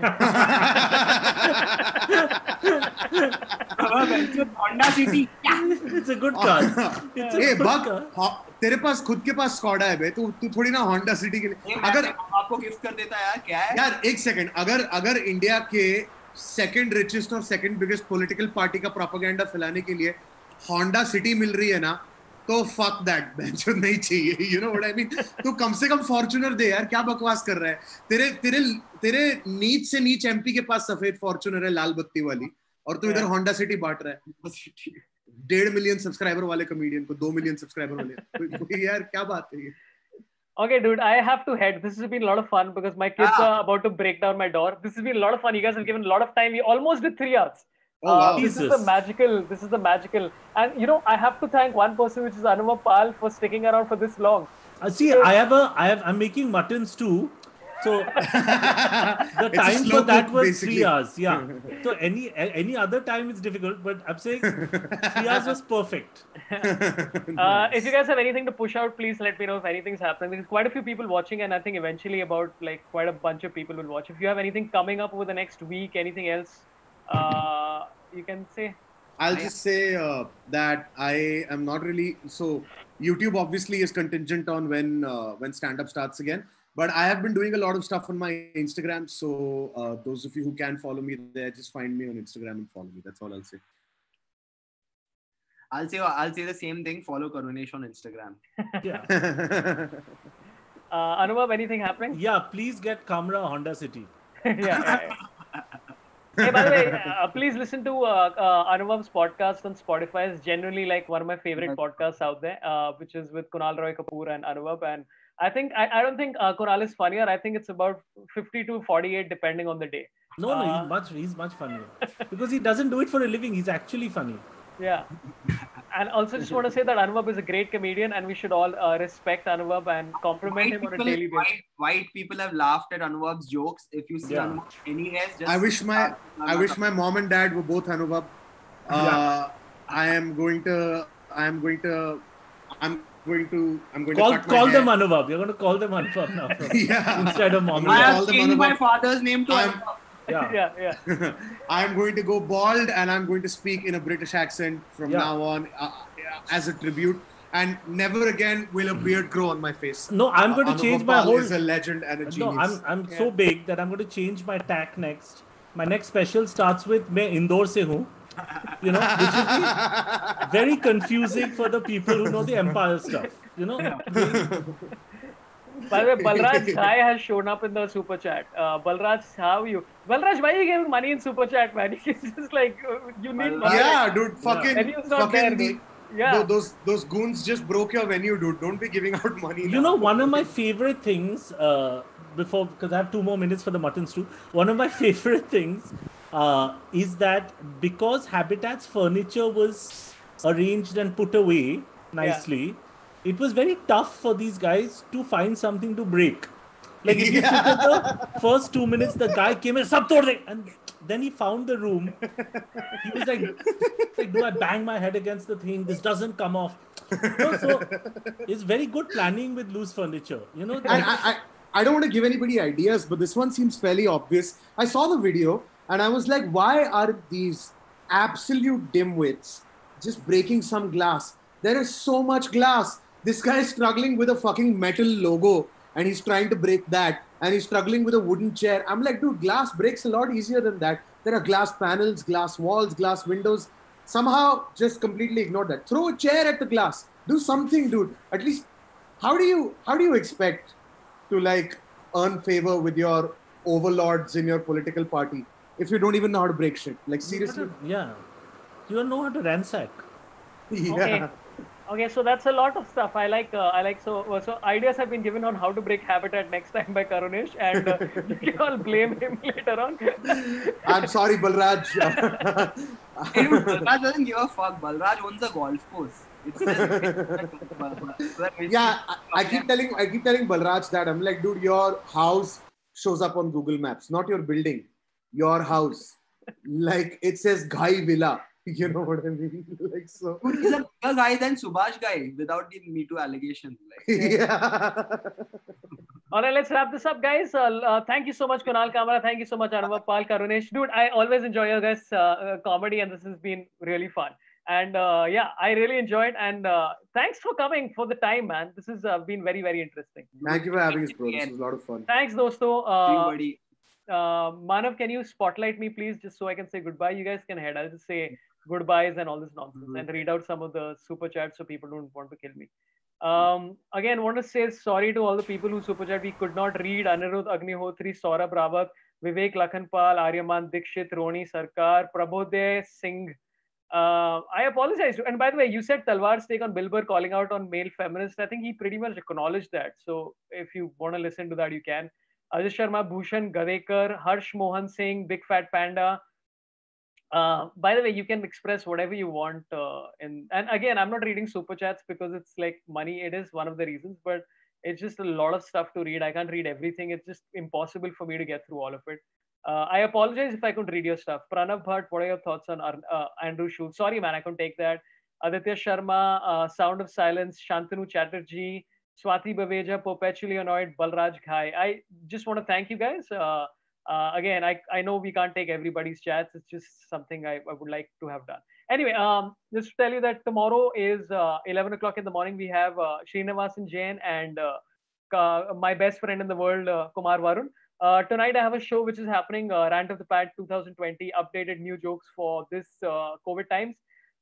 Speaker 2: Honda City.
Speaker 4: It's a good car. It's a
Speaker 3: a
Speaker 4: good
Speaker 3: buck,
Speaker 4: car.
Speaker 3: हा- तेरे पास खुद के पास स्कॉडा है बे, तू तू थोड़ी ना होंडा सिटी के लिए.
Speaker 2: अगर
Speaker 3: अगर
Speaker 2: आपको गिफ्ट कर देता यार क्या है.
Speaker 3: यार एक सेकंड, अगर अगर इंडिया के सेकंड रिचेस्ट और सेकंड बिगेस्ट पॉलिटिकल पार्टी का प्रोपेगेंडा फैलाने के लिए होंडा सिटी मिल रही है ना, तो फक दैट बेंचो नहीं चाहिए. You know what I mean. तू कम से कम फॉर्च्यूनर दे यार, क्या बकवास कर रहा है. तेरे तेरे तेरे नीच से नीच एमपी के पास सफेद फॉर्च्यूनर है लाल बत्ती वाली, और तू इधर होंडा सिटी बांट रहा है. डेढ़ मिलियन सब्सक्राइबर वाले कॉमेडियन को दो मिलियन सब्सक्राइबर वाले. यार क्या बात है ये.
Speaker 1: Okay, dude, I have to head. This has been a lot of fun because my kids
Speaker 2: Ah.
Speaker 1: are about to break down my door. This has been a lot of fun. You guys have given a lot of time. We almost did three hours.
Speaker 3: Oh, wow.
Speaker 1: Uh, this is the
Speaker 4: Jesus.
Speaker 1: magical. This is the magical. And you know, I have to thank one person, which is Anuma Pal, for sticking around for this long.
Speaker 4: Uh, see, I have a, I have, I'm making muttons too. So the
Speaker 3: It's a
Speaker 4: time
Speaker 3: slow
Speaker 4: for that
Speaker 3: cook,
Speaker 4: was
Speaker 3: basically.
Speaker 4: three hours. Yeah. So any a- any other time is difficult, but I'm saying three hours was perfect.
Speaker 1: Uh, if you guys have anything to push out, please let me know if anything's happening. There's quite a few people watching, and I think eventually about like quite a bunch of people will watch. If you have anything coming up over the next week, anything else, uh, you can say.
Speaker 3: I'll just say uh, that I am not really so. YouTube obviously is contingent on when uh, when stand up starts again. But I have been doing a lot of stuff on my Instagram. So uh, those of you who can follow me there, just find me on Instagram and follow me. That's all I'll say.
Speaker 2: I'll say I'll say the same thing. Follow Karunesh on Instagram.
Speaker 4: Yeah.
Speaker 1: uh, Anubhav, anything happening?
Speaker 4: Yeah, please get Kamra Honda City.
Speaker 1: yeah, yeah, yeah. Hey, by the way, uh, please listen to uh, uh, Anubhav's podcast on Spotify. It's generally like one of my favorite podcasts out there, uh, which is with Kunal Roy Kapoor and Anubhav. And I think I, I don't think uh, Kunal is funnier. I think it's about fifty to forty-eight depending on the day.
Speaker 4: No, no,
Speaker 1: Uh,
Speaker 4: he's much he's much funnier because he doesn't do it for a living. He's actually funny.
Speaker 1: Yeah. And also just want to say that Anubhav is a great comedian and we should all uh, respect Anubhav and compliment
Speaker 2: White
Speaker 1: him on a
Speaker 2: people,
Speaker 1: daily basis.
Speaker 2: white, white people have laughed at Anubhav's jokes. If you see
Speaker 4: Yeah.
Speaker 2: Anubhav anywhere, just
Speaker 3: I wish my I wish my mom and dad were both Anubhav. Uh, I am going to I am going to I'm going to I'm going
Speaker 4: Call
Speaker 3: to cut my
Speaker 4: call
Speaker 3: hair.
Speaker 4: them Anubhav. You're going to call them Anubhav now from,
Speaker 3: Yeah.
Speaker 4: instead of mom and
Speaker 2: I
Speaker 3: Yeah.
Speaker 4: dad.
Speaker 3: Call
Speaker 2: have
Speaker 3: them
Speaker 2: changed my
Speaker 3: Anubhav.
Speaker 2: father's name to
Speaker 3: I'm-
Speaker 2: Anubhav.
Speaker 4: Yeah.
Speaker 1: Yeah, yeah.
Speaker 3: I am going to go bald and I'm going to speak in a British accent from
Speaker 4: Yeah.
Speaker 3: now on uh, as a tribute. And never again will a beard grow on my face.
Speaker 4: No, I'm going to
Speaker 3: Anubhav
Speaker 4: change my
Speaker 3: Pal
Speaker 4: whole.
Speaker 3: is a legend and a
Speaker 4: No,
Speaker 3: genius.
Speaker 4: I'm I'm so
Speaker 1: Yeah.
Speaker 4: big that I'm going to change my tack next. My next special starts with "मैं इंदौर से हूँ," you know, which will be very confusing for the people who know the Empire stuff. You know,
Speaker 1: By the way, Balraj Ghai has shown up in the super chat. Uh, Balraj, how are you? Balraj, why are you giving money in super chat, man? It's just like uh, you need money.
Speaker 3: Yeah, dude, fucking,
Speaker 1: Venue's not
Speaker 3: fucking
Speaker 1: there,
Speaker 3: the,
Speaker 1: dude. Yeah.
Speaker 3: tho- those those goons just broke your venue, dude. Don't be giving out money.
Speaker 4: you
Speaker 3: now.
Speaker 4: know, one of my favorite things uh, before because I have two more minutes for the mutton stew. One of my favorite things uh, is that because Habitat's furniture was arranged and put away nicely, it was very tough for these guys to find something to break. Like if you sit at the first two minutes, the guy came in, sab tod de, and then he found the room. He was like, like, do I bang my head against the thing? This doesn't come off. You know, so it's very good planning with loose furniture. You know,
Speaker 3: And
Speaker 4: like-
Speaker 3: I, I, I don't want to give anybody ideas, but this one seems fairly obvious. I saw the video and I was like, why are these absolute dimwits just breaking some glass? There is so much glass. This guy is struggling with a fucking metal logo and he's trying to break that. And he's struggling with a wooden chair. I'm like, dude, glass breaks a lot easier than that. There are glass panels, glass walls, glass windows. Somehow just completely ignore that. Throw a chair at the glass. Do something, dude. At least, how do you how do you expect to like earn favor with your overlords in your political party if you don't even know how to break shit? Like seriously?
Speaker 4: yeah, you don't know how to ransack.
Speaker 3: Yeah.
Speaker 1: Okay. Okay, so that's a lot of stuff. I like, uh, I like. So, uh, so ideas have been given on how to break Habitat next time by Karunesh, and uh, you can all blame him later on.
Speaker 3: I'm sorry, Balraj.
Speaker 2: Hey, dude, Balraj doesn't give a fuck. Balraj owns a golf course. It's just
Speaker 3: yeah, I, I keep telling I keep telling Balraj that I'm like, dude, your house shows up on Google Maps, not your building. Your house, like it says Ghai Villa. You know what I mean? Like so.
Speaker 2: Dude, he's a bigger guy than Subhash guy without the Me Too allegations. Like,
Speaker 3: Yeah.
Speaker 1: All right, let's wrap this up, guys. Uh, uh, thank you so much, Kunal Kamara. Thank you so much, Anubhav Pal, Karunesh. Dude, I always enjoy your guys' uh, uh, comedy, and this has been really fun. And uh, yeah, I really enjoyed. And uh, thanks for coming for the time, man. This has uh, been very, very interesting.
Speaker 3: Thank you for having us, bro. This was a lot of fun.
Speaker 1: Thanks, dosto.
Speaker 2: see you,
Speaker 1: Uh,
Speaker 2: buddy.
Speaker 1: uh, Manav, can you spotlight me, please, just so I can say goodbye? You guys can head. I'll just say goodbyes and all this nonsense
Speaker 2: Mhm.
Speaker 1: and read out some of the super chats so people don't want to kill me. Um, again, want to say sorry to all the people who super chat. We could not read Anirudh Agnihotri, Saurabh Rawat, Vivek Lakhanpal, Aryaman Dikshit, Roni Sarkar, Prabodhay Singh. Uh, I apologize. And by the way, you said Talwar's take on Bill Burr calling out on male feminists. I think he pretty much acknowledged that. So if you want to listen to that, you can. Ajay Sharma, Bhushan Gadekar, Harsh Mohan Singh, Big Fat Panda. Uh, by the way, you can express whatever you want. Uh, in, and again, I'm not reading super chats because it's like money. It is one of the reasons, but it's just a lot of stuff to read. I can't read everything. It's just impossible for me to get through all of it. Uh, I apologize if I couldn't read your stuff. Pranav Bhatt, what are your thoughts on uh, Andrew Schultz? Sorry, man, I couldn't take that. Aditya Sharma, uh, Sound of Silence, Shantanu Chatterjee, Swati Baveja, Perpetually Annoyed, Balraj Ghai. I just want to thank you guys. Uh, uh, again, I, I know we can't take everybody's chats. It's just something I, I would like to have done. Anyway, um, just to tell you that tomorrow is uh, eleven o'clock in the morning. We have uh, Srinivasan Jain and uh, uh, my best friend in the world, uh, Kumar Varun. Uh, tonight I have a show which is happening, uh, Rant of the Pad twenty twenty, updated new jokes for this uh, COVID times.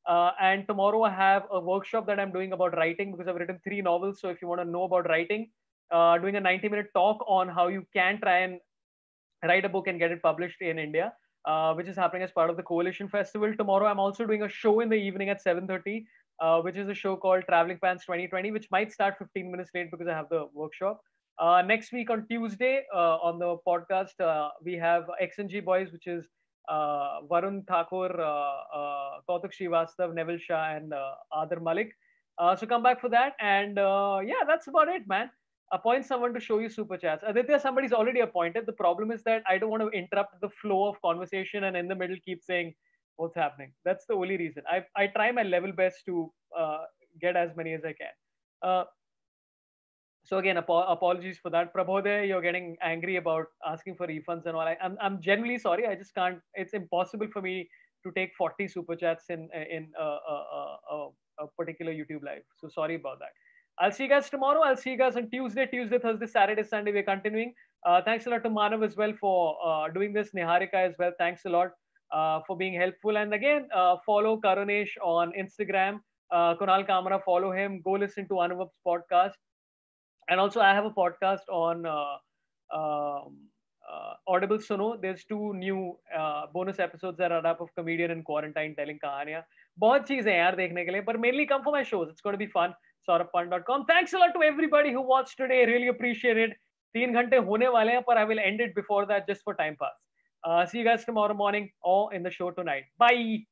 Speaker 1: Uh, and tomorrow I have a workshop that I'm doing about writing because I've written three novels. So if you want to know about writing, uh, doing a ninety minute talk on how you can try and write a book and get it published in India, uh, which is happening as part of the Coalition Festival. Tomorrow, I'm also doing a show in the evening at seven thirty, uh, which is a show called Traveling Pants twenty twenty, which might start fifteen minutes late because I have the workshop. Uh, next week on Tuesday, uh, on the podcast, uh, we have X N G Boys, which is uh, Varun Thakur, uh, uh, Kautuk Srivastav, Neville Shah, and uh, Adar Malik. Uh, so come back for that. And uh, yeah, that's about it, man. Appoint someone to show you super chats. Aditya, somebody's already appointed. The problem is that I don't want to interrupt the flow of conversation and in the middle keep saying what's happening. That's the only reason. I I try my level best to uh, get as many as I can. Uh, so again, ap- apologies for that. Prabodhay, you're getting angry about asking for refunds and all. I, I'm I'm genuinely sorry. I just can't. It's impossible for me to take forty super chats in in a, a, a, a particular YouTube live. So sorry about that. I'll see you guys tomorrow. I'll see you guys on Tuesday, Tuesday, Thursday, Saturday, Sunday. We're continuing. Uh, thanks a lot to Manav as well for uh, doing this. Niharika as well. Thanks a lot uh, for being helpful. And again, uh, follow Karunesh on Instagram. Uh, Kunal Kamara, follow him. Go listen to Anuvap's podcast. And also, I have a podcast on uh, um, uh, Audible Suno. There's two new uh, bonus episodes that are up of comedian in quarantine telling kahaniyan. बहुत चीजें यार देखने के लिए, but mainly come for my shows. It's going to be fun. saurabh pant dot com. Thanks a lot to everybody who watched today. Really appreciate it. तीन घंटे होने वाले हैं, पर I will end it before that just for time pass. Uh, see you guys tomorrow morning or in the show tonight. Bye.